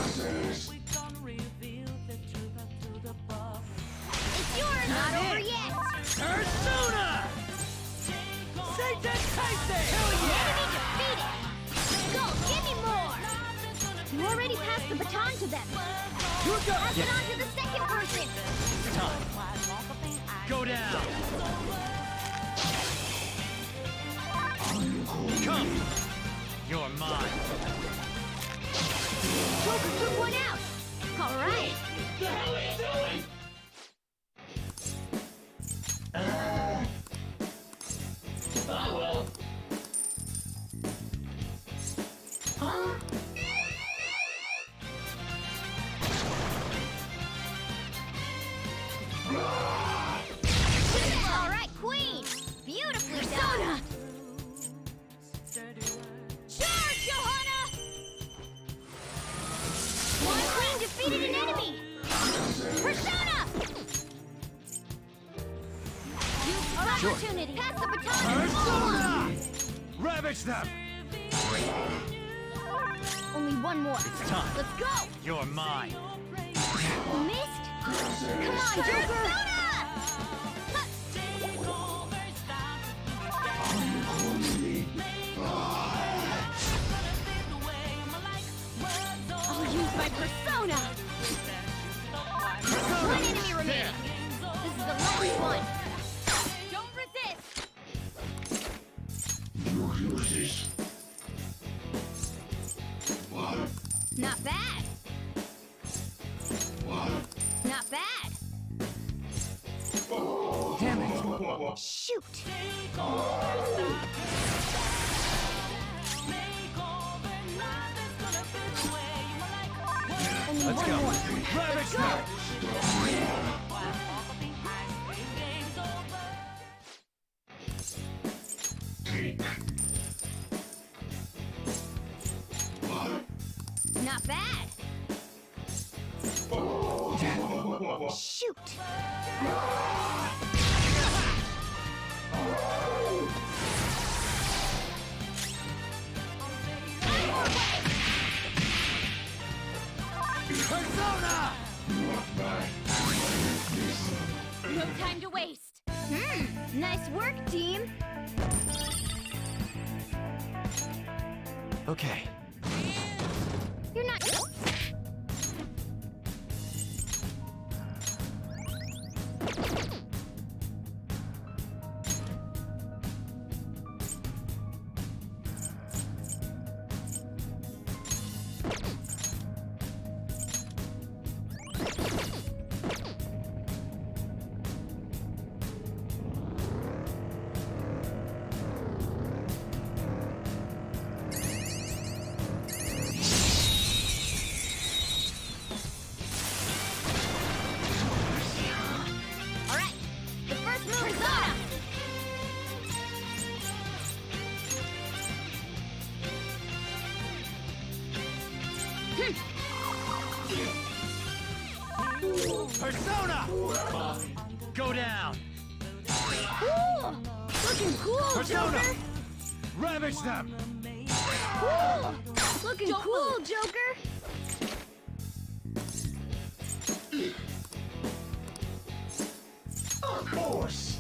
[SPEAKER 11] It's yours! Not over yet!
[SPEAKER 4] Persona! Satan Tyson!
[SPEAKER 11] Enemy defeated! Go, give me more! You already passed the baton to them. Pass it on to the second person!
[SPEAKER 10] Time. Go down. Come. You're mine.
[SPEAKER 11] Joker took one out! All right!
[SPEAKER 13] What the hell are you doing? Uh. Oh well. Huh?
[SPEAKER 11] All right, Queen! Beautifully done! Charge, Johanna! One Queen Persona! Use the
[SPEAKER 10] Sure.
[SPEAKER 11] opportunity. Pass the baton.
[SPEAKER 10] Persona! Ravage them!
[SPEAKER 11] Only one more.
[SPEAKER 10] It's time.
[SPEAKER 11] Let's go!
[SPEAKER 10] You're mine.
[SPEAKER 11] Missed? Come on, Joker! I'll use my persona! One enemy remaining. This is the last one. Don't resist!
[SPEAKER 13] You use this. What?
[SPEAKER 11] Not bad.
[SPEAKER 13] What?
[SPEAKER 11] Not bad.
[SPEAKER 10] Damn it.
[SPEAKER 11] Shoot! Only
[SPEAKER 10] Let's
[SPEAKER 11] one
[SPEAKER 10] go.
[SPEAKER 11] more.
[SPEAKER 10] Ravage
[SPEAKER 11] Go!
[SPEAKER 10] them!
[SPEAKER 13] Take. What?
[SPEAKER 11] Not bad. Shoot!
[SPEAKER 10] Persona!
[SPEAKER 11] No time to waste. Hmm. Nice work, team.
[SPEAKER 3] Okay.
[SPEAKER 11] You're not. All right. The first move is on.
[SPEAKER 10] Persona! Go down!
[SPEAKER 11] Cool. Looking cool,
[SPEAKER 10] Persona!
[SPEAKER 11] Joker.
[SPEAKER 10] Ravage them!
[SPEAKER 11] Cool. Looking cool, Joker.
[SPEAKER 13] Of course.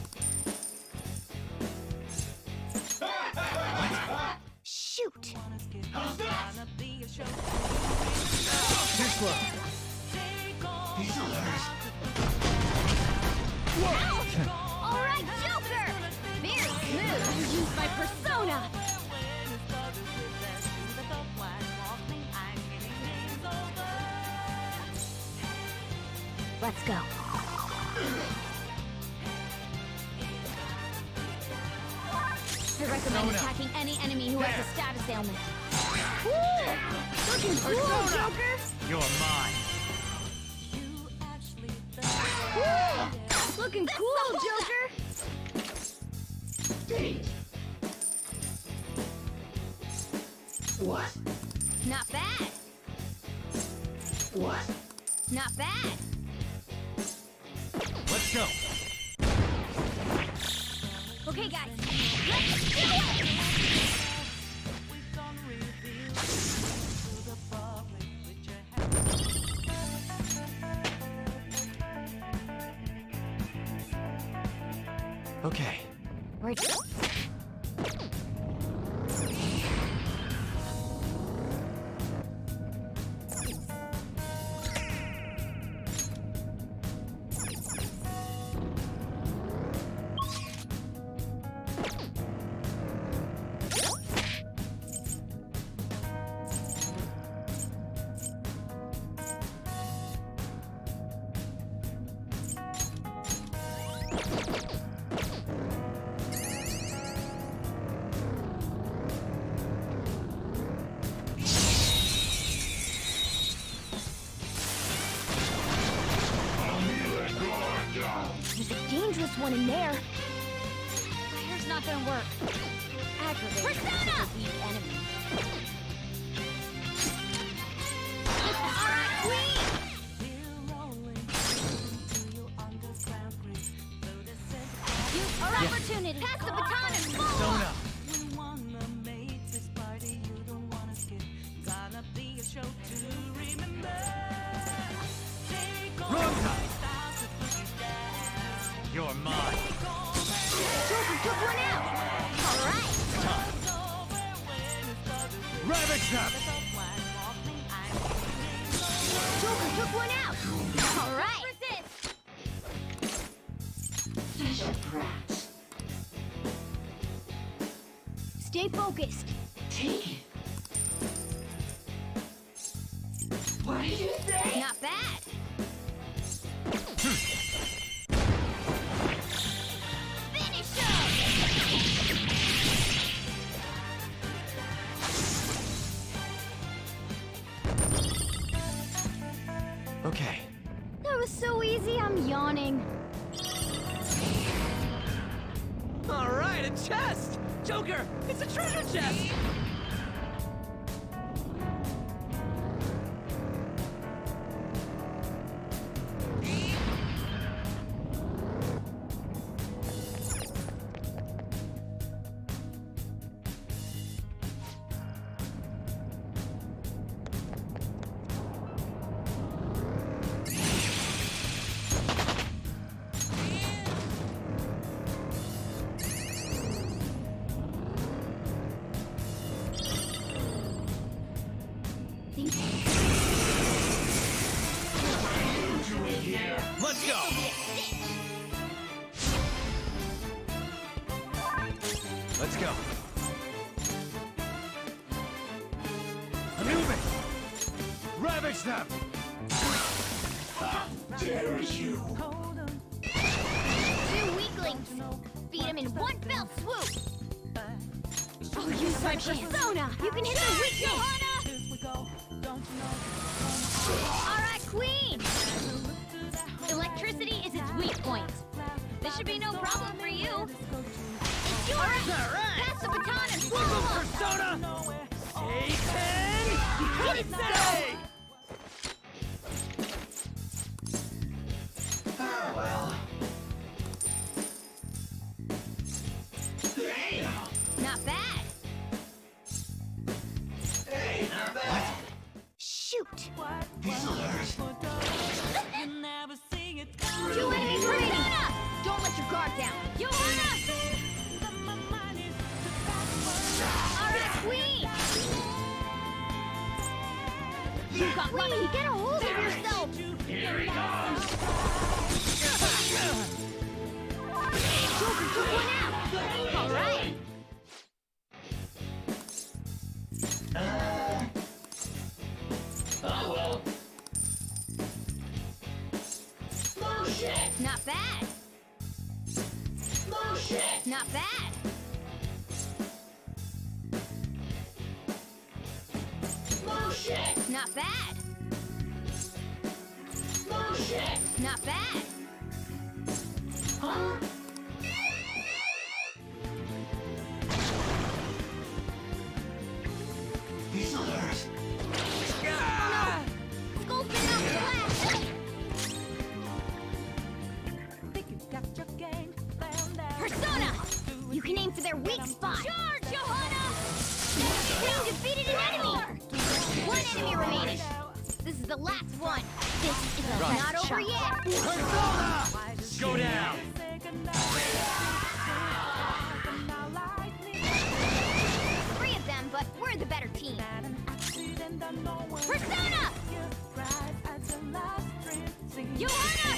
[SPEAKER 11] Shoot.
[SPEAKER 13] How's that?
[SPEAKER 10] Too slow.
[SPEAKER 13] He's alert.
[SPEAKER 11] All right, Joker. Very smooth. I'll use my persona. Let's go. I recommend attacking any enemy who has a status ailment. Cool! Looking cool, Joker!
[SPEAKER 10] You're mine.
[SPEAKER 11] Cool! Looking cool, Joker!
[SPEAKER 13] Date. What?
[SPEAKER 11] Not bad.
[SPEAKER 13] What?
[SPEAKER 11] Not bad.
[SPEAKER 10] Let's go.
[SPEAKER 11] Okay, guys. Let's do it!
[SPEAKER 3] Okay.
[SPEAKER 11] We're... There's a dangerous one in there. Fire's not gonna work. Aggravating. Persona! A weak enemy. Alright, Queen! Pass the baton and follow!
[SPEAKER 10] Persona!
[SPEAKER 2] We wanna make this party you don't wanna skip. Gonna be a show to remember. Take all
[SPEAKER 10] Rosa!
[SPEAKER 2] the styles to put you down.
[SPEAKER 10] You're mine.
[SPEAKER 11] Joker took one out! Alright!
[SPEAKER 10] Ravage them!
[SPEAKER 11] Joker took one out! Alright!
[SPEAKER 13] Special threats.
[SPEAKER 11] Stay focused!
[SPEAKER 13] Take it. What did you say?
[SPEAKER 11] Not bad! Finish him!
[SPEAKER 3] Okay.
[SPEAKER 11] That was so easy, I'm yawning.
[SPEAKER 4] All right, a chest! Joker, it's a treasure chest!
[SPEAKER 10] Let's go! Let's go. Anubis! Ravage them!
[SPEAKER 13] How dare you!
[SPEAKER 11] Two weaklings! Beat him in one fell swoop! Oh, use my persona! You can hit the weakness! Alright, Queen! Electricity is its weak point. This should be no problem for you. It's yours!
[SPEAKER 4] Alright!
[SPEAKER 11] Pass the baton and follow up!
[SPEAKER 4] Persona! Satan!
[SPEAKER 11] Hit it,
[SPEAKER 4] Say!
[SPEAKER 13] Oh well. Hey!
[SPEAKER 11] Not bad!
[SPEAKER 13] Hey, not bad.
[SPEAKER 11] Shoot!
[SPEAKER 13] These alert.
[SPEAKER 11] Two enemies remaining! Don't let your guard down! Johanna! Alright, Queen! You got Queen, get a hold of yourself!
[SPEAKER 13] Here he comes.
[SPEAKER 11] Joker took one out! Alright!
[SPEAKER 13] Uh, oh well. Bullshit!
[SPEAKER 11] Not bad!
[SPEAKER 13] Bullshit!
[SPEAKER 11] Not bad!
[SPEAKER 13] Bullshit!
[SPEAKER 11] Not bad!
[SPEAKER 13] Bullshit!
[SPEAKER 11] Not bad!
[SPEAKER 13] Huh? He's alert.
[SPEAKER 11] Skull's been outclassed! Persona! You can aim for their weak spot! Charge, Johanna! Queen defeated an enemy! One enemy remaining! This is the last one! This is
[SPEAKER 10] Right.
[SPEAKER 11] not over yet!
[SPEAKER 10] Persona! Go down!
[SPEAKER 11] Three of them, but we're the better team. Persona! Johanna!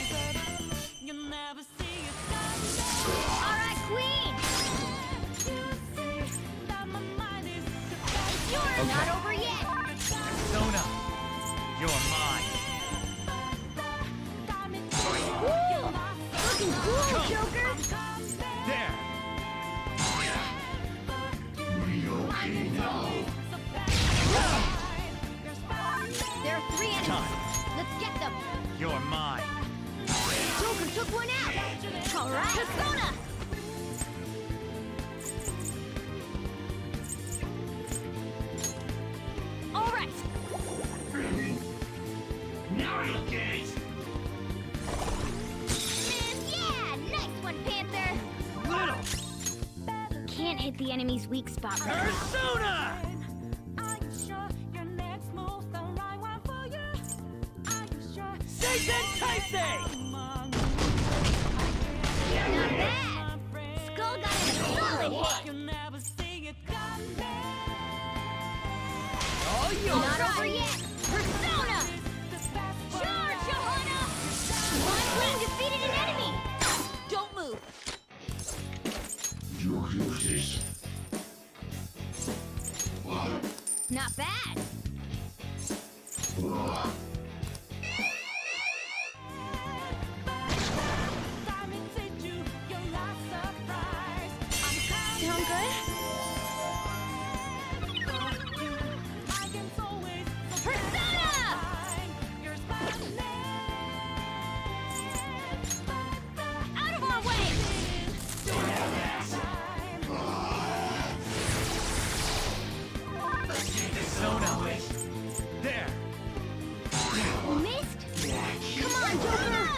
[SPEAKER 11] Alright, Queen! It's yours!
[SPEAKER 10] Okay.
[SPEAKER 11] Not over yet!
[SPEAKER 10] Persona! You're mine!
[SPEAKER 11] Woo! Looking cool,
[SPEAKER 10] Come.
[SPEAKER 11] Joker!
[SPEAKER 10] There!
[SPEAKER 13] We okay now?
[SPEAKER 11] There are three enemies.
[SPEAKER 10] Time.
[SPEAKER 11] Let's get them.
[SPEAKER 10] You're mine!
[SPEAKER 11] Joker took one out. All right. Persona. All right.
[SPEAKER 13] Really? Now you'll get it!
[SPEAKER 11] Yeah, nice one, Panther.
[SPEAKER 10] Little!
[SPEAKER 11] hit the enemy's weak spot.
[SPEAKER 10] Persona!
[SPEAKER 2] Are you sure your next move's the right one for you? Are you sure?
[SPEAKER 10] Satan Taisei!
[SPEAKER 11] Not bad! Skull got in a solid hit!
[SPEAKER 2] You never see it coming.
[SPEAKER 10] Oh, you
[SPEAKER 11] Not over yet! Persona! Charge, Johanna! One wing defeated an enemy! Don't move!
[SPEAKER 13] You use this. What?
[SPEAKER 11] Not bad!
[SPEAKER 13] Ugh.
[SPEAKER 11] Sound good? Persona! Out of our way!
[SPEAKER 10] Persona! There!
[SPEAKER 11] You missed? Come on, Joker!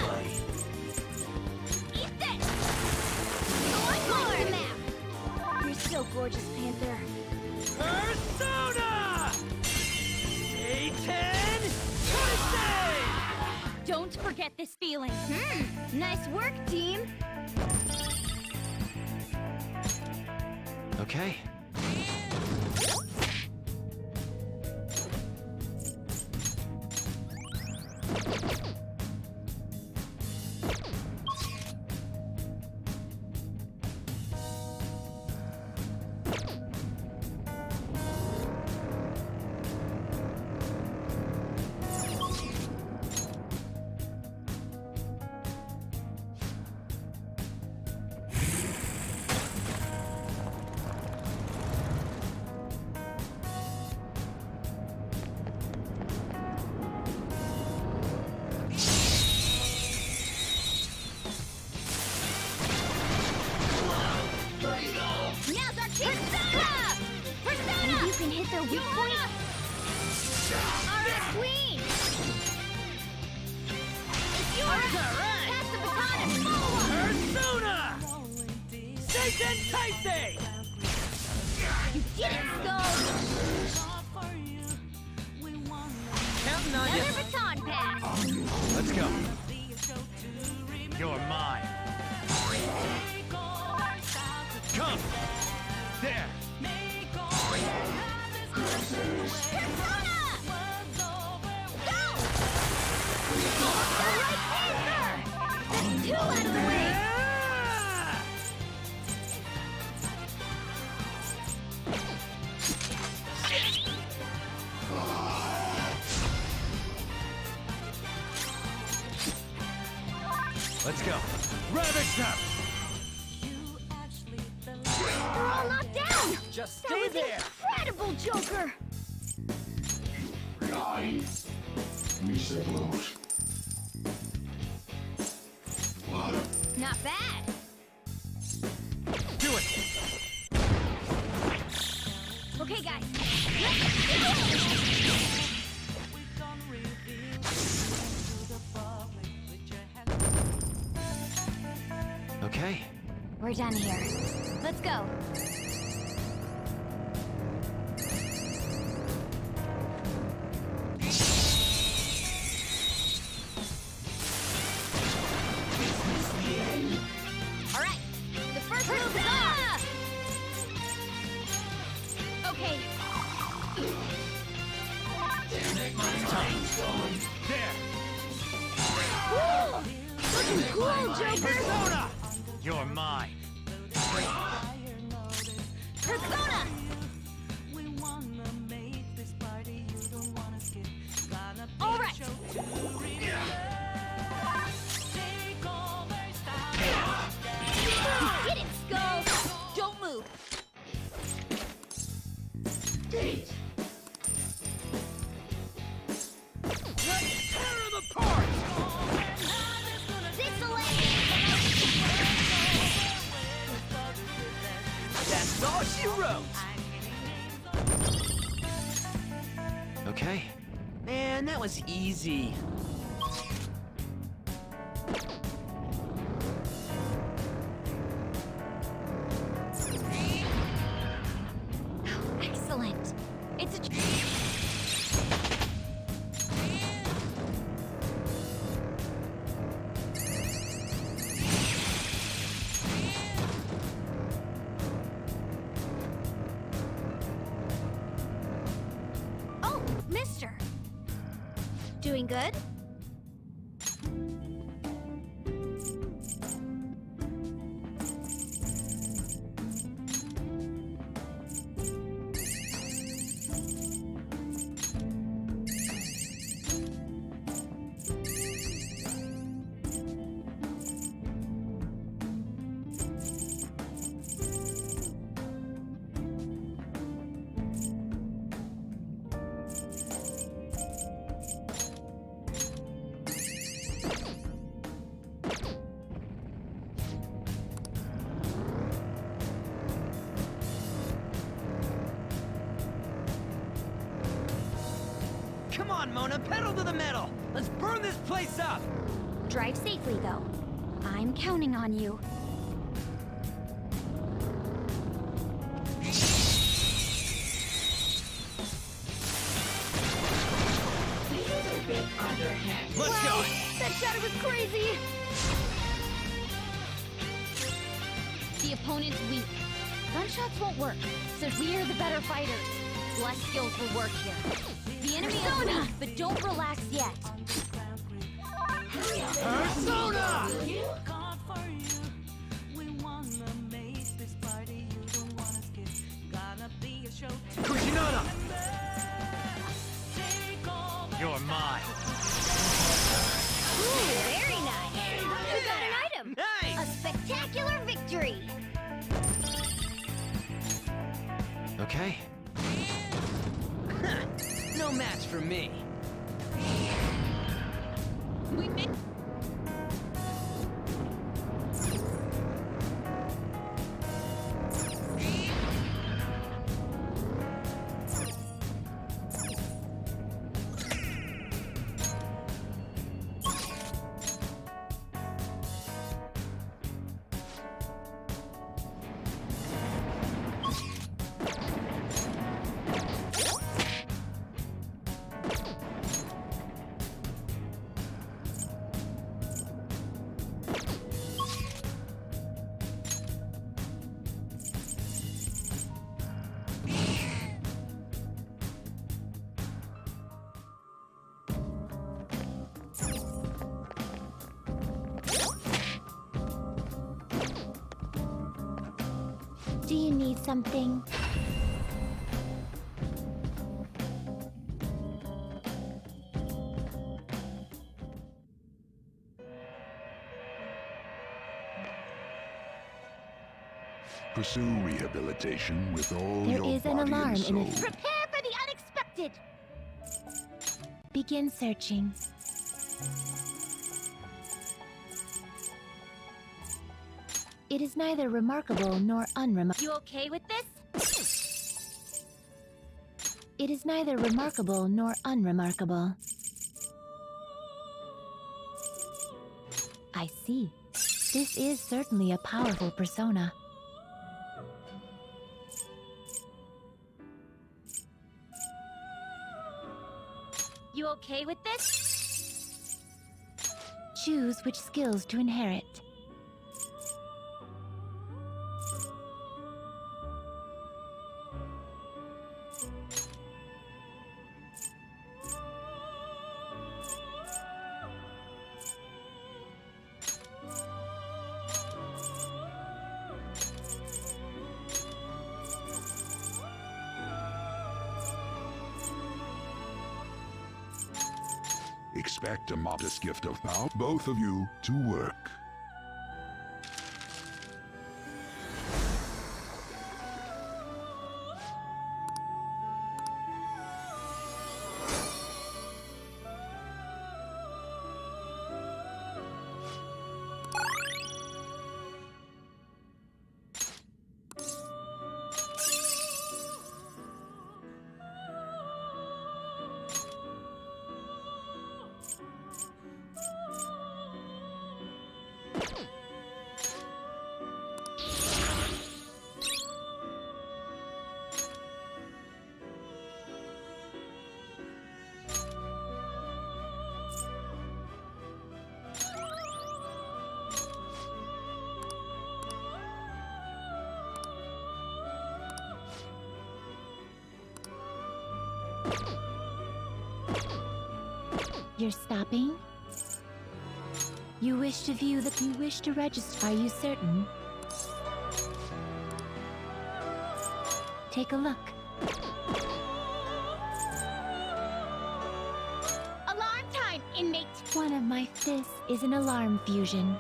[SPEAKER 11] Eat this! One more! The map! You're so gorgeous, Panther.
[SPEAKER 10] Persona! Satan Taisei!
[SPEAKER 11] Don't forget this feeling. Hmm. Nice work, team.
[SPEAKER 3] Okay.
[SPEAKER 11] Now's our chance! Persona! Persona! You can hit their weak point. Alright, Queen! It's yours! Pass the baton and follow up!
[SPEAKER 10] Persona! Satan Taisei!
[SPEAKER 11] You did it, Skull!
[SPEAKER 10] Counting on
[SPEAKER 11] Another
[SPEAKER 10] you.
[SPEAKER 11] baton pass!
[SPEAKER 10] Let's go. You're mine. Come! There!
[SPEAKER 11] Persona! Go! Alright, Panther! That's two out of the way!
[SPEAKER 10] Let's go. Ravage them!
[SPEAKER 11] They're all knocked down!
[SPEAKER 10] Just
[SPEAKER 11] That
[SPEAKER 10] stay
[SPEAKER 11] was
[SPEAKER 10] there!
[SPEAKER 11] incredible, Joker!
[SPEAKER 13] Nine. Reset load. What?
[SPEAKER 11] Not bad!
[SPEAKER 10] Do it!
[SPEAKER 11] Okay, guys, let's go!
[SPEAKER 3] Okay.
[SPEAKER 11] We're done here. Let's go. All right, the first move is off. Okay.
[SPEAKER 10] There!
[SPEAKER 11] Woo! Looking cool, Joker.
[SPEAKER 10] Persona! You're mine.
[SPEAKER 11] Persona! All right. You did it, Skull. Don't move.
[SPEAKER 13] Date.
[SPEAKER 10] Let's tear them apart! That's all she wrote!
[SPEAKER 3] Okay.
[SPEAKER 4] Man, that was easy.
[SPEAKER 11] doing good.
[SPEAKER 4] Come on, Mona, pedal to the metal! Let's burn this place up!
[SPEAKER 11] Drive safely, though. I'm counting on you.
[SPEAKER 10] Let's
[SPEAKER 11] wow,
[SPEAKER 10] go!
[SPEAKER 11] That shadow was crazy! The opponent's weak. Gunshots won't work, so we're the better fighters. Less skills will work here. The enemy is weak, but don't relax yet.
[SPEAKER 10] Persona! Kushinada! You're mine.
[SPEAKER 11] Ooh, very nice. You got an item.
[SPEAKER 4] Nice!
[SPEAKER 11] A spectacular victory.
[SPEAKER 3] Okay.
[SPEAKER 4] No match for me.
[SPEAKER 11] We made.
[SPEAKER 6] Do you need something?
[SPEAKER 14] Pursue rehabilitation with all
[SPEAKER 6] There
[SPEAKER 14] your
[SPEAKER 6] is an
[SPEAKER 14] body
[SPEAKER 6] alarm
[SPEAKER 14] and
[SPEAKER 6] in
[SPEAKER 14] soul.
[SPEAKER 6] it.
[SPEAKER 11] Prepare for the unexpected.
[SPEAKER 6] Begin searching. It is neither remarkable nor unremarkable.
[SPEAKER 11] You okay with this?
[SPEAKER 6] It is neither remarkable nor unremarkable. I see. This is certainly a powerful persona.
[SPEAKER 11] You okay with this?
[SPEAKER 6] Choose which skills to inherit.
[SPEAKER 14] Expect a modest gift of power, both of you, to work.
[SPEAKER 6] You're stopping? You wish to view the... You wish to register. Are you certain? Take a look.
[SPEAKER 11] Alarm time, inmate!
[SPEAKER 6] One of my... This is an alarm fusion.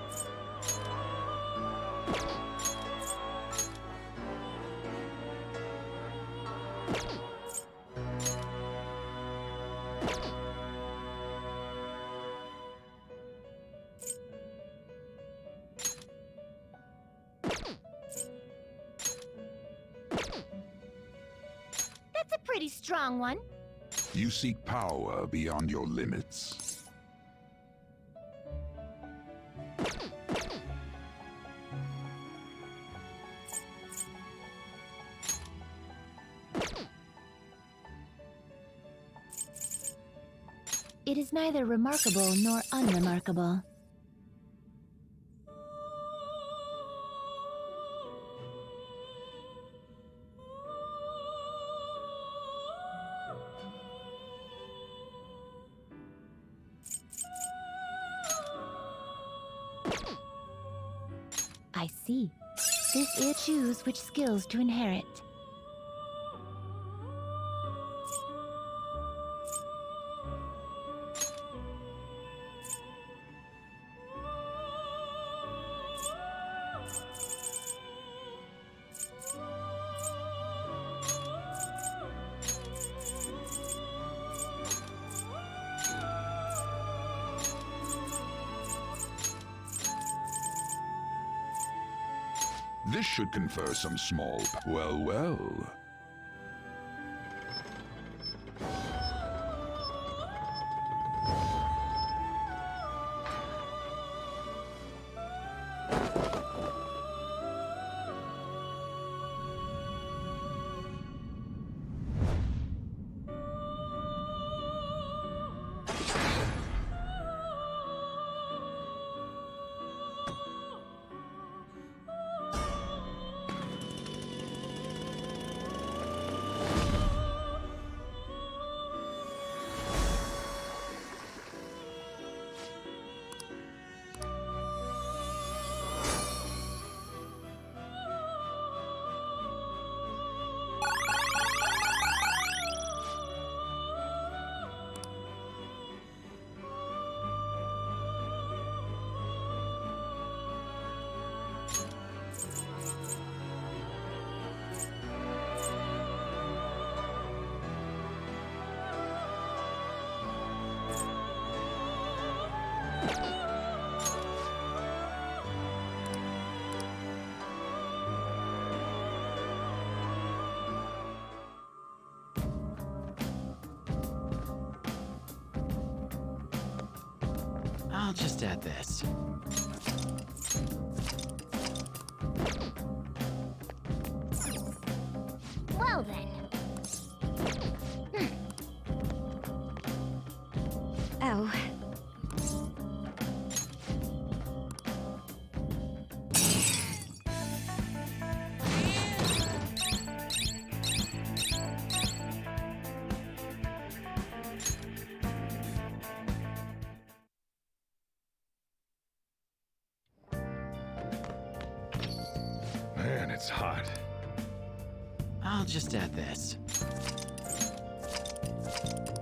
[SPEAKER 11] That's a pretty strong one.
[SPEAKER 14] You seek power beyond your limits.
[SPEAKER 6] It is neither remarkable nor unremarkable. I see. This is choose which skills to inherit.
[SPEAKER 14] This should confer some small... Well, well.
[SPEAKER 3] I'll just add this.
[SPEAKER 11] Well then. Hmm. Oh.
[SPEAKER 3] Man, it's hot. I'll just add this.